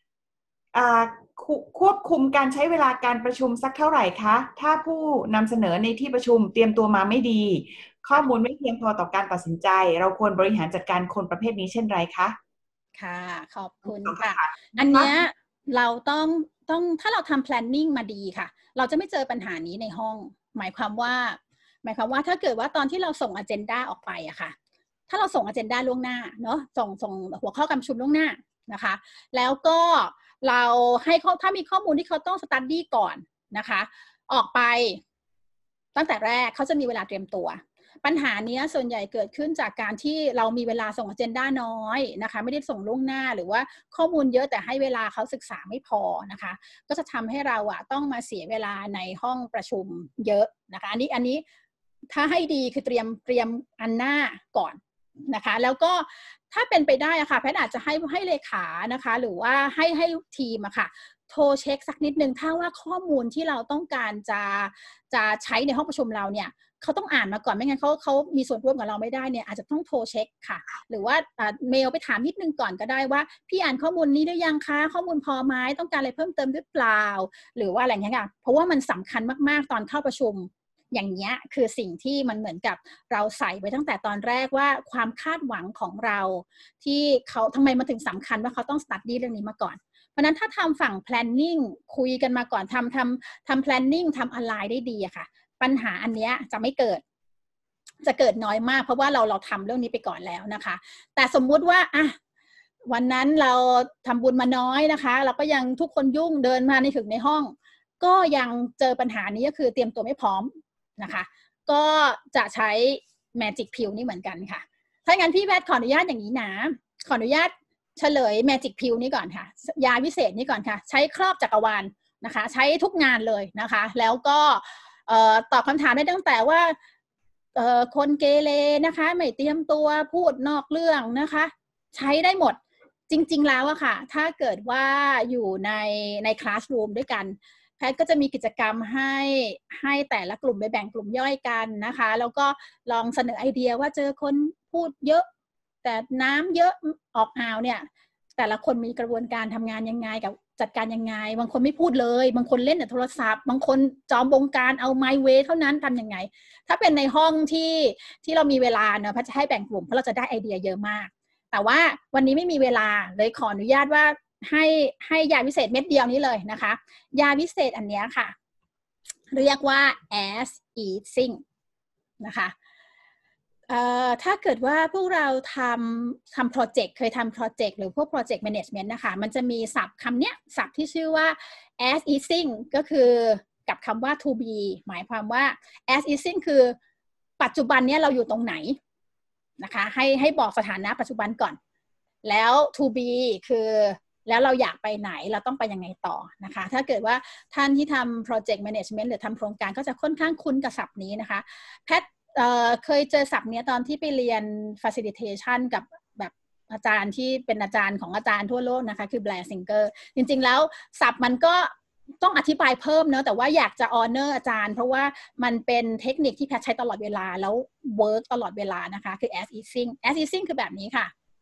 ควบคุมการใช้เวลาการประชุมสักเท่าไหร่คะถ้าผู้นำเสนอในที่ประชุมเตรียมตัวมาไม่ดีข้อมูลไม่เพียงพอต่อการตัดสินใจเราควรบริหารจัดการคนประเภทนี้เช่นไรคะค่ะขอบคุณค่ะอันเนี้ยเราต้องต้องถ้าเราทำ planning มาดีค่ะเราจะไม่เจอปัญหานี้ในห้องหมายความว่าหมายความว่าถ้าเกิดว่าตอนที่เราส่ง agenda ออกไปอะค่ะถ้าเราส่ง agenda ล่วงหน้าเนาะส่งส่งหัวข้อการประชุมล่วงหน้านะคะแล้วก็เราให้เขาถ้ามีข้อมูลที่เขาต้อง study ก่อนนะคะออกไปตั้งแต่แรกเขาจะมีเวลาเตรียมตัวปัญหานี้ส่วนใหญ่เกิดขึ้นจากการที่เรามีเวลาส่ง agenda น้อยนะคะไม่ได้ส่งล่วงหน้าหรือว่าข้อมูลเยอะแต่ให้เวลาเขาศึกษาไม่พอนะคะก็จะทำให้เราอะต้องมาเสียเวลาในห้องประชุมเยอะนะคะอันนี้อันนี้ถ้าให้ดีคือเตรียมเตรียมอันหน้าก่อนนะคะแล้วก็ถ้าเป็นไปได้อะค่ะแพทย์อาจจะให้ให้เลขานะคะหรือว่าให้ให้ทีมอะค่ะโทรเช็คสักนิดนึงถ้าว่าข้อมูลที่เราต้องการจะจะใช้ในห้องประชุมเราเนี่ยเขาต้องอ่านมาก่อนไม่งั้นเขาเขามีส่วนร่วมกับเราไม่ได้เนี่ยอาจจะต้องโทรเช็คค่ะหรือว่าเมลไปถามนิดนึงก่อนก็ได้ว่าพี่อ่านข้อมูลนี้หรือยังคะข้อมูลพอไหมต้องการอะไรเพิ่มเติมหรือเปล่าหรือว่าอะไรอย่างเงี้ยค่ะเพราะว่ามันสำคัญมากๆตอนเข้าประชุมอย่างเงี้ยคือสิ่งที่มันเหมือนกับเราใส่ไว้ตั้งแต่ตอนแรกว่าความคาดหวังของเราที่เขาทำไมมันถึงสำคัญว่าเขาต้อง study เรื่องนี้มาก่อนเพราะนั้นถ้าทำฝั่ง planning คุยกันมาก่อนทำทำทำ planning ทำ align ได้ดีอะค่ะปัญหาอันเนี้ยจะไม่เกิดจะเกิดน้อยมากเพราะว่าเราเราทำเรื่องนี้ไปก่อนแล้วนะคะแต่สมมุติว่าอะวันนั้นเราทำบุญมาน้อยนะคะเราก็ยังทุกคนยุ่งเดินมาในถึงในห้องก็ยังเจอปัญหานี้ก็คือเตรียมตัวไม่พร้อมนะคะก็จะใช้ Magic Pill นี่เหมือนกันค่ะถ้างั้นพี่แพทย์ขออนุญาตอย่างนี้นะขออนุญาตเฉลย Magic Pill นี่ก่อนค่ะยาวิเศษนี่ก่อนค่ะใช้ครอบจักรวาลนะคะใช้ทุกงานเลยนะคะแล้วก็ตอบคำถามได้ตั้งแต่ว่าคนเกเรนะคะไม่เตรียมตัวพูดนอกเรื่องนะคะใช้ได้หมดจริงๆแล้วอะค่ะถ้าเกิดว่าอยู่ในในคลาสรูมด้วยกันแพทย์ก็จะมีกิจกรรมให้ให้แต่ละกลุ่มไปแบ่งกลุ่มย่อยกันนะคะแล้วก็ลองเสนอไอเดียว่าเจอคนพูดเยอะแต่น้ำเยอะออกอ่าวเนี่ยแต่ละคนมีกระบวนการทำงานยังไงกับจัดการยังไงบางคนไม่พูดเลยบางคนเล่นแต่โทรศัพท์บางคนจอมบงการเอาไมค์เวย์เท่านั้นทำยังไงถ้าเป็นในห้องที่ที่เรามีเวลาเนอะแพทย์จะให้แบ่งกลุ่มเพราะเราจะได้ไอเดียเยอะมากแต่ว่าวันนี้ไม่มีเวลาเลยขออนุญาตว่าให้ให้ยาวิเศษเม็ดเดียวนี้เลยนะคะยาวิเศษอันนี้ค่ะเรียกว่า as easing นะคะเอ่อถ้าเกิดว่าพวกเราทำทำโปรเจกต์เคยทำโปรเจกต์หรือพวกโปรเจกต์แมเนจเมนต์นะคะมันจะมีศัพท์คำเนี้ยศัพท์ที่ชื่อว่า as easing ก็คือกับคำว่า to be หมายความว่า as easing คือปัจจุบันเนี้ยเราอยู่ตรงไหนนะคะให้ให้บอกสถานะปัจจุบันก่อนแล้ว to be คือแล้วเราอยากไปไหนเราต้องไปยังไงต่อนะคะถ้าเกิดว่าท่านที่ทำ project management หรือทำโครงการก็จะค่อนข้างคุ้นกับศัพท์นี้นะคะแพทเอ่อเคยเจอศัพท์นี้ตอนที่ไปเรียน facilitation กับแบบอาจารย์ที่เป็นอาจารย์ของอาจารย์ทั่วโลกนะคะคือ Blair Singer จริงๆแล้วศัพท์มันก็ต้องอธิบายเพิ่มเนอะแต่ว่าอยากจะ honor อาจารย์เพราะว่ามันเป็นเทคนิคที่แพทใช้ตลอดเวลาแล้ว work ตลอดเวลานะคะคือ as easing as easing คือแบบนี้ค่ะ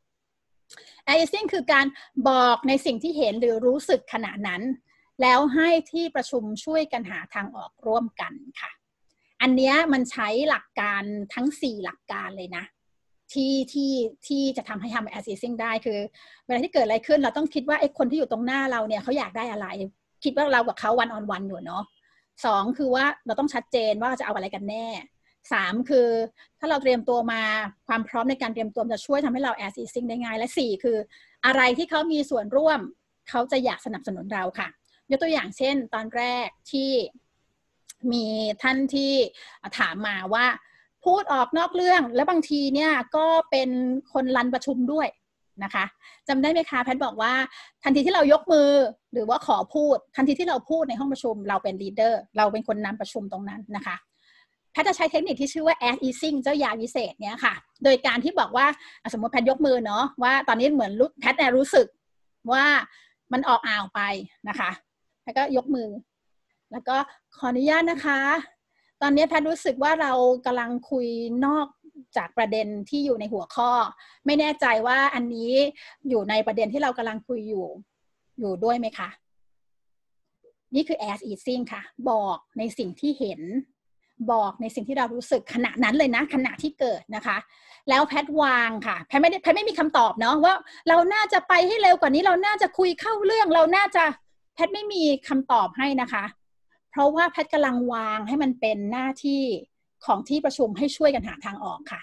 as easing คือการบอกในสิ่งที่เห็นหรือรู้สึกขณะนั้นแล้วให้ที่ประชุมช่วยกันหาทางออกร่วมกันค่ะอันนี้มันใช้หลักการทั้งสี่หลักการเลยนะที่ที่ที่จะทำให้ทำ as easing ได้คือเวลาที่เกิดอะไรขึ้นเราต้องคิดว่าไอ้คนที่อยู่ตรงหน้าเราเนี่ยเขาอยากได้อะไรคิดว่าเรากับเขา one on one อยู่เนาะสองคือว่าเราต้องชัดเจนว่าจะเอาอะไรกันแน่สามคือถ้าเราเตรียมตัวมาความพร้อมในการเตรียมตัวจะช่วยทำให้เรา as easing ได้ง่ายและสี่คืออะไรที่เขามีส่วนร่วมเขาจะอยากสนับสนุนเราค่ะยกตัวอย่างเช่นตอนแรกที่มีท่านที่ถามมาว่าพูดออกนอกเรื่องแล้วบางทีเนี่ยก็เป็นคนรันประชุมด้วยนะคะจำได้ไหมคะแพทย์บอกว่าทันทีที่เรายกมือหรือว่าขอพูดทันทีที่เราพูดในห้องประชุมเราเป็นลีดเดอร์เราเป็นคนนำประชุมตรงนั้นนะคะแพทย์จะใช้เทคนิคที่ชื่อว่า as easing เจ้ายาวิเศษเนี้ยค่ะโดยการที่บอกว่าสมมติแพทย์ยกมือเนาะว่าตอนนี้เหมือนแพทย์เนี่ยรู้สึกว่ามันออกอ่าวไปนะคะแพทย์ก็ยกมือแล้วก็ขออนุญาตนะคะตอนนี้แพทย์รู้สึกว่าเรากำลังคุยนอกจากประเด็นที่อยู่ในหัวข้อไม่แน่ใจว่าอันนี้อยู่ในประเด็นที่เรากำลังคุยอยู่อยู่ด้วยไหมคะนี่คือ as easing ค่ะบอกในสิ่งที่เห็นบอกในสิ่งที่เรารู้สึกขณะนั้นเลยนะขณะที่เกิดนะคะแล้วแพทวางค่ะแพทไม่ได้แพทไม่มีคำตอบเนาะว่าเราน่าจะไปให้เร็วกว่านี้เราน่าจะคุยเข้าเรื่องเราน่าจะแพทไม่มีคำตอบให้นะคะเพราะว่าแพทกำลังวางให้มันเป็นหน้าที่ของที่ประชุมให้ช่วยกันหาทางออกค่ะ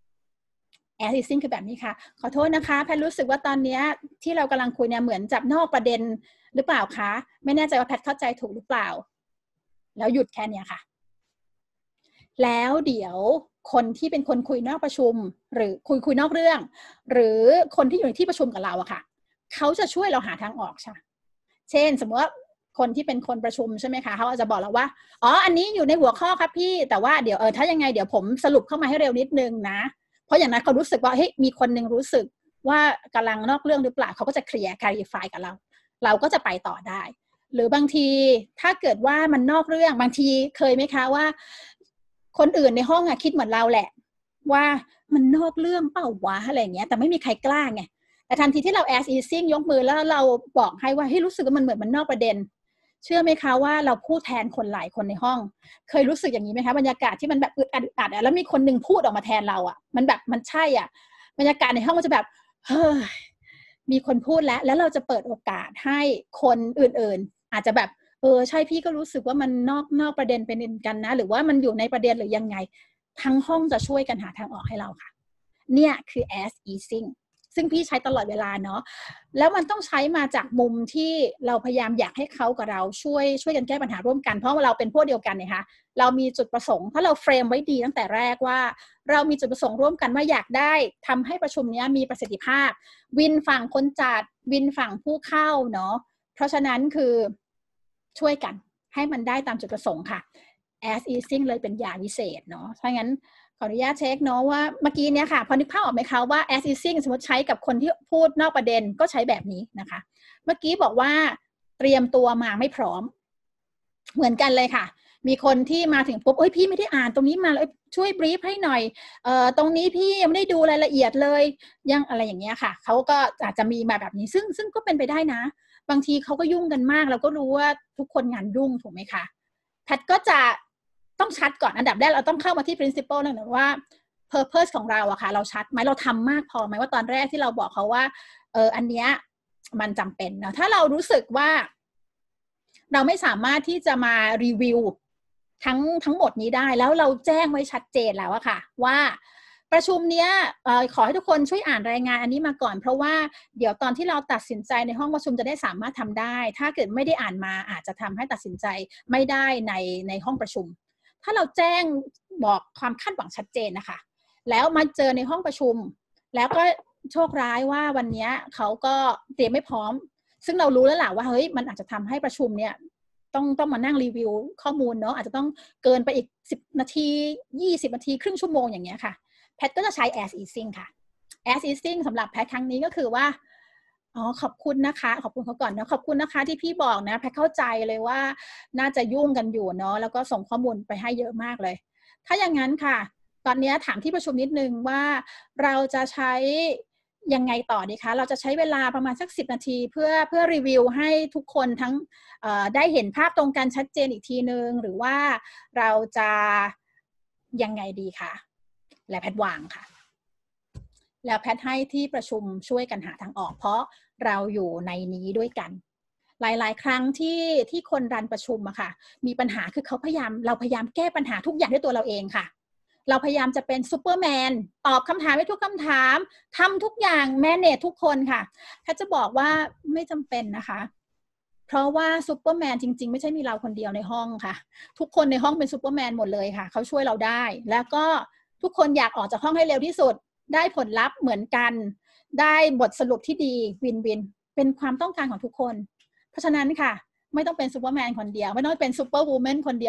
as easing คือแบบนี้ค่ะขอโทษนะคะแพทรู้สึกว่าตอนนี้ที่เรากำลังคุยเนี่ยเหมือนจับนอกประเด็นหรือเปล่าคะไม่แน่ใจว่าแพทเข้าใจถูกหรือเปล่าแล้วหยุดแค่นี้ค่ะแล้วเดี๋ยวคนที่เป็นคนคุยนอกประชุมหรือคุยคุยนอกเรื่องหรือคนที่อยู่ในที่ประชุมกับเราอะค่ะเขาจะช่วยเราหาทางออกใช่เช่นสมมติว่าคนที่เป็นคนประชุมใช่ไหมคะเขาอาจจะบอกเราว่าอ๋ออันนี้อยู่ในหัวข้อครับพี่แต่ว่าเดี๋ยวเออถ้ายังไงเดี๋ยวผมสรุปเข้ามาให้เร็วนิดนึงนะเพราะอย่างนั้นเขารู้สึกว่าเฮ้ยมีคนนึงรู้สึกว่ากำลังนอกเรื่องหรือเปล่าเขาก็จะเคลียร์ clarify กับเราเราก็จะไปต่อได้หรือบางทีถ้าเกิดว่ามันนอกเรื่องบางทีเคยไหมคะว่าคนอื่นในห้องอะคิดเหมือนเราแหละว่ามันนอกเรื่องเปล่าวะอะไรอย่างเงี้ยแต่ไม่มีใครกล้าไงแต่ทันทีที่เรา as easing ยกมือแล้วเราบอกให้ว่าให้รู้สึกว่ามันเหมือนมันนอกประเด็นเชื่อไหมคะว่าเราพูดแทนคนหลายคนในห้องเคยรู้สึกอย่างนี้ไหมคะบรรยากาศที่มันแบบอึดอัดอึดอัดแล้วมีคนนึงพูดออกมาแทนเราอ่ะมันแบบมันใช่อ่ะบรรยากาศในห้องมันจะแบบเฮ้ยมีคนพูดแล้วแล้วเราจะเปิดโอกาสให้คนอื่นๆอาจจะแบบเออใช่พี่ก็รู้สึกว่ามันนอกนอกประเด็นเป็นกันนะหรือว่ามันอยู่ในประเด็นหรือยังไงทั้งห้องจะช่วยกันหาทางออกให้เราค่ะเนี่ยคือ as easing ซึ่งพี่ใช้ตลอดเวลาเนาะแล้วมันต้องใช้มาจากมุมที่เราพยายามอยากให้เขากับเราช่วยช่วยกันแก้ปัญหาร่วมกันเพราะว่าเราเป็นพวกเดียวกันเนี่ยค่ะเรามีจุดประสงค์ถ้าเราเฟรมไว้ดีตั้งแต่แรกว่าเรามีจุดประสงค์ร่วมกันว่าอยากได้ทำให้ประชุมนี้มีประสิทธิภาพวินฝั่งคนจัดวินฝั่งผู้เข้าเนาะเพราะฉะนั้นคือช่วยกันให้มันได้ตามจุดประสงค์ค่ะ as easing เลยเป็นยาวิเศษเนาะเพราะงั้นขออนุญาตเช็คเนาะว่าเมื่อกี้เนี้ยค่ะพอนึกภาพออกไหมคะว่า as easing สมมติใช้กับคนที่พูดนอกประเด็นก็ใช้แบบนี้นะคะเมื่อกี้บอกว่าเตรียมตัวมาไม่พร้อมเหมือนกันเลยค่ะมีคนที่มาถึงปุ๊บเอ้ยพี่ไม่ได้อ่านตรงนี้มาเลยช่วยบรีฟให้หน่อยเอ่อตรงนี้พี่ยังไม่ได้ดูรายละเอียดเลยยังอะไรอย่างเงี้ยค่ะเขาก็อาจจะมีมาแบบนี้ซึ่งซึ่งก็เป็นไปได้นะบางทีเขาก็ยุ่งกันมากเราก็รู้ว่าทุกคนงานยุ่งถูกไหมคะแพทก็จะต้องชัดก่อนอันดับแรกเราต้องเข้ามาที่ principle นั่นนะว่า purpose ของเราอะค่ะเราชัดไหมเราทำมากพอไหมว่าตอนแรกที่เราบอกเขาว่าเอออันเนี้ยมันจำเป็นนะถ้าเรารู้สึกว่าเราไม่สามารถที่จะมารีวิวทั้งทั้งหมดนี้ได้แล้วเราแจ้งไว้ชัดเจนแล้วอะค่ะว่าประชุมเนี้ยเอ่อขอให้ทุกคนช่วยอ่านรายงานอันนี้มาก่อนเพราะว่าเดี๋ยวตอนที่เราตัดสินใจในห้องประชุมจะได้สามารถทำได้ถ้าเกิดไม่ได้อ่านมาอาจจะทำให้ตัดสินใจไม่ได้ในในห้องประชุมถ้าเราแจ้งบอกความคาดหวังชัดเจนนะคะแล้วมาเจอในห้องประชุมแล้วก็โชคร้ายว่าวันนี้เขาก็เตรียมไม่พร้อมซึ่งเรารู้แล้วแหละว่าเฮ้ยมันอาจจะทำให้ประชุมเนี่ยต้องต้องมานั่งรีวิวข้อมูลเนาะอาจจะต้องเกินไปอีกสิบนาทียี่สิบนาทีครึ่งชั่วโมงอย่างเงี้ยค่ะแพทก็จะใช้ as easing ค่ะ as easing สำหรับแพทครั้งนี้ก็คือว่าอ๋อขอบคุณนะคะขอบคุณเขาก่อนเนาะขอบคุณนะคะที่พี่บอกนะแพทเข้าใจเลยว่าน่าจะยุ่งกันอยู่เนาะแล้วก็ส่งข้อมูลไปให้เยอะมากเลยถ้าอย่างนั้นค่ะตอนนี้ถามที่ประชุมนิดนึงว่าเราจะใช้ยังไงต่อดีคะเราจะใช้เวลาประมาณสักสิบนาทีเพื่อเพื่อรีวิวให้ทุกคนทั้งได้เห็นภาพตรงกันชัดเจนอีกทีนึงหรือว่าเราจะยังไงดีคะและแพทวางค่ะแล้วแพทให้ที่ประชุมช่วยกันหาทางออกเพราะเราอยู่ในนี้ด้วยกันหลายๆครั้งที่ที่คนรันประชุมอะค่ะมีปัญหาคือเขาพยายามเราพยายามแก้ปัญหาทุกอย่างด้วยตัวเราเองค่ะเราพยายามจะเป็นซูเปอร์แมนตอบคำถามให้ทุกคำถามทำทุกอย่างแมเนจทุกคนค่ะแพทจะบอกว่าไม่จำเป็นนะคะเพราะว่าซูเปอร์แมนจริงๆไม่ใช่มีเราคนเดียวในห้องค่ะทุกคนในห้องเป็นซูเปอร์แมนหมดเลยค่ะเขาช่วยเราได้แล้วก็ทุกคนอยากออกจากห้องให้เร็วที่สุดได้ผลลัพธ์เหมือนกันได้บทสรุปที่ดีวินวินเป็นความต้องการของทุกคนเพราะฉะนั้นค่ะไม่ต้องเป็นซูเปอร์แมนคนเดียวไม่ต้องเป็นซูเปอร์วูแมนคนเดียว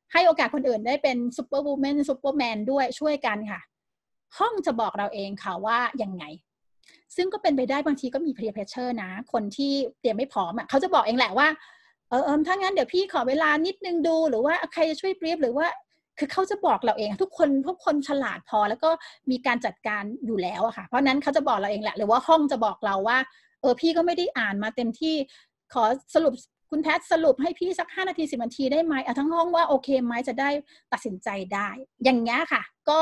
ให้โอกาสคนอื่นได้เป็นซูเปอร์วูแมนซูเปอร์แมนด้วยช่วยกันค่ะห้องจะบอกเราเองค่ะว่ายังไงซึ่งก็เป็นไปได้บางทีก็มี peer pressure นะคนที่เตรียมไม่พร้อมอ่ะเขาจะบอกเองแหละว่าเออเออถ้างั้นเดี๋ยวพี่ขอเวลานิดนึงดูหรือว่าใครจะช่วยบรีฟหรือว่าคือเขาจะบอกเราเองทุกคนทุกคนฉลาดพอแล้วก็มีการจัดการอยู่แล้วอะค่ะเพราะนั้นเขาจะบอกเราเองแหละหรือว่าห้องจะบอกเราว่าเออพี่ก็ไม่ได้อ่านมาเต็มที่ขอสรุปคุณแพทสรุปให้พี่สักห้านาทีสิบนาทีได้ไหมเอาทั้งห้องว่าโอเคไหมจะได้ตัดสินใจได้อย่างเงี้ยค่ะก็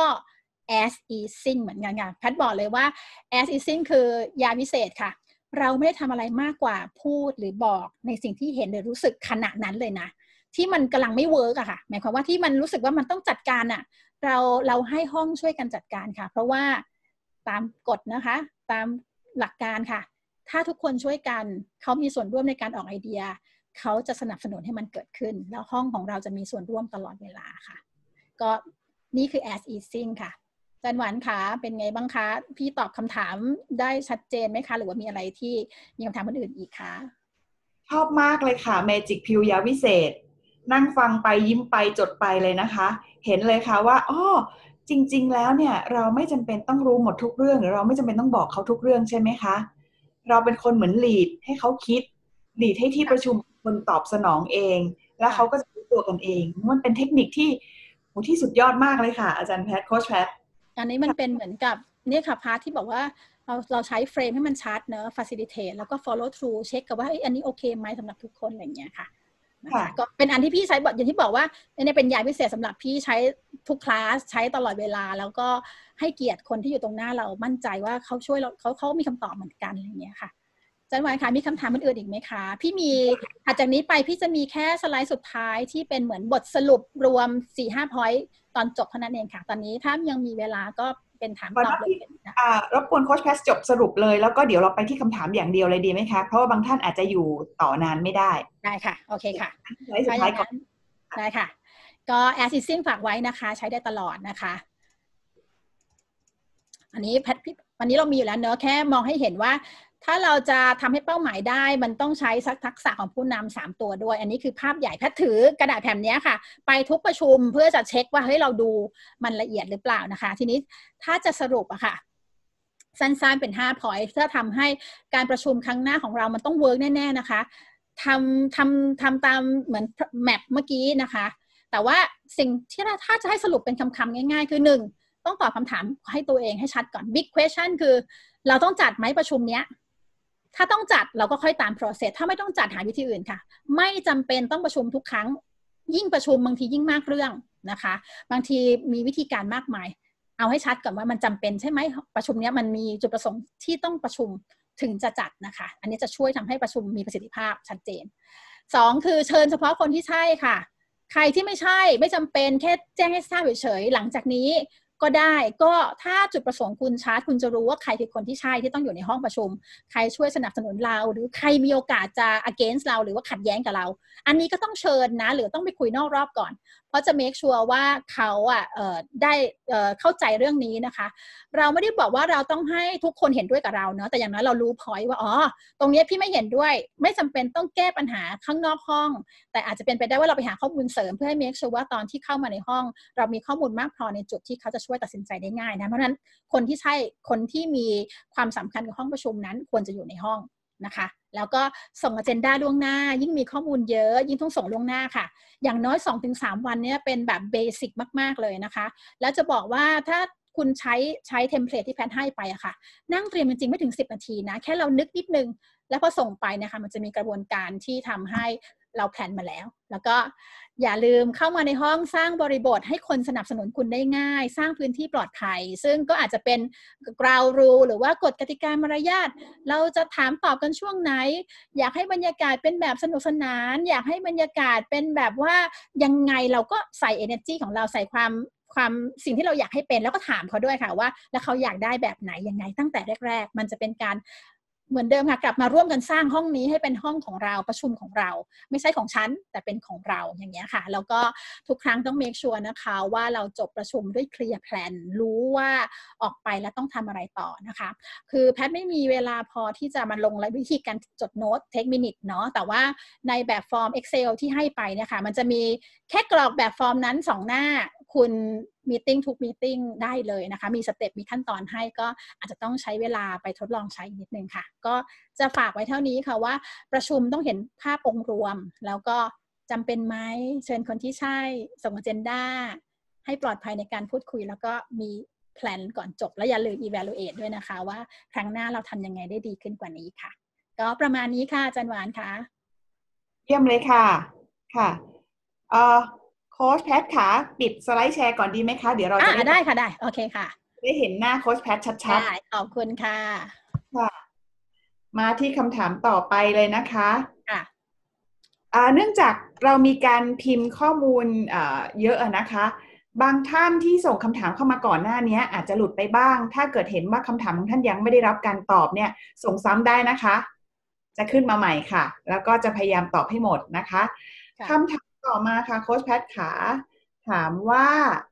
as easing เหมือนกันค่ะแพทบอกเลยว่า as easing คือยาวิเศษค่ะเราไม่ได้ทำอะไรมากกว่าพูดหรือบอกในสิ่งที่เห็นหรือรู้สึกขณะนั้นเลยนะที่มันกำลังไม่เวิร์กอะค่ะหมายความว่าที่มันรู้สึกว่ามันต้องจัดการอะเราเราให้ห้องช่วยกันจัดการค่ะเพราะว่าตามกฎนะคะตามหลักการค่ะถ้าทุกคนช่วยกันเขามีส่วนร่วมในการออกไอเดียเขาจะสนับสนุนให้มันเกิดขึ้นแล้วห้องของเราจะมีส่วนร่วมตลอดเวลาค่ะก็นี่คือ as easing ค่ะจันหวานคะเป็นไงบ้างคะพี่ตอบคำถามได้ชัดเจนไหมคะหรือว่ามีอะไรที่มีคำถามอื่นอีกคะชอบมากเลยค่ะ Magic Pill ยาวิเศษนั่งฟังไปยิ้มไปจดไปเลยนะคะเห็นเลยค่ะว่าอ้อจริงๆแล้วเนี่ยเราไม่จำเป็นต้องรู้หมดทุกเรื่องหรือเราไม่จำเป็นต้องบอกเขาทุกเรื่องใช่ไหมคะเราเป็นคนเหมือนลีดให้เขาคิดลีดให้ที่ประชุมคนตอบสนองเองแล้วเขาก็จะรู้ตัวกันเองมันเป็นเทคนิคที่โหที่สุดยอดมากเลยค่ะอาจารย์แพทย์โค้ชแพทย์อันนี้มันเป็นเหมือนกับเนี่ยค่ะพาร์ทที่บอกว่าเราเราใช้เฟรมให้มันชัดเนอะ facilitate แล้วก็ follow through เช็คกับว่าอันนี้โอเคไหมสำหรับทุกคนอะไรอย่างเงี้ยค่ะก็เป็นอันที่พี่ใช้บอกอย่างที่บอกว่าเนี่ยเป็นยาพิเศษสำหรับพี่ใช้ทุกคลาสใช้ตลอดเวลาแล้วก็ให้เกียรติคนที่อยู่ตรงหน้าเรามั่นใจว่าเขาช่วยเราเขาเขามีคำตอบเหมือนกันอะไรอย่างเงี้ยค่ะจันหวานคะมีคำถามอื่นๆอีกไหมคะพี่มีถัดจากนี้ไปพี่จะมีแค่สไลด์สุดท้ายที่เป็นเหมือนบทสรุปรวม สี่ห้า point ตอนจบเท่านั้นเองค่ะตอนนี้ถ้ายังมีเวลาก็เป็นถามตอบเลยอ่ารบกวนโค้ชแพทจบสรุปเลยแล้วก็เดี๋ยวเราไปที่คำถามอย่างเดียวเลยดีไหมคะเพราะว่าบางท่านอาจจะอยู่ต่อนานไม่ได้ได้ค่ะโอเคค่ะไว้สุดท้ายก่อนได้ค่ะก็ as easing ฝากไว้นะคะใช้ได้ตลอดนะคะอันนี้แพทวันนี้เรามีอยู่แล้วเนอะแค่มองให้เห็นว่าถ้าเราจะทำให้เป้าหมายได้มันต้องใช้ทักษะของผู้นำสามตัวด้วยอันนี้คือภาพใหญ่แพทถือกระดาษแผ่นนี้ค่ะไปทุกประชุมเพื่อจะเช็คว่าเฮ้ยเราดูมันละเอียดหรือเปล่านะคะทีนี้ถ้าจะสรุปอะค่ะสั้นๆเป็นห้า point เพื่อทำให้การประชุมครั้งหน้าของเรามันต้องเวิร์กแน่ๆนะคะทำทำทำตามเหมือนแมปเมื่อกี้นะคะแต่ว่าสิ่งที่ถ้าจะให้สรุปเป็นคำๆง่ายๆคือหนึ่งต้องตอบคำถามให้ตัวเองให้ชัดก่อน big question คือเราต้องจัดไหมประชุมเนี้ยถ้าต้องจัดเราก็ค่อยตาม process ถ้าไม่ต้องจัดหาวิธีอื่นค่ะไม่จำเป็นต้องประชุมทุกครั้งยิ่งประชุมบางทียิ่งมากเรื่องนะคะบางทีมีวิธีการมากมายเอาให้ชัดก่อนว่ามันจำเป็นใช่ไหมประชุมนี้มันมีจุดประสงค์ที่ต้องประชุมถึงจะจัดนะคะอันนี้จะช่วยทำให้ประชุมมีประสิทธิภาพชัดเจนสองคือเชิญเฉพาะคนที่ใช่ค่ะใครที่ไม่ใช่ไม่จำเป็นแค่แจ้งให้ทราบเฉยๆหลังจากนี้ก็ได้ก็ถ้าจุดประสงค์คุณชัดคุณจะรู้ว่าใครคือคนที่ใช่ที่ต้องอยู่ในห้องประชุมใครช่วยสนับสนุนเราหรือใครมีโอกาสจะ against เราหรือว่าขัดแย้งกับเราอันนี้ก็ต้องเชิญนะหรือต้องไปคุยนอกรอบก่อนเพราะจะ make sure ว่าเขาอ่ะเอ่อได้เอ่อเข้าใจเรื่องนี้นะคะเราไม่ได้บอกว่าเราต้องให้ทุกคนเห็นด้วยกับเราเนาะแต่อย่างน้อยเรารู้ point ว่าอ๋อตรงนี้พี่ไม่เห็นด้วยไม่จำเป็นต้องแก้ปัญหาข้างนอกห้องแต่อาจจะเป็นไปได้ว่าเราไปหาข้อมูลเสริมเพื่อให้ make sure ว่าตอนที่เข้ามาในห้องเรามีข้อมูลมากพอในจุดที่เขาจะช่วยตัดสินใจได้ง่ายนะเพราะฉะนั้นคนที่ใช่คนที่มีความสำคัญกับห้องประชุมนั้นควรจะอยู่ในห้องนะคะแล้วก็ส่งอเจนดาล่วงหน้ายิ่งมีข้อมูลเยอะยิ่งต้องส่งล่วงหน้าค่ะอย่างน้อย สองถึงสาม วันนี้เป็นแบบเบสิกมากๆเลยนะคะแล้วจะบอกว่าถ้าคุณใช้ใช้เทมเพลตที่แพทให้ไปอะค่ะนั่งเตรียมจริงๆไม่ถึงสิบนาทีนะแค่เรานึกนิดนึงแล้วพอส่งไปนะคะมันจะมีกระบวนการที่ทำให้เราแพลนมาแล้วแล้วก็อย่าลืมเข้ามาในห้องสร้างบริบทให้คนสนับสนุนคุณได้ง่ายสร้างพื้นที่ปลอดภัยซึ่งก็อาจจะเป็น ground rule หรือว่ากฎกติกามารยาทเราจะถามตอบกันช่วงไหนอยากให้บรรยากาศเป็นแบบสนุกสนานอยากให้บรรยากาศเป็นแบบว่ายังไงเราก็ใส่ energy ของเราใส่ความความสิ่งที่เราอยากให้เป็นแล้วก็ถามเขาด้วยค่ะว่าแล้วเขาอยากได้แบบไหนยังไงตั้งแต่แรกๆมันจะเป็นการเหมือนเดิมค่ะกลับมาร่วมกันสร้างห้องนี้ให้เป็นห้องของเราประชุมของเราไม่ใช่ของฉันแต่เป็นของเราอย่างเงี้ยค่ะแล้วก็ทุกครั้งต้อง make sure นะคะว่าเราจบประชุมด้วย clear plan รู้ว่าออกไปแล้วต้องทำอะไรต่อนะคะคือแพทย์ไม่มีเวลาพอที่จะมาลงรายวิธีการจดโน้ต take minute เนาะแต่ว่าในแบบฟอร์ม Excel ที่ให้ไปเนี่ยค่ะมันจะมีแค่กรอกแบบฟอร์มนั้นสองหน้าคุณมีติ้งทุกมีติ้งได้เลยนะคะมีสเต็ปมีขั้นตอนให้ก็อาจจะต้องใช้เวลาไปทดลองใช้นิดนึงค่ะก็จะฝากไว้เท่านี้ค่ะว่าประชุมต้องเห็นภาพองค์รวมแล้วก็จำเป็นไหมเชิญคนที่ใช่ส่งอเจนดาให้ปลอดภัยในการพูดคุยแล้วก็มีแพลนก่อนจบและอย่าลืม evaluate ด้วยนะคะว่าครั้งหน้าเราทำยังไงได้ดีขึ้นกว่านี้ค่ะก็ประมาณนี้ค่ะอาจารย์หวานค่ะเยี่ยมเลยค่ะค่ะเอ่อโค้ชแพทค่ะปิดสไลด์แชร์ก่อนดีไหมคะเดี๋ยวเราจะได้ได้ค่ะได้โอเคค่ะได้เห็นหน้าโค้ชแพทชัดๆได้ขอบคุณค่ะค่ะมาที่คำถามต่อไปเลยนะคะค่ะเนื่องจากเรามีการพิมพ์ข้อมูลเยอะนะคะบางท่านที่ส่งคำถามเข้ามาก่อนหน้านี้อาจจะหลุดไปบ้างถ้าเกิดเห็นว่าคำถามของท่านยังไม่ได้รับการตอบเนี่ยส่งซ้ำได้นะคะจะขึ้นมาใหม่ค่ะแล้วก็จะพยายามตอบให้หมดนะคะคำถามต่อมาค่ะโค้ชแพทขาถามว่า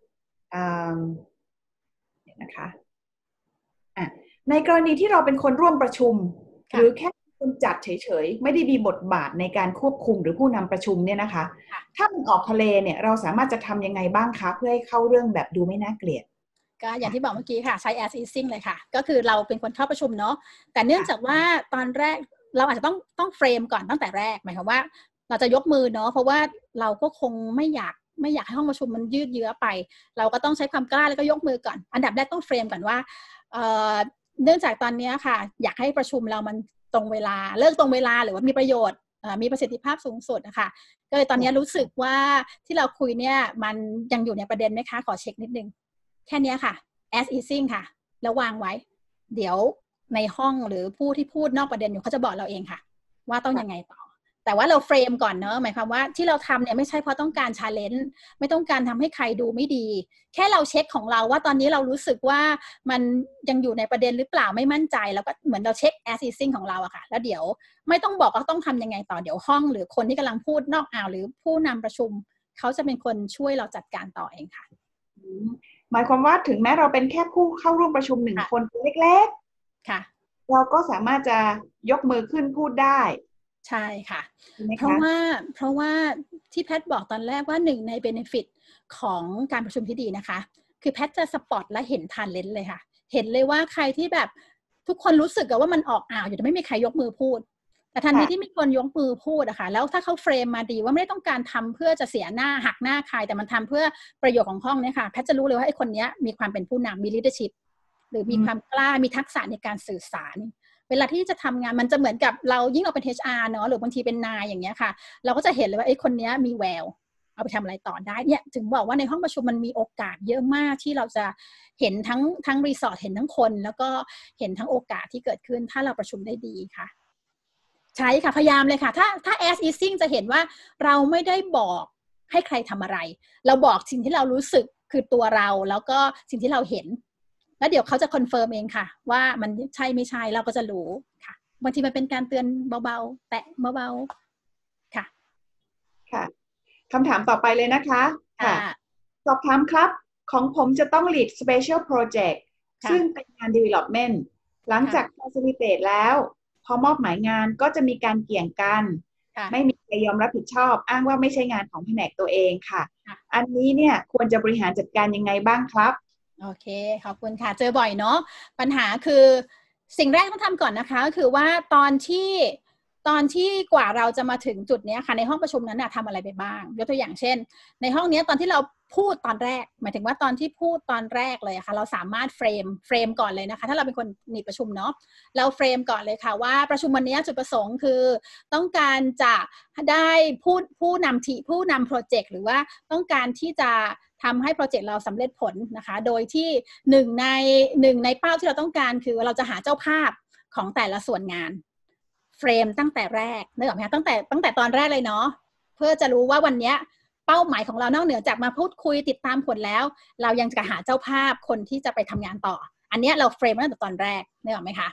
เดี๋ยวนะคะในกรณีที่เราเป็นคนร่วมประชุมหรือแค่คนจัดเฉยๆไม่ได้มีบทบาทในการควบคุมหรือผู้นำประชุมเนี่ยนะคะถ้ามันออกทะเลเนี่ยเราสามารถจะทำยังไงบ้างคะเพื่อให้เข้าเรื่องแบบดูไม่น่าเกลียดก็อย่างที่บอกเมื่อกี้ค่ะใช้ as is sing เลยค่ะก็คือเราเป็นคนเข้าประชุมเนาะแต่เนื่องจากว่าตอนแรกเราอาจจะต้องต้องเฟรมก่อนตั้งแต่แรกหมายความว่าเราจะยกมือเนาะเพราะว่าเราก็คงไม่อยากไม่อยากให้ห้องประชุมมันยืดเยื้อไปเราก็ต้องใช้ความกล้าแล้วก็ยกมือก่อนอันดับแรกต้องเฟรมก่อนว่าเนื่องจากตอนนี้ค่ะอยากให้ประชุมเรามันตรงเวลาเลิกตรงเวลาหรือว่ามีประโยชน์มีประสิทธิภาพสูงสุดนะคะก็เลยตอนนี้รู้สึกว่าที่เราคุยเนี่ยมันยังอยู่ในประเด็นไหมคะขอเช็คนิดนึงแค่นี้ค่ะ as easing ค่ะแล้ววางไว้เดี๋ยวในห้องหรือผู้ที่พูดนอกประเด็นอยู่เขาจะบอกเราเองค่ะว่าต้องยังไงต่อแต่ว่าเราเฟรมก่อนเนอะหมายความว่าที่เราทำเนี่ยไม่ใช่เพราะต้องการ challenge ไม่ต้องการทำให้ใครดูไม่ดีแค่เราเช็คของเราว่าตอนนี้เรารู้สึกว่ามันยังอยู่ในประเด็นหรือเปล่าไม่มั่นใจแล้วก็เหมือนเราเช็ค as easing ของเราอะค่ะแล้วเดี๋ยวไม่ต้องบอกว่าต้องทำยังไงต่อเดี๋ยวห้องหรือคนที่กำลังพูดนอกอ่าวหรือผู้นำประชุมเขาจะเป็นคนช่วยเราจัดการต่อเองค่ะหมายความว่าถึงแม้เราเป็นแค่ผู้เข้าร่วมประชุมหนึ่งคนเล็กๆค่ะเราก็สามารถจะยกมือขึ้นพูดได้ใช่ค่ะเพราะว่าเพราะว่าที่แพทบอกตอนแรกว่าหนึ่งใน benefit ของการประชุมที่ดีนะคะคือแพทจะสปอตและเห็นทันเลนเลยค่ะเห็นเลยว่าใครที่แบบทุกคนรู้สึกว่ามันออกอ่าวอยู่แต่ไม่มีใครยกมือพูดแต่ทันทีที่มีคนยกมือพูดอะค่ะแล้วถ้าเขาเฟรมมาดีว่าไม่ได้ต้องการทำเพื่อจะเสียหน้าหักหน้าใครแต่มันทำเพื่อประโยชน์ของห้องเนี่ยค่ะแพทจะรู้เลยว่าไอ้คนนี้มีความเป็นผู้นำมี leadership หรือมีความกล้ามีทักษะในการสื่อสารเวลาที่จะทำงานมันจะเหมือนกับเรายิ่งเราเป็น เอช อาร์ เนาะหรือบางทีเป็นนายอย่างเงี้ยค่ะเราก็จะเห็นเลยว่าไอ้คนนี้มีแววเอาไปทำอะไรต่อได้เนี่ยถึงบอกว่าในห้องประชุมมันมีโอกาสเยอะมากที่เราจะเห็นทั้งทั้งรีสอร์ทเห็นทั้งคนแล้วก็เห็นทั้งโอกาสที่เกิดขึ้นถ้าเราประชุมได้ดีค่ะใช่ค่ะพยายามเลยค่ะถ้าถ้า as easing จะเห็นว่าเราไม่ได้บอกให้ใครทำอะไรเราบอกสิ่งที่เรารู้สึกคือตัวเราแล้วก็สิ่งที่เราเห็นแล้วเดี๋ยวเขาจะคอนเฟิร์มเองค่ะว่ามันใช่ไม่ใช่เราก็จะรู้ค่ะบางทีมันเป็นการเตือนเบาๆแตะเบาๆค่ะค่ะคำถามต่อไปเลยนะคะค่ะสอบถามครับของผมจะต้อง lead special project ซึ่งเป็นงาน development หลังจาก facilitate แล้วพอมอบหมายงานก็จะมีการเกี่ยงกันไม่มีใครยอมรับผิดชอบอ้างว่าไม่ใช่งานของแผนกตัวเองค่ะอันนี้เนี่ยควรจะบริหารจัดการยังไงบ้างครับโอเคขอบคุณค่ะเจอบ่อยเนาะปัญหาคือสิ่งแรกต้องทำก่อนนะคะก็คือว่าตอนที่ตอนที่กว่าเราจะมาถึงจุดนี้ค่ะในห้องประชุมนั้นนะทำอะไรไปบ้างยกตัวอย่างเช่นในห้องนี้ตอนที่เราพูดตอนแรกหมายถึงว่าตอนที่พูดตอนแรกเลยค่ะเราสามารถเฟรมเฟรมก่อนเลยนะคะถ้าเราเป็นคนนีดประชุมเนาะเราเฟรมก่อนเลยค่ะว่าประชุมวันนี้จุดประสงค์คือต้องการจะได้ผู้ผู้นำทีผู้นำโปรเจกต์หรือว่าต้องการที่จะทำให้โปรเจกต์เราสำเร็จผลนะคะโดยที่หนึ่งในหนึ่งในเป้าที่เราต้องการคือเราจะหาเจ้าภาพของแต่ละส่วนงานเฟรมตั้งแต่แรกนึกออกไหมคะตั้งแต่ตั้งแต่ตอนแรกเลยเนาะเพื่อจะรู้ว่าวันนี้เป้าหมายของเรานอกเหนือจากมาพูดคุยติดตามผลแล้วเรายังจะหาเจ้าภาพคนที่จะไปทำงานต่ออันนี้เราเฟรมตั้งแต่ตอนแรกนึกออกไหมคะ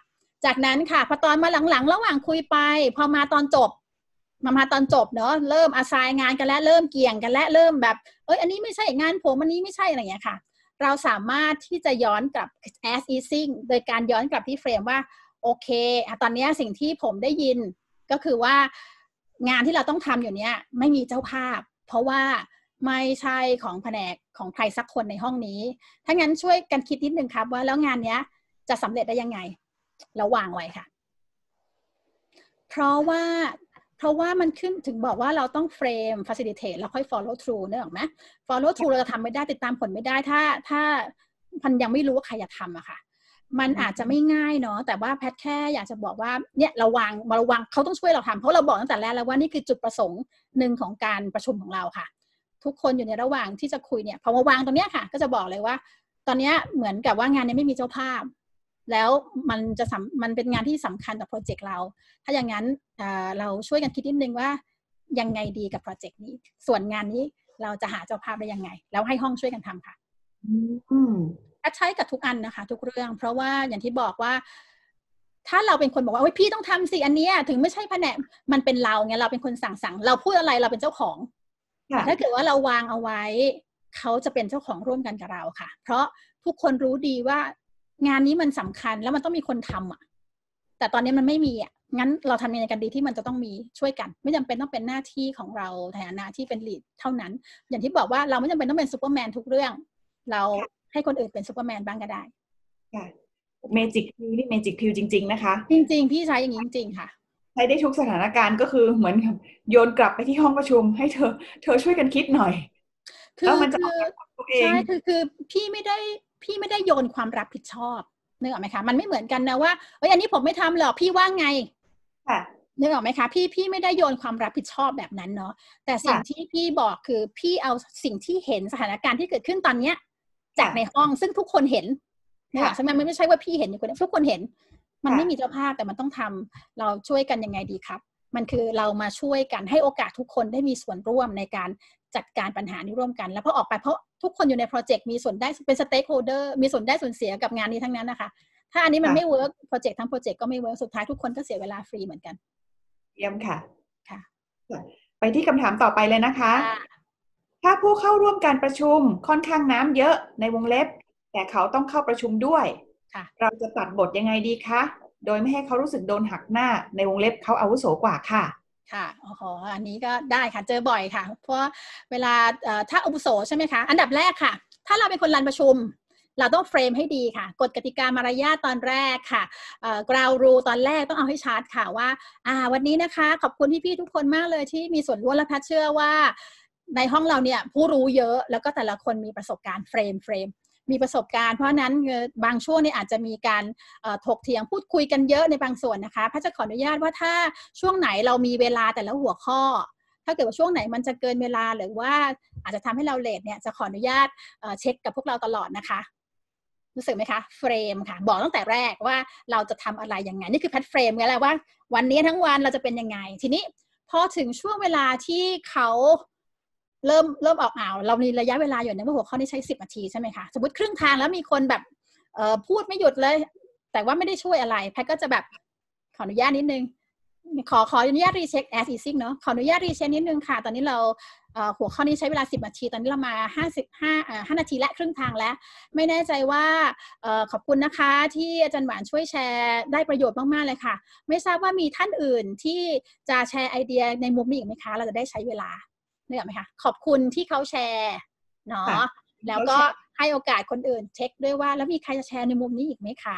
จากนั้นค่ะพอตอนมาหลังๆระหว่างคุยไปพอมาตอนจบมามาตอนจบเนาะเริ่มอาไซน์งานกันแล้วเริ่มเกี่ยงกันแล้วเริ่มแบบเอ้ยอันนี้ไม่ใช่งานผมอันนี้ไม่ใช่อะไรอย่างเงี้ยค่ะเราสามารถที่จะย้อนกลับ as easing โดยการย้อนกลับที่เฟรมว่าโอเคอะตอนนี้สิ่งที่ผมได้ยินก็คือว่างานที่เราต้องทำอยู่เนี้ยไม่มีเจ้าภาพเพราะว่าไม่ใช่ของแผนกของใครสักคนในห้องนี้ถ้างั้นช่วยกันคิดนิดนึงครับว่าแล้วงานเนี้ยจะสำเร็จได้ยังไงแล้ววางไว้ค่ะเพราะว่าเพราะว่ามันขึ้นถึงบอกว่าเราต้องเฟรม facilitate แล้วค่อย follow through นึกออกไหม follow through เราจะทำไม่ได้ติดตามผลไม่ได้ถ้าถ้ามันยังไม่รู้ว่าใครอยากทำอะค่ะมันอาจจะไม่ง่ายเนาะแต่ว่าแพทแค่อยากจะบอกว่าเนี่ยเราวางมาระวังเขาต้องช่วยเราทำเพราะเราบอกตั้งแต่แรกแล้วว่านี่คือจุดประสงค์หนึ่งของการประชุมของเราค่ะทุกคนอยู่ในระหว่างที่จะคุยเนี่ยพอมาวางตรงเนี้ยค่ะก็จะบอกเลยว่าตอนนี้เหมือนกับว่างานนี้ไม่มีเจ้าภาพแล้วมันจะมันเป็นงานที่สำคัญต่อโปรเจกต์เราถ้าอย่างนั้นเราช่วยกันคิดนิดนึงว่ายังไงดีกับโปรเจกต์นี้ส่วนงานนี้เราจะหาเจ้าภาพได้ยังไงแล้วให้ห้องช่วยกันทำค่ะอืมใช้กับทุกอันนะคะทุกเรื่องเพราะว่าอย่างที่บอกว่าถ้าเราเป็นคนบอกว่าเฮ้ยพี่ต้องทำสิอันนี้ถึงไม่ใช่แผนกมันเป็นเราไงเราเป็นคนสั่งสั่งเราพูดอะไรเราเป็นเจ้าของแต่ถ้าเกิดว่าเราวางเอาไว้เขาจะเป็นเจ้าของร่วมกันกับเราค่ะเพราะทุกคนรู้ดีว่างานนี้มันสำคัญแล้วมันต้องมีคนทำอ่ะแต่ตอนนี้มันไม่มีอ่ะงั้นเราทำยังไงกันดีที่มันจะต้องมีช่วยกันไม่จำเป็นต้องเป็นหน้าที่ของเราในฐานะที่เป็นลีดเท่านั้นอย่างที่บอกว่าเราไม่จำเป็นต้องเป็นซูเปอร์แมนทุกเรื่องเราให้คนอื่นเป็นซูเปอร์แมนบ้างก็ได้ค่ะเมจิกพิวนี่เมจิกพิวจริงๆนะคะจริงๆพี่ใช้อย่างนี้จริงๆค่ะใช้ได้ทุกสถานการณ์ก็คือเหมือนโยนกลับไปที่ห้องประชุมให้เธอเธอช่วยกันคิดหน่อยคือคือใช่คือคือพี่ไม่ได้พี่ไม่ได้โยนความรับผิดชอบนึกออกไหมคะมันไม่เหมือนกันนะว่าเอ้ยอันนี้ผมไม่ทำหรอกพี่ว่าไงค่ะนึกออกไหมคะพี่พี่ไม่ได้โยนความรับผิดชอบแบบนั้นเนาะแต่สิ่งที่พี่บอกคือพี่เอาสิ่งที่เห็นสถานการณ์ที่เกิดขึ้นตอนเนี้ยจากในห้องซึ่งทุกคนเห็นนึกออกใช่ไหมมันไม่ใช่ว่าพี่เห็นอยู่คนเดียวทุกคนเห็นมันไม่มีเจ้าภาพแต่มันต้องทำเราช่วยกันยังไงดีครับมันคือเรามาช่วยกันให้โอกาสทุกคนได้มีส่วนร่วมในการจัดการปัญหานี้ร่วมกันแล้วพอออกไปเพราะทุกคนอยู่ในโปรเจกต์มีส่วนได้เป็นสเต็กโฮลเดอร์มีส่วนได้ส่วนเสียกับงานนี้ทั้งนั้นนะคะถ้าอันนี้มันไม่เวิร์กโปรเจกต์ทั้งโปรเจกต์ก็ไม่เวิร์กสุดท้ายทุกคนก็เสียเวลาฟรีเหมือนกันเยี่ยมค่ะค่ะไปที่คำถามต่อไปเลยนะคะถ้าผู้เข้าร่วมการประชุมค่อนข้างน้ำเยอะในวงเล็บแต่เขาต้องเข้าประชุมด้วยเราจะตัดบทยังไงดีคะโดยไม่ให้เขารู้สึกโดนหักหน้าในวงเล็บเขาอาวุโสกว่าค่ะค่ะโอ้โหอันนี้ก็ได้ค่ะเจอบ่อยค่ะเพราะเวลาถ้าอาวุโสใช่ไหมคะอันดับแรกค่ะถ้าเราเป็นคนรันประชุมเราต้องเฟรมให้ดีค่ะกฎกติกามารยาทตอนแรกค่ะกราวรูตอนแรกต้องเอาให้ชัดค่ะว่าอ่าวันนี้นะคะขอบคุณพี่ๆทุกคนมากเลยที่มีส่วนร่วมและแพทเชื่อว่าในห้องเราเนี่ยผู้รู้เยอะแล้วก็แต่ละคนมีประสบการณ์เฟรมเฟรมมีประสบการณ์เพราะนั้นบางช่วงนี่อาจจะมีการถกเถียงพูดคุยกันเยอะในบางส่วนนะคะแพทย์จะขออนุญาตว่าถ้าช่วงไหนเรามีเวลาแต่ละหัวข้อถ้าเกิดว่าช่วงไหนมันจะเกินเวลาหรือว่าอาจจะทำให้เราเลทเนี่ยจะขออนุญาตเช็คกับพวกเราตลอดนะคะรู้สึกไหมคะเฟรมค่ะบอกตั้งแต่แรกว่าเราจะทำอะไรยังไงนี่คือแพทย์เฟรมไงแหละว่าวันนี้ทั้งวันเราจะเป็นยังไงทีนี้พอถึงช่วงเวลาที่เขาเริ่มเริ่มออกอ่าวเรามีระยะเวลาอยู่ในหัวข้อนี้ใช้สิบนาทีใช่ไหมคะสมมติครึ่งทางแล้วมีคนแบบเอ่อพูดไม่หยุดเลยแต่ว่าไม่ได้ช่วยอะไรแพทก็จะแบบขออนุญาตนิดนึงขอขออนุญาตรีเช็ค as easing เนาะขออนุญาตรีเช็คนิดนึงค่ะตอนนี้เราหัวข้อนี้ใช้เวลาสิบนาทีตอนนี้เรามาห้าสิบห้าอ่าห้านาทีและครึ่งทางแล้วไม่แน่ใจว่าขอบคุณนะคะที่อาจารย์หวานช่วยแชร์ได้ประโยชน์มากๆเลยค่ะไม่ทราบว่ามีท่านอื่นที่จะแชร์ไอเดียในมุมนี้อีกไหมคะเราจะได้ใช้เวลาเนี่ยไหมคะขอบคุณที่เขาแชร์เนาะแล้วก็ให้โอกาสคนอื่นเช็คด้วยว่าแล้วมีใครจะแชร์ในมุมนี้อีกไหมคะ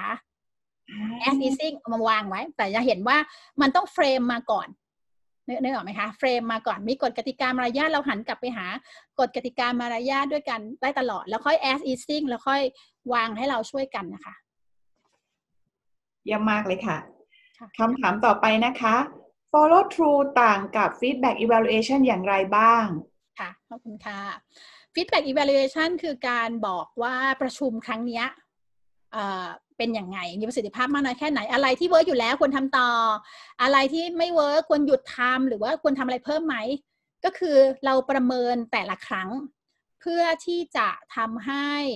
as easing เอามาวางไว้แต่จะเห็นว่ามันต้องเฟรมมาก่อนนึกออกไหมคะเฟรมมาก่อนมีกฎกติกามารยาทเราหันกลับไปหากฎกติกามารยาทด้วยกันได้ตลอดแล้วค่อย as easing แล้วค่อยวางให้เราช่วยกันนะคะเยี่ยมมากเลยค่ะคำถามต่อไปนะคะ follow through ต่างกับ feedback evaluation อย่างไรบ้างค่ะขอบคุณค่ะ feedback evaluation คือการบอกว่าประชุมครั้งนี้เป็นอย่างไงมีประสิทธิภาพมากน้อยแค่ไหนอะไรที่เวิร์กอยู่แล้วควรทำต่ออะไรที่ไม่เวิร์กควรหยุดทำหรือว่าควรทำอะไรเพิ่มไหมก็คือเราประเมินแต่ละครั้งเพื่อที่จะทำให้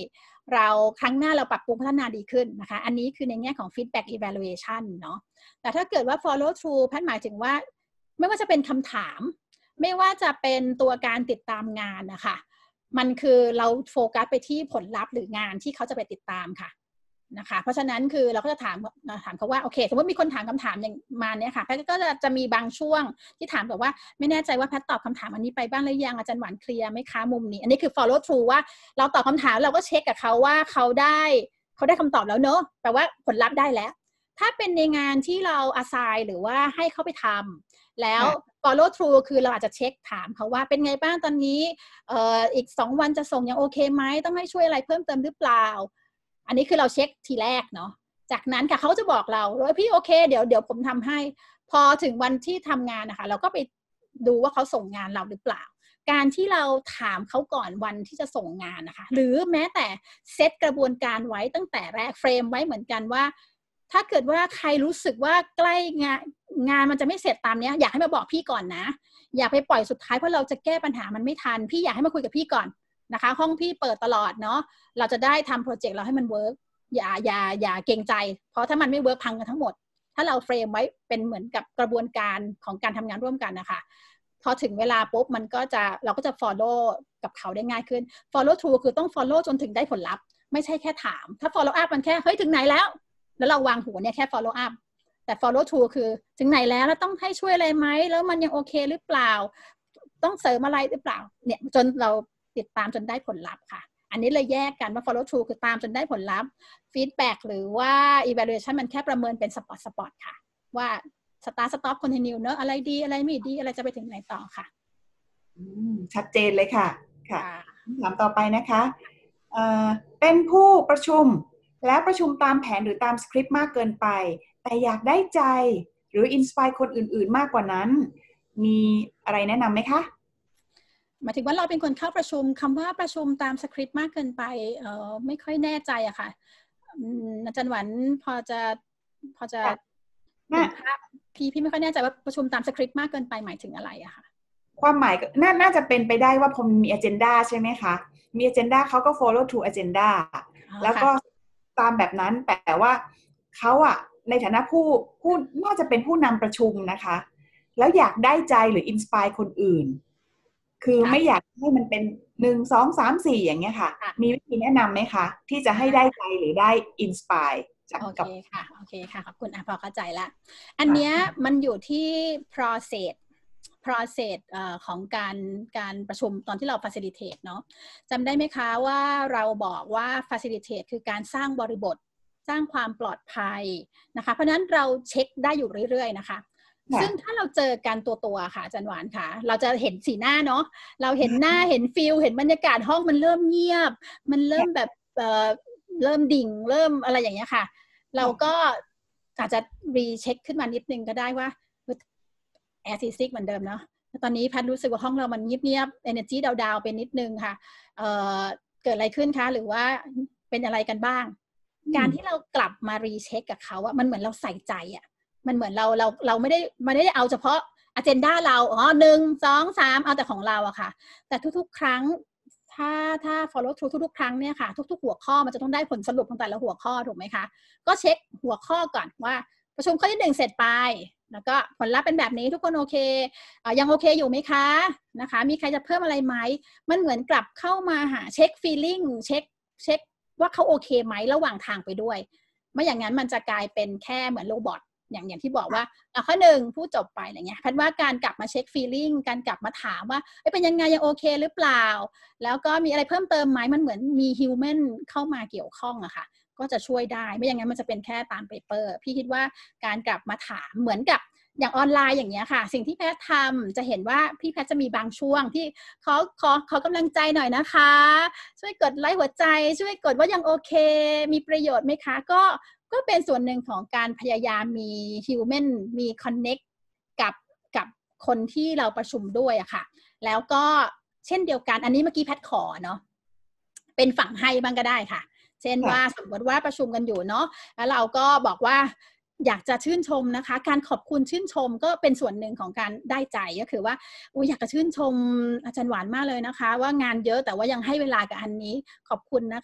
เราครั้งหน้าเราปรับปรุงพัฒนาดีขึ้นนะคะอันนี้คือในแง่ของ feedback evaluation เนาะแต่ถ้าเกิดว่า follow through แพทย์หมายถึงว่าไม่ว่าจะเป็นคำถามไม่ว่าจะเป็นตัวการติดตามงานนะคะมันคือเราโฟกัสไปที่ผลลัพธ์หรืองานที่เขาจะไปติดตามค่ะนะคะเพราะฉะนั้นคือเราก็จะถามถามเขาว่าโอเคสมมติมีคนถามคำถามอย่างมาเนี่ยค่ะแพทย์ก็จะจะมีบางช่วงที่ถามแบบว่าไม่แน่ใจว่าแพทย์ตอบคำถามอันนี้ไปบ้างหรือยังอาจารย์หวานเคลียร์ไหมคะมุมนี้อันนี้คือ follow through ว่าเราตอบคำถามเราก็เช็คกับเขาว่าเขาได้เขาได้คำตอบแล้วเนอะแปลว่าผลลัพธ์ได้แล้วถ้าเป็นในงานที่เรา assign หรือว่าให้เขาไปทำแล้ว follow through คือเราอาจจะเช็คถามเขาว่าเป็นไงบ้างตอนนี้เอ่ออีกสองวันจะส่งยังโอเคไหมต้องให้ช่วยอะไรเพิ่มเติมหรือเปล่าอันนี้คือเราเช็คทีแรกเนาะจากนั้นค่ะเขาจะบอกเราว่าพี่โอเคเดี๋ยวเดี๋ยวผมทำให้พอถึงวันที่ทำงานนะคะเราก็ไปดูว่าเขาส่งงานเราหรือเปล่าการที่เราถามเขาก่อนวันที่จะส่งงานนะคะหรือแม้แต่เซตกระบวนการไว้ตั้งแต่แรกเฟรมไว้เหมือนกันว่าถ้าเกิดว่าใครรู้สึกว่าใกล้งานงานมันจะไม่เสร็จตามนี้อยากให้มาบอกพี่ก่อนนะอย่าไปปล่อยสุดท้ายเพราะเราจะแก้ปัญหามันไม่ทันพี่อยากให้มาคุยกับพี่ก่อนนะคะห้องพี่เปิดตลอดเนาะเราจะได้ทำโปรเจกต์เราให้มันเวิร์กอย่าอย่าอย่าเกรงใจเพราะถ้ามันไม่เวิร์กพังกันทั้งหมดถ้าเราเฟรมไว้เป็นเหมือนกับกระบวนการของการทำงานร่วมกันนะคะพอถึงเวลาปุ๊บมันก็จะเราก็จะ follow กับเขาได้ง่ายขึ้น follow through คือต้อง follow จนถึงได้ผลลัพธ์ไม่ใช่แค่ถามถ้า follow up มันแค่เฮ้ยถึงไหนแล้วแล้วเราวางหัวเนี่ยแค่ follow up แต่ follow through คือถึงไหนแล้วแล้วต้องให้ช่วยอะไรไหมแล้วมันยังโอเคหรือเปล่าต้องเสริมอะไรหรือเปล่าเนี่ยจนเราติดตามจนได้ผลลัพธ์ค่ะอันนี้เลยแยกกันว่า follow through คือตามจนได้ผลลัพธ์ feedback หรือว่า evaluation มันแค่ประเมินเป็น spot spot ค่ะว่า start stop continue เนอะอะไรดีอะไรไม่ดีอะไรจะไปถึงไหนต่อค่ะชัดเจนเลยค่ะค่ะถามต่อไปนะคะเอ่อเป็นผู้ประชุมและประชุมตามแผนหรือตามสคริปต์มากเกินไปแต่อยากได้ใจหรืออินสไปร์คนอื่นๆมากกว่านั้นมีอะไรแนะนำไหมคะหมายถึงว่าเราเป็นคนเข้าประชุมคำว่าประชุมตามสคริปต์มากเกินไปเอ่อไม่ค่อยแน่ใจอะค่ะอาจารย์หวันพอจะพอจะพี่พี่ไม่ค่อยแน่ใจว่าประชุมตามสคริปต์มากเกินไปหมายถึงอะไรอะค่ะความหมายน น่าจะเป็นไปได้ว่าพอมี agenda ใช่ไหมคะมี agenda เขาก็ follow to agenda แล้วก็ตามแบบนั้นแต่ว่าเขาอะในฐานะผู้ผู้น่าจะเป็นผู้นำประชุมนะคะแล้วอยากได้ใจหรือ inspire คนอื่นคือไม่อยากให้มันเป็นหนึ่งสองสามสี่อย่างเงี้ยค่ะมีวิธีแนะนำไหมคะที่จะให้ได้ใจหรือได้ inspire โอเคค่ะโอเคค่ะขอบคุณอ่ะพอเข้าใจละอันเนี้ยมันอยู่ที่ process process เอ่อของการการประชุมตอนที่เรา facilitate เนาะจำได้ไหมคะว่าเราบอกว่า facilitate คือการสร้างบริบทสร้างความปลอดภัยนะคะเพราะนั้นเราเช็คได้อยู่เรื่อยๆนะคะซึ่งถ้าเราเจอกันตัวตัวค่ะอาจารย์หวานค่ะเราจะเห็นสีหน้าเนาะเราเห็นหน้าเห็นฟิลเห็นบรรยากาศห้องมันเริ่มเงียบมันเริ่มแบบเอ่อเริ่มดิ่งเริ่มอะไรอย่างเงี้ยค่ะเราก็อาจจะรีเช็คขึ้นมานิดนึงก็ได้ว่าแอร์ซีซิกเหมือนเดิมเนาะตอนนี้แพทรู้สึกว่าห้องเรามันเงียบๆ energy ดาวๆไปนิดนึงค่ะเอ่อเกิดอะไรขึ้นคะหรือว่าเป็นอะไรกันบ้างการที่เรากลับมารีเช็คกับเขาอะมันเหมือนเราใส่ใจอะมันเหมือนเราเราเราไม่ได้ไม่ได้เอาเฉพาะ agenda เราอ๋อหนึ่งสองสามเอาแต่ของเราอะค่ะแต่ทุกๆครั้งถ้าถ้า follow through ทุกๆครั้งเนี่ยค่ะทุกๆหัวข้อมันจะต้องได้ผลสรุปของแต่ละหัวข้อถูกไหมคะก็เช็คหัวข้อก่อนว่าประชุมข้อที่หนึ่งเสร็จไปแล้วก็ผลลัพธ์เป็นแบบนี้ทุกคนโอเคอ่ายังโอเคอยู่ไหมคะนะคะมีใครจะเพิ่มอะไรไหมมันเหมือนกลับเข้ามาหาเช็ค feeling เช็คเช็คว่าเขาโอเคไหมระหว่างทางไปด้วยไม่อย่างนั้นมันจะกลายเป็นแค่เหมือนโรบอทอย่างอย่างที่บอกว่าข้อหนึ่งพูดจบไปอะไรเงี้ยแพทย์ว่าการกลับมาเช็ค feeling การกลับมาถามว่าเป็นยังไงยังโอเคหรือเปล่าแล้วก็มีอะไรเพิ่มเติมไหมมันเหมือนมี human เข้ามาเกี่ยวข้องอะค่ะก็จะช่วยได้ไม่อย่างนั้นมันจะเป็นแค่ตามเปเปอร์พี่คิดว่าการกลับมาถามเหมือนกับอย่างออนไลน์อย่างเงี้ยค่ะสิ่งที่แพทย์ทำจะเห็นว่าพี่แพทย์จะมีบางช่วงที่ขอขอขอกำลังใจหน่อยนะคะช่วยกดไลค์หัวใจช่วยกดว่ายังโอเคมีประโยชน์ไหมคะก็ก็เป็นส่วนหนึ่งของการพยายามมี human มี connect กับกับคนที่เราประชุมด้วยอะค่ะแล้วก็เช่นเดียวกันอันนี้เมื่อกี้แพทย์ขอเนาะเป็นฝั่งให้บ้างก็ได้ค่ะเช่นว่าสมมติว่าประชุมกันอยู่เนาะแล้วเราก็บอกว่าอยากจะชื่นชมนะคะการขอบคุณชื่นชมก็เป็นส่วนหนึ่งของการได้ใจก็คือว่าอุ๊ยอยากจะชื่นชมอาจารย์หวานมากเลยนะคะว่างานเยอะแต่ว่ายังให้เวลากับอันนี้ขอบคุณนะคะ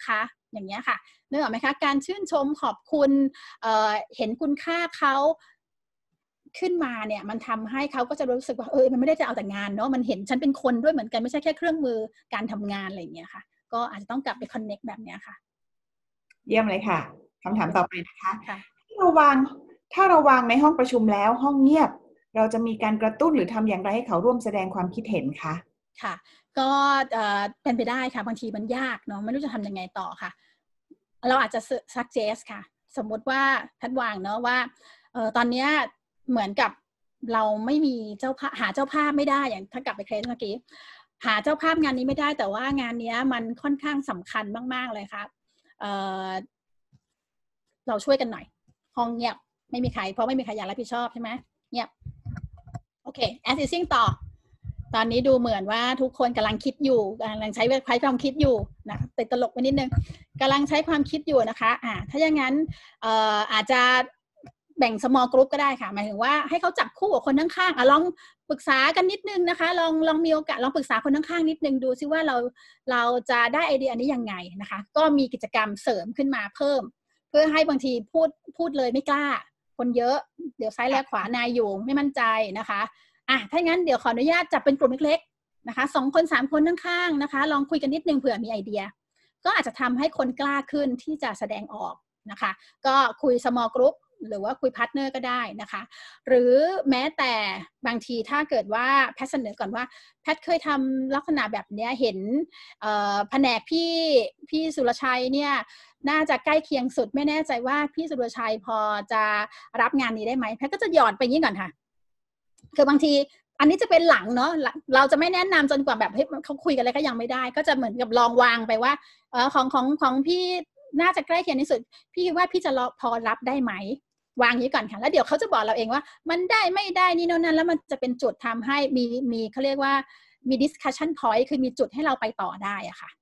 อย่างเงี้ยค่ะนึกออกไหมคะการชื่นชมขอบคุณเอ่อเห็นคุณค่าเขาขึ้นมาเนี่ยมันทำให้เขาก็จะรู้สึกว่าเออมันไม่ได้จะเอาแต่งานเนาะมันเห็นฉันเป็นคนด้วยเหมือนกันไม่ใช่แค่เครื่องมือการทำงานอะไรอย่างเงี้ยค่ะก็อาจจะต้องกลับไปคอนเน็กแบบเนี้ยค่ะเยี่ยมเลยค่ะคำถามต่อไปนะคะค่ะถ้าเราวางถ้าเราวางในห้องประชุมแล้วห้องเงียบเราจะมีการกระตุ้นหรือทำอย่างไรให้เขาร่วมแสดงความคิดเห็นคะค่ะก็เป็นไปได้ค่ะบางทีมันยากเนาะไม่รู้จะทำยังไงต่อค่ะเราอาจจะ suggest ค่ะสมมติว่าท่านวางเนาะว่าเออตอนนี้เหมือนกับเราไม่มีเจ้าภาพหาเจ้าภาพไม่ได้อย่างถ้ากลับไปเคสเมื่อกี้หาเจ้าภาพงานนี้ไม่ได้แต่ว่างานนี้มันค่อนข้างสำคัญมากๆเลยครับเออเราช่วยกันหน่อยห้องเงียบไม่มีใครเพราะไม่มีใครอยากรับผิดชอบใช่ไหมเงียบโอเค assisting ต่อตอนนี้ดูเหมือนว่าทุกคนกำลังคิดอยู่กำลังใช้ความคิดอยู่นะติดตลกไปนิดนึงกำลังใช้ความคิดอยู่นะคะอ่าถ้าอย่างนั้นเอ่ออาจจะแบ่ง small group ก็ได้ค่ะหมายถึงว่าให้เขาจับคู่กับคนข้างๆอ่ะลองปรึกษากันนิดนึงนะคะลองลองมีโอกาสลองปรึกษาคนข้างๆนิดนึงดูซิว่าเราเราจะได้ไอเดียอันนี้ยังไงนะคะก็มีกิจกรรมเสริมขึ้นมาเพิ่มเพื่อให้บางทีพูดพูดเลยไม่กล้าคนเยอะเดี๋ยวซ้ายแลขวานายอยู่ไม่มั่นใจนะคะอ่ะถ้างั้นเดี๋ยวขออนุญาตจับเป็นกลุ่มเล็กๆนะคะสองคนสามคนข้างๆนะคะลองคุยกันนิดนึงเผื่อมีไอเดียก็อาจจะทำให้คนกล้าขึ้นที่จะแสดงออกนะคะก็คุย small group หรือว่าคุยพาร์ทเนอร์ก็ได้นะคะหรือแม้แต่บางทีถ้าเกิดว่าแพทเสนอก่อนว่าแพทเคยทำลักษณะแบบนี้เห็นแผนกพี่พี่สุรชัยเนี่ยน่าจะใกล้เคียงสุดไม่แน่ใจว่าพี่สุรชัยพอจะรับงานนี้ได้ไหมแพทก็จะหยอดไปงี้ก่อนค่ะคือบางทีอันนี้จะเป็นหลังเนาะเราจะไม่แนะนำจนกว่าแบบเขาคุยกันอะไรก็ยังไม่ได้ก็จะเหมือนกับลองวางไปว่าเออของของของพี่น่าจะใกล้เคียงที่สุดพี่คิดว่าพี่จะพอรับได้ไหมวางนี้ก่อนค่ะแล้วเดี๋ยวเขาจะบอกเราเองว่ามันได้ไม่ได้นี่โน่นนั่นแล้วมันจะเป็นจุดทำให้มีมีเขาเรียกว่ามี discussion point คือมีจุดให้เราไปต่อได้อะค่ะ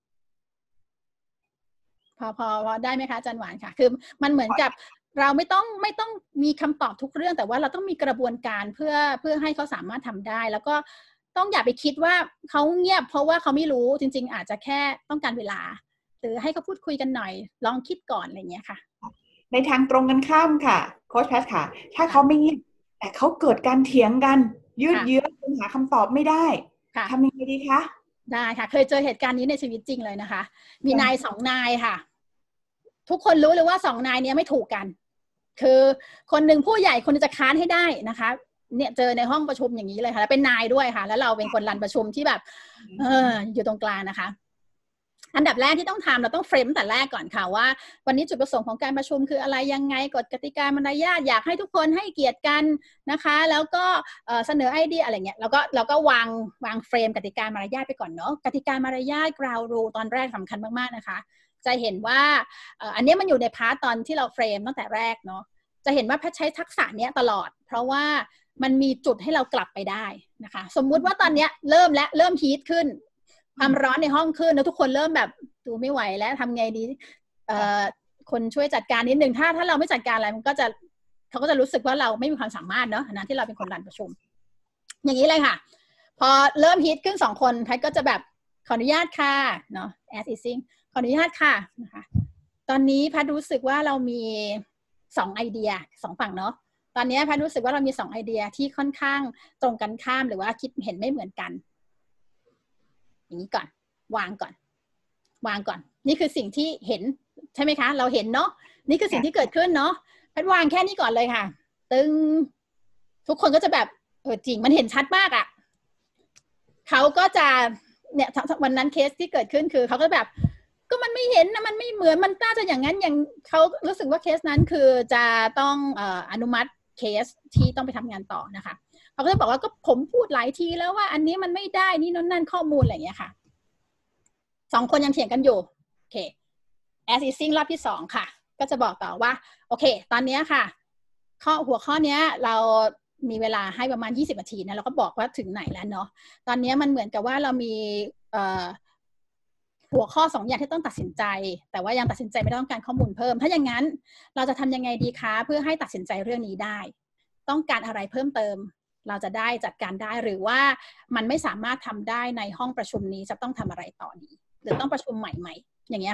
พอพอพอได้ไหมคะอาจารย์หวานค่ะคือมันเหมือนกับเราไม่ต้องไม่ต้องมีคำตอบทุกเรื่องแต่ว่าเราต้องมีกระบวนการเพื่อเพื่อให้เขาสามารถทำได้แล้วก็ต้องอย่าไปคิดว่าเขาเงียบเพราะว่าเขาไม่รู้จริงๆอาจจะแค่ต้องการเวลาหรือให้เขาพูดคุยกันหน่อยลองคิดก่อนอะไรเงี้ยค่ะในทางตรงกันข้ามค่ะโค้ชแพทค่ะถ้าเขาไม่เงียบแต่เขาเกิดการเถียงกันยืดเยื้อจนหาคำตอบไม่ได้ทำยังไงดีคะได้ค่ะเคยเจอเหตุการณ์นี้ในชีวิตจริงเลยนะคะมีนายสองนายค่ะทุกคนรู้เลยว่าสองนายนี้ไม่ถูกกันคือคนหนึ่งผู้ใหญ่คนนึงจะค้านให้ได้นะคะเนี่ยเจอในห้องประชุมอย่างนี้เลยค่ะแล้วเป็นนายด้วยค่ะแล้วเราเป็นคนรันประชุมที่แบบเอออยู่ตรงกลางนะคะอันดับแรกที่ต้องทำเราต้องเฟรมแต่แรกก่อนค่ะว่าวันนี้จุดประสงค์ของการประชุมคืออะไรยังไงกฎกติกามารยาทอยากให้ทุกคนให้เกียรติกันนะคะแล้วก็เสนอไอเดียอะไรเงี้ยแล้วก็เราก็วางวางเฟรมกติกามารยาทไปก่อนเนาะกติกามารยาท ground rule ตอนแรกสำคัญมากๆนะคะจะเห็นว่าอันนี้มันอยู่ในพาร์ทตอนที่เราเฟรมตั้งแต่แรกเนาะจะเห็นว่าแพทใช้ทักษะนี้ตลอดเพราะว่ามันมีจุดให้เรากลับไปได้นะคะสมมุติว่าตอนนี้เริ่มและเริ่มฮีทขึ้นความร้อนในห้องขึ้นแล้วทุกคนเริ่มแบบดูไม่ไหวแล้วทำไงดีคนช่วยจัดการนิดนึงถ้าถ้าเราไม่จัดการอะไรมันก็จะเขาก็จะรู้สึกว่าเราไม่มีความสามารถเนาะนะที่เราเป็นคนรันประชุมอย่างนี้เลยค่ะพอเริ่มฮีทขึ้นสองคนแพทก็จะแบบขออนุญาตค่ะเนาะ as easing ขออนุญาตค่ะนะคะตอนนี้แพทรู้สึกว่าเรามีสองไอเดียสองฝั่งเนาะตอนนี้แพทรู้สึกว่าเรามีสองไอเดียที่ค่อนข้างตรงกันข้ามหรือว่าคิดเห็นไม่เหมือนกันอย่างนี้ก่อนวางก่อนวางก่อนนี่คือสิ่งที่เห็นใช่ไหมคะเราเห็นเนาะนี่คือสิ่งที่เกิดขึ้นเนาะแพทวางแค่นี้ก่อนเลยค่ะตึงทุกคนก็จะแบบเออจริงมันเห็นชัดมากอ่ะเขาก็จะเนี่ยวันนั้นเคสที่เกิดขึ้นคือเขาก็แบบก็มันไม่เห็นนะมันไม่เหมือนมันน่าจะอย่างนั้นอย่างเขารู้สึกว่าเคสนั้นคือจะต้องเอ่ออนุมัติเคสที่ต้องไปทำงานต่อนะคะเขาก็จะบอกว่าก็ผมพูดหลายทีแล้วว่าอันนี้มันไม่ได้นี่นั่นข้อมูลอะไรอย่างเงี้ยค่ะสองคนยังเถียงกันอยู่โอเค as easing รอบที่สองค่ะก็จะบอกต่อว่าโอเคตอนนี้ค่ะข้อหัวข้อนี้เรามีเวลาให้ประมาณยี่สิบนาทีนะเราก็บอกว่าถึงไหนแล้วเนาะตอนนี้มันเหมือนกับว่าเรามีเอ่อหัวข้อสองอย่างที่ต้องตัดสินใจแต่ว่ายังตัดสินใจไม่ต้องการข้อมูลเพิ่มถ้าอย่างนั้นเราจะทำยังไงดีคะเพื่อให้ตัดสินใจเรื่องนี้ได้ต้องการอะไรเพิ่มเติมเราจะได้จัดการได้หรือว่ามันไม่สามารถทำได้ในห้องประชุมนี้จะต้องทำอะไรต่อดีหรือต้องประชุมใหม่ไหมอย่างเงี้ยค่ะ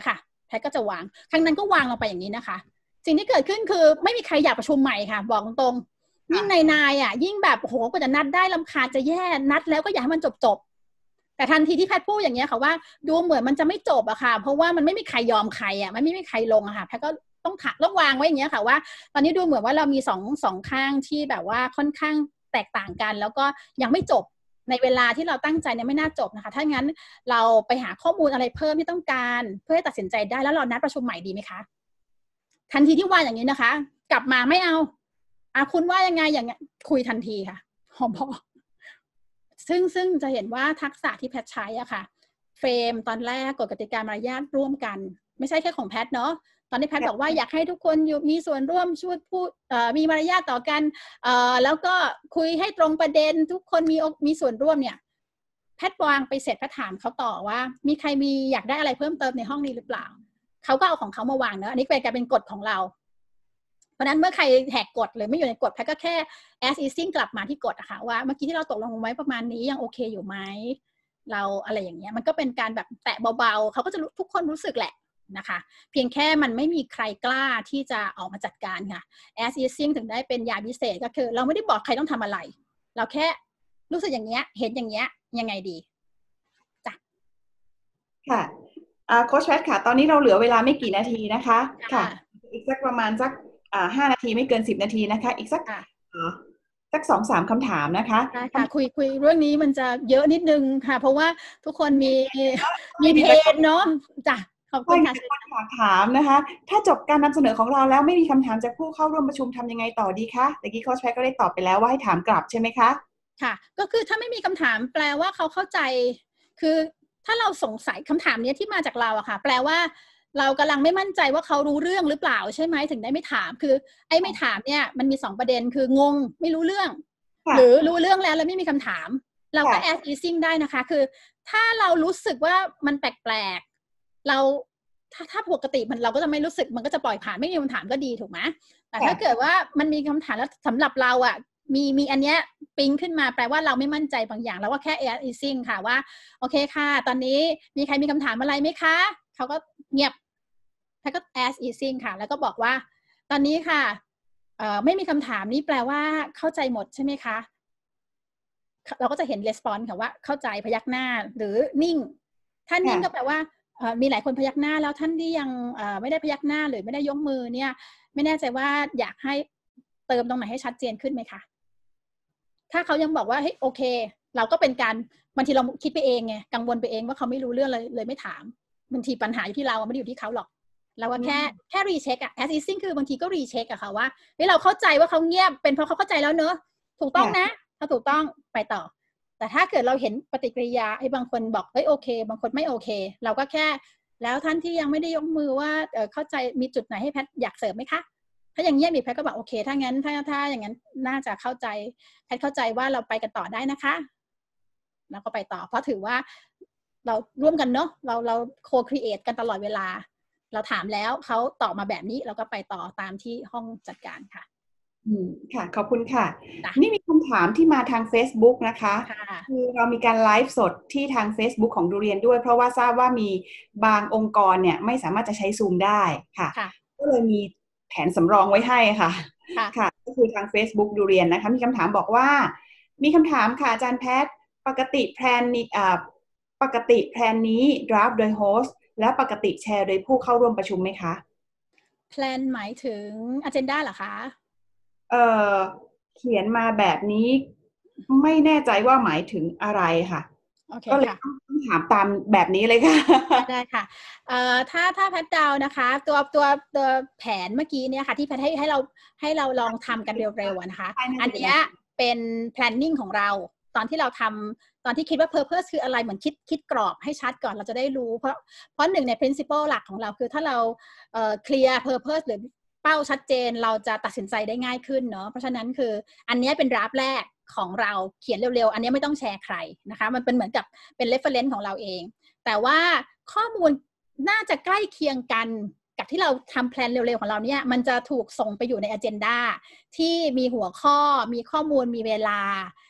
แพทก็จะวางครั้งนั้นก็วางลงไปอย่างนี้นะคะสิ่งที่เกิดขึ้นคือไม่มีใครอยากประชุมใหม่ค่ะบอกตรงยิ่งนายนายอ่ะยิ่งแบบโหกว่าจะนัดได้รำคาญจะแย่นัดแล้วก็อยากให้มันจบจบแต่ทันทีที่แพทพูดอย่างเงี้ยค่ะว่าดูเหมือนมันจะไม่จบอะค่ะเพราะว่ามันไม่มีใครยอมใครอะมันไม่มีใครลงอะค่ะแพทก็ต้องถักต้องวางไว้อย่างเงี้ยค่ะว่าตอนนี้ดูเหมือนว่าเรามีสองสองข้างที่แบบว่าค่อนข้างแตกต่างกันแล้วก็ยังไม่จบในเวลาที่เราตั้งใจเนี่ยไม่น่าจบนะคะถ้างั้นเราไปหาข้อมูลอะไรเพิ่มที่ต้องการเพื่อให้ตัดสินใจได้แล้วเรานัดประชุมใหม่ดีไหมคะทันทีที่ว่าอย่างนี้นะคะกลับมาไม่เอาอ่ะคุณว่ายังไงอย่างเงี้ยคุยทันทีค่ะหอมพอซึ่งซึ่งจะเห็นว่าทักษะที่แพทใช้อะค่ะเฟรมตอนแรกกฎกติกามารยาทร่วมกันไม่ใช่แค่ของแพทเนาะตอนนี้แพทบอกว่าอยากให้ทุกคนอยู่มีส่วนร่วมช่วยพูดมีมารยาทต่อกันแล้วก็คุยให้ตรงประเด็นทุกคนมีมีส่วนร่วมเนี่ยแพทวางไปเสร็จแพทถามเขาต่อว่ามีใครมีอยากได้อะไรเพิ่มเติมในห้องนี้หรือเปล่าเขาก็เอาของเขามาวางเนอะอันนี้เป็นการเป็นกฎของเราเพราะนั้นเมื่อใครแหกกฎหรือไม่อยู่ในกฎแพทก็แค่ as easing กลับมาที่กฎอะค่ะว่าเมื่อกี้ที่เราตกลงไว้ประมาณนี้ยังโอเคอยู่ไหมเราอะไรอย่างเงี้ยมันก็เป็นการแบบแตะเบาๆเขาก็จะทุกคนรู้สึกแหละนะคะเพียงแค่มันไม่มีใครกล้าที่จะออกมาจัดการค่ะ as easing ถึงได้เป็นยาพิเศษก็คือเราไม่ได้บอกใครต้องทำอะไรเราแค่รู้สึกอย่างเงี้ยเห็นอย่างเงี้ยยังไงดีจ้ะค่ะโค้ชแพทค่ะตอนนี้เราเหลือเวลาไม่กี่นาทีนะคะค่ะอีกสักประมาณสักห้านาทีไม่เกินสิบนาทีนะคะอีกสักสักสองสามคำถามนะคะได้ค่ะคุยคุยเรื่องนี้มันจะเยอะนิดนึงค่ะเพราะว่าทุกคนมีมีเทรนเนาะจ้ะขอบคุณค่ะอยากถามนะคะถ้าจบการนำเสนอของเราแล้วไม่มีคำถามจากผู้เข้าร่วมประชุมทำยังไงต่อดีคะเมื่อกี้โค้ชแพทก็ได้ตอบไปแล้วว่าให้ถามกลับใช่ไหมคะค่ะก็คือถ้าไม่มีคำถามแปลว่าเขาเข้าใจคือถ้าเราสงสัยคำถามนี้ที่มาจากเราอะค่ะแปลว่าเรากำลังไม่มั่นใจว่าเขารู้เรื่องหรือเปล่าใช่ไหมถึงได้ไม่ถามคือไอ้ไม่ถามเนี่ยมันมีสองประเด็นคืองงไม่รู้เรื่องหรือรู้เรื่องแล้วแล้วไม่มีคำถามเราก็ as easing ได้นะคะคือถ้าเรารู้สึกว่ามันแปลกๆเราถ้าถ้าปกติมันเราก็จะไม่รู้สึกมันก็จะปล่อยผ่านไม่มีคำถามก็ดีถูกไหมแต่ถ้าเกิดว่ามันมีคำถามแล้วสำหรับเราอะมีมีอันเนี้ยปิ๊งขึ้นมาแปลว่าเราไม่มั่นใจบางอย่างแล้วว่าแค่ as easing ค่ะว่าโอเคค่ะตอนนี้มีใครมีคำถามอะไรไหมคะเขาก็เงียบแล้วก็ as easing ค่ะแล้วก็บอกว่าตอนนี้ค่ะเอ่อไม่มีคำถามนี่แปลว่าเข้าใจหมดใช่ไหมคะเราก็จะเห็น response ค่ะว่าเข้าใจพยักหน้าหรือนิ่งถ้านิ่งก็แปลว่ามีหลายคนพยักหน้าแล้วท่านที่ยังไม่ได้พยักหน้าหรือไม่ได้ยกมือเนี่ยไม่แน่ใจว่าอยากให้เติมตรงไหนให้ชัดเจนขึ้นไหมคะถ้าเขายังบอกว่าเฮ้ยโอเคเราก็เป็นการบางทีเราคิดไปเองไงกังวลไปเองว่าเขาไม่รู้เรื่องเลยเลยไม่ถามบางทีปัญหาอยู่ที่เราไม่ได้อยู่ที่เขาหรอกเราว่าแค่แค่รีเช็คอะ as easing คือบางทีก็รีเช็คอะค่ะว่าเฮ้ยเราเข้าใจว่าเขาเงียบเป็นเพราะเขาเข้าใจแล้วเนอะถูกต้องนะถ้าถูกต้องไปต่อแต่ถ้าเกิดเราเห็นปฏิกิริยาไอ้บางคนบอกเฮ้ยโอเคบางคนไม่โอเคเราก็แค่แล้วท่านที่ยังไม่ได้ยกมือว่าเอ่อเข้าใจมีจุดไหนให้แพทอยากเสริมไหมคะถ้าอย่างเงี้ยมีแพทก็บอกโอเคถ้างั้นถ้าถ้าอย่างนั้นน่าจะเข้าใจแพทเข้าใจว่าเราไปกันต่อได้นะคะแล้วก็ไปต่อเพราะถือว่าเราร่วมกันเนาะเราเราโคครีเอทกันตลอดเวลาเราถามแล้วเขาตอบมาแบบนี้เราก็ไปต่อตามที่ห้องจัดการค่ะอืมค่ะขอบคุณค่ะนี่มีคำถามที่มาทาง Facebook นะคะคือเรามีการไลฟ์สดที่ทาง Facebook ของดูเรียนด้วยเพราะว่าทราบว่ามีบางองค์กรเนี่ยไม่สามารถจะใช้ซูมได้ค่ะก็เลยมีแผนสำรองไว้ให้ค่ะค่ะก็คือทาง Facebook ดูเรียนนะคะมีคำถามบอกว่ามีคำถามค่ะอาจารย์แพทย์ปกติแพลนนี้อ่าปกติแพลนนี้ draft โดยโฮสต์และปกติแชร์โดยผู้เข้าร่วมประชุมไหมคะแพลนหมายถึง agenda เหรอคะเอ่อเขียนมาแบบนี้ไม่แน่ใจว่าหมายถึงอะไรค่ะก็เลยต้องถามตามแบบนี้เลยค่ะได้ค่ะเอ่อถ้าถ้าแพทดาวนะคะตัวตัวตัวแผนเมื่อกี้เนี่ยค่ะที่แพทให้ให้เราให้เราลองทำกันเร็วๆนะคะอันนี้เป็น planning ของเราตอนที่เราทำตอนที่คิดว่า purpose คืออะไรเหมือนคิดคิดกรอบให้ชัดก่อนเราจะได้รู้เพราะเพราะหนึ่งใน principle หลักของเราคือถ้าเราเอ่อ clear purpose หรือเป้าชัดเจนเราจะตัดสินใจได้ง่ายขึ้นเนาะเพราะฉะนั้นคืออันนี้เป็นดราฟแรกของเราเขียนเร็วๆอันนี้ไม่ต้องแชร์ใครนะคะมันเป็นเหมือนกับเป็น reference ของเราเองแต่ว่าข้อมูลน่าจะใกล้เคียงกันกับที่เราทำแพลนเร็วๆของเราเนี่ยมันจะถูกส่งไปอยู่ใน agenda ที่มีหัวข้อมีข้อมูลมีเวลา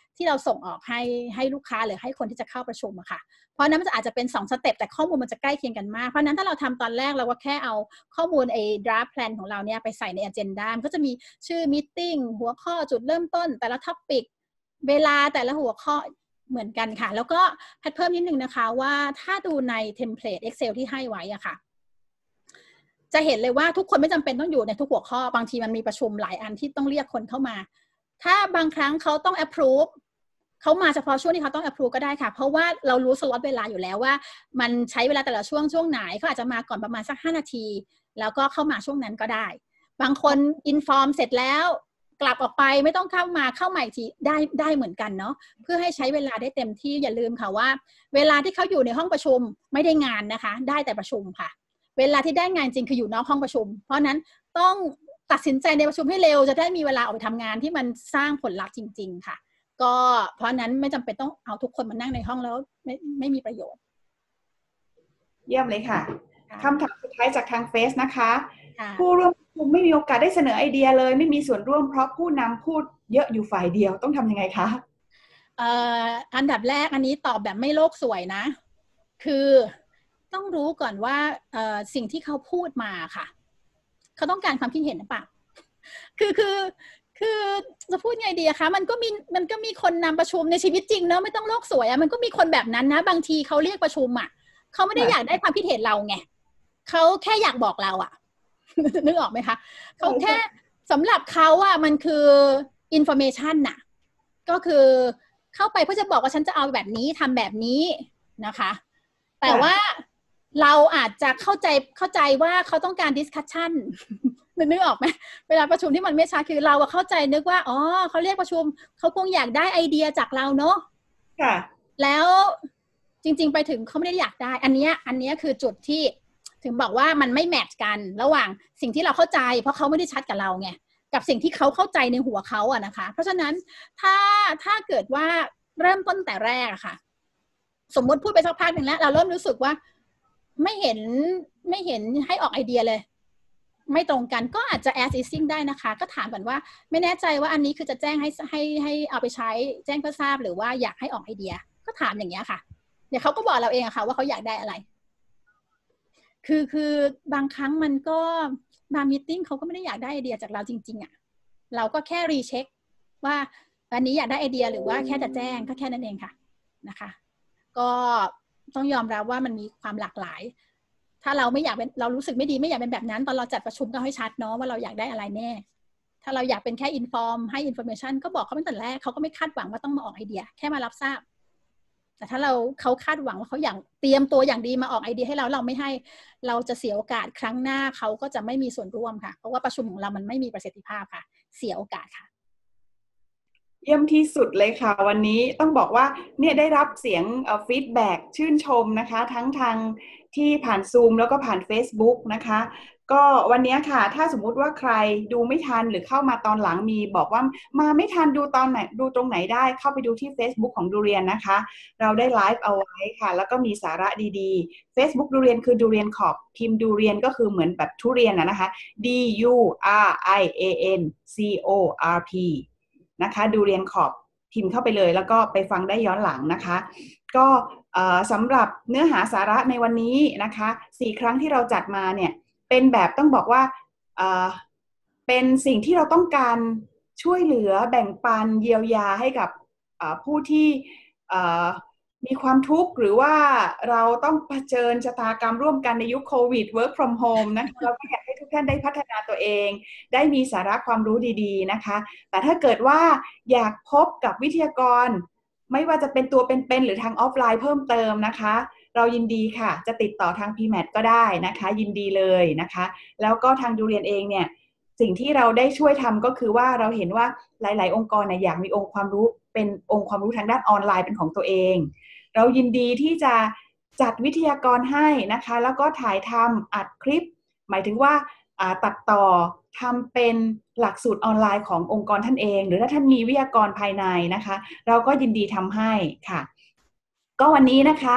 ที่เราส่งออกให้ให้ลูกค้าหรือให้คนที่จะเข้าประชุมอะค่ะเพราะนั้นมันจะอาจจะเป็นสองสเต็ปแต่ข้อมูลมันจะใกล้เคียงกันมากเพราะนั้นถ้าเราทำตอนแรกเราก็แค่เอาข้อมูลไอ้ draft plan ของเราเนี่ยไปใส่ใน agenda มันก็จะมีชื่อ meeting หัวข้อจุดเริ่มต้นแต่ละ topic เวลาแต่ละหัวข้อเหมือนกันค่ะแล้วก็แพทเพิ่มนิดนึงนะคะว่าถ้าดูในเทมเพลต Excel ที่ให้ไว้อะค่ะจะเห็นเลยว่าทุกคนไม่จำเป็นต้องอยู่ในทุกหัวข้อบางทีมันมีประชุมหลายอันที่ต้องเรียกคนเข้ามาถ้าบางครั้งเขาต้อง approve เขามาเฉพาะช่วงที่เขาต้อง approve ก็ได้ค่ะเพราะว่าเรารู้สล็อตเวลาอยู่แล้วว่ามันใช้เวลาแต่ละช่วงช่วงไหนเขาอาจจะมาก่อนประมาณสักห้านาทีแล้วก็เข้ามาช่วงนั้นก็ได้บางคน inform เสร็จแล้วกลับออกไปไม่ต้องเข้ามาเข้าใหม่ทีได้ได้เหมือนกันเนาะเพื่อให้ใช้เวลาได้เต็มที่อย่าลืมค่ะว่าเวลาที่เขาอยู่ในห้องประชุมไม่ได้งานนะคะได้แต่ประชุมค่ะเวลาที่ได้งานจริงคืออยู่นอกห้องประชุมเพราะนั้นต้องตัดสินใจในประชุมให้เร็วจะได้มีเวลาออกไปทำงานที่มันสร้างผลลัพธ์จริงๆค่ะก็เพราะนั้นไม่จำเป็นต้องเอาทุกคนมานั่งในห้องแล้วไม่ไม่มีประโยชน์เยี่ยมเลยค่ะคำถามสุดท้ายจากทางเฟซนะคะผู้ร่วมประชุมไม่มีโอกาสได้เสนอไอเดียเลยไม่มีส่วนร่วมเพราะผู้นำพูดเยอะอยู่ฝ่ายเดียวต้องทำยังไงคะเอ่ออันดับแรกอันนี้ตอบแบบไม่โลกสวยนะคือต้องรู้ก่อนว่าเอ่อสิ่งที่เขาพูดมาค่ะเขาต้องการความคิดเห็นหรือเปล่าคือคือคือจะพูดไงดีอะคะมันก็มีมันก็มีคนนำประชุมในชีวิตจริงเนอะไม่ต้องโลกสวยอะมันก็มีคนแบบนั้นนะบางทีเขาเรียกประชุมอะเขาไม่ได้อยากได้ความคิดเห็นเราไงเขาแค่อยากบอกเราอะนึกออกไหมคะเขาแค่สำหรับเขาอะมันคืออินฟอร์เมชันน่ะก็คือเข้าไปเพื่อจะบอกว่าฉันจะเอาแบบนี้ทำแบบนี้นะคะแต่ว่าเราอาจจะเข้าใจเข้าใจว่าเขาต้องการดิสคัชชั่นนึกออกไหมเวลาประชุมที่มันไม่ชัดคือเราเข้าใจนึกว่าอ๋อเขาเรียกประชุมเขาคงอยากได้ไอเดียจากเราเนาะค่ะแล้วจริงๆไปถึงเขาไม่ได้อยากได้อันนี้อันนี้คือจุดที่ถึงบอกว่ามันไม่แมทช์กันระหว่างสิ่งที่เราเข้าใจเพราะเขาไม่ได้ชัดกับเราไงกับสิ่งที่เขาเข้าใจในหัวเขาอะนะคะเพราะฉะนั้นถ้าถ้าเกิดว่าเริ่มต้นแต่แรกอะค่ะสมมติพูดไปสักพักหนึ่งแล้วเราเริ่มรู้สึกว่าไม่เห็นไม่เห็นให้ออกไอเดียเลยไม่ตรงกันก็อาจจะ as is ได้นะคะก็ถามก่อนว่าไม่แน่ใจว่าอันนี้คือจะแจ้งให้ให้ให้เอาไปใช้แจ้งเพื่อทราบหรือว่าอยากให้ออกไอเดียก็ถามอย่างเงี้ยค่ะเดี๋ยวเขาก็บอกเราเองอะค่ะว่าเขาอยากได้อะไรคือคือบางครั้งมันก็บางมีตติ้งเขาก็ไม่ได้อยากได้ไอเดียจากเราจริงๆอะเราก็แค่รีเช็คว่าอันนี้อยากได้ไอเดียหรือว่าแค่จะแจ้งก็แค่นั้นเองค่ะนะคะก็ต้องยอมรับว่ามันมีความหลากหลายถ้าเราไม่อยากเป็นเรารู้สึกไม่ดีไม่อยากเป็นแบบนั้นตอนเราจัดประชุมก็ให้ชัดเนาะว่าเราอยากได้อะไรแน่ถ้าเราอยากเป็นแค่อินฟอร์มให้อินฟอร์เมชันก็บอกเขาตั้งแต่แรกเขาก็ไม่คาดหวังว่าต้องมาออกไอเดียแค่มารับทราบแต่ถ้าเราเขาคาดหวังว่าเขาอยากเตรียมตัวอย่างดีมาออกไอเดียให้เราเราไม่ให้เราจะเสียโอกาสครั้งหน้าเขาก็จะไม่มีส่วนร่วมค่ะเพราะว่าประชุมของเรามันไม่มีประสิทธิภาพค่ะเสียโอกาสค่ะเยี่ยมที่สุดเลยค่ะวันนี้ต้องบอกว่าเนี่ยได้รับเสียงฟีดแบ็กชื่นชมนะคะทั้งทางที่ผ่านซูมแล้วก็ผ่าน Facebook นะคะก็วันนี้ค่ะถ้าสมมุติว่าใครดูไม่ทันหรือเข้ามาตอนหลังมีบอกว่ามาไม่ทันดูตอนไหนดูตรงไหนได้เข้าไปดูที่ Facebook ของดูเรียนนะคะเราได้ไลฟ์เอาไว้ค่ะแล้วก็มีสาระดีๆ Facebook ดูเรียนคือดูเรียนขอบพิมพ์ดูเรียนก็คือเหมือนแบบทุเรียนนะคะ D U R I A N C O R Pนะคะดูเรียนขอบพิมพ์เข้าไปเลยแล้วก็ไปฟังได้ย้อนหลังนะคะก็สำหรับเนื้อหาสาระในวันนี้นะคะสี่ครั้งที่เราจัดมาเนี่ยเป็นแบบต้องบอกว่าเป็นสิ่งที่เราต้องการช่วยเหลือแบ่งปันเยียวยาให้กับผู้ที่มีความทุกข์หรือว่าเราต้องเผชิญชะตากรรมร่วมกันในยุคโควิด work from home นะคะเราก็อยากให้ทุกท่านได้พัฒนาตัวเองได้มีสาระความรู้ดีๆนะคะแต่ถ้าเกิดว่าอยากพบกับวิทยากรไม่ว่าจะเป็นตัวเป็นๆหรือทางออฟไลน์เพิ่มเติมนะคะเรายินดีค่ะจะติดต่อทาง พี แมท ก็ได้นะคะยินดีเลยนะคะแล้วก็ทางดูเรียนเองเนี่ยสิ่งที่เราได้ช่วยทำก็คือว่าเราเห็นว่าหลายๆองค์กรเนี่ยอยากมีองค์ความรู้เป็นองค์ความรู้ทางด้านออนไลน์เป็นของตัวเองเรายินดีที่จะจัดวิทยากรให้นะคะแล้วก็ถ่ายทำอัดคลิปหมายถึงว่าตัดต่อทำเป็นหลักสูตรออนไลน์ขององค์กรท่านเองหรือถ้าท่านมีวิทยากรภายในนะคะเราก็ยินดีทำให้ค่ะก็วันนี้นะคะ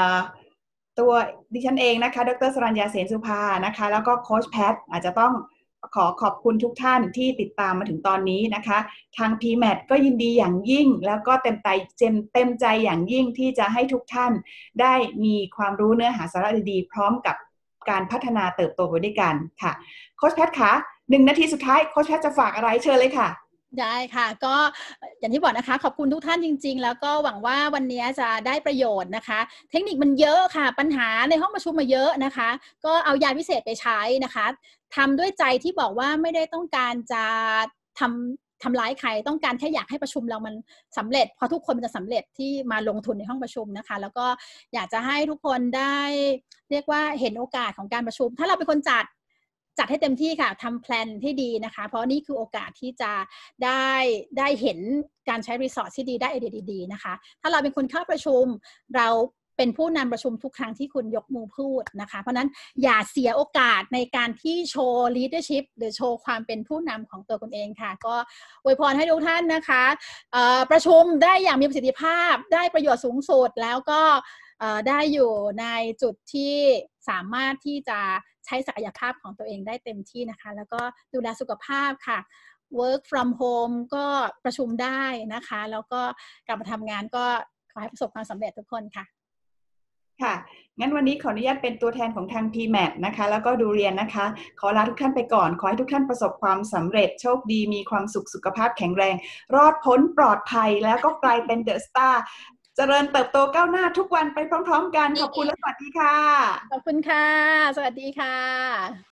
ตัวดิฉันเองนะคะดร.สรัญญาเสนสุภานะคะแล้วก็โค้ชแพทอาจจะต้องขอขอบคุณทุกท่านที่ติดตามมาถึงตอนนี้นะคะทาง พี แมท ก็ยินดีอย่างยิ่งแล้วก็เต็มใจเต็มใจอย่างยิ่งที่จะให้ทุกท่านได้มีความรู้เนื้อหาสาระดีๆพร้อมกับการพัฒนาเติบโตไปด้วยกันค่ะโค้ชแพทคะหนึ่งนาทีสุดท้ายโค้ชแพทจะฝากอะไรเชิญเลยค่ะได้ค่ะก็อย่างที่บอกนะคะขอบคุณทุกท่านจริงๆแล้วก็หวังว่าวันนี้จะได้ประโยชน์นะคะเทคนิคมันเยอะค่ะปัญหาในห้องประชุมมาเยอะนะคะก็เอายาพิเศษไปใช้นะคะทำด้วยใจที่บอกว่าไม่ได้ต้องการจะทำทำร้ายใครต้องการแค่อยากให้ประชุมเรามันสำเร็จพอทุกคนมันจะสำเร็จที่มาลงทุนในห้องประชุมนะคะแล้วก็อยากจะให้ทุกคนได้เรียกว่าเห็นโอกาสของการประชุมถ้าเราเป็นคนจัดจัดให้เต็มที่ค่ะทำแพลนที่ดีนะคะเพราะนี่คือโอกาสที่จะได้ได้เห็นการใช้รีสอร์ทที่ดีได้ไอเดียดีๆนะคะถ้าเราเป็นคนเข้าประชุมเราเป็นผู้นำประชุมทุกครั้งที่คุณยกมือพูดนะคะเพราะนั้นอย่าเสียโอกาสในการที่โชว์ leadership หรือโชว์ความเป็นผู้นำของตัวคุณเองค่ะก็อวยพรให้ทุกท่านนะคะประชุมได้อย่างมีประสิทธิภาพได้ประโยชน์สูงสุดแล้วก็ได้อยู่ในจุดที่สามารถที่จะใช้ศักยภาพของตัวเองได้เต็มที่นะคะแล้วก็ดูแลสุขภาพค่ะ work from home ก็ประชุมได้นะคะแล้วก็กลับมาทำงานก็ขอให้ประสบความสำเร็จทุกคนค่ะค่ะงั้นวันนี้ขออนุญาตเป็นตัวแทนของทาง พี แมท นะคะแล้วก็ดูเรียนนะคะขอลาทุกท่านไปก่อนขอให้ทุกท่านประสบความสำเร็จโชคดีมีความสุขสุขภาพแข็งแรงรอดพ้นปลอดภัยแล้วก็กลายเป็นเดอะสตาร์เจริญเติบโตก้าวหน้าทุกวันไปพร้อมๆกันขอบคุณและสวัสดีค่ะขอบคุณค่ะสวัสดีค่ะ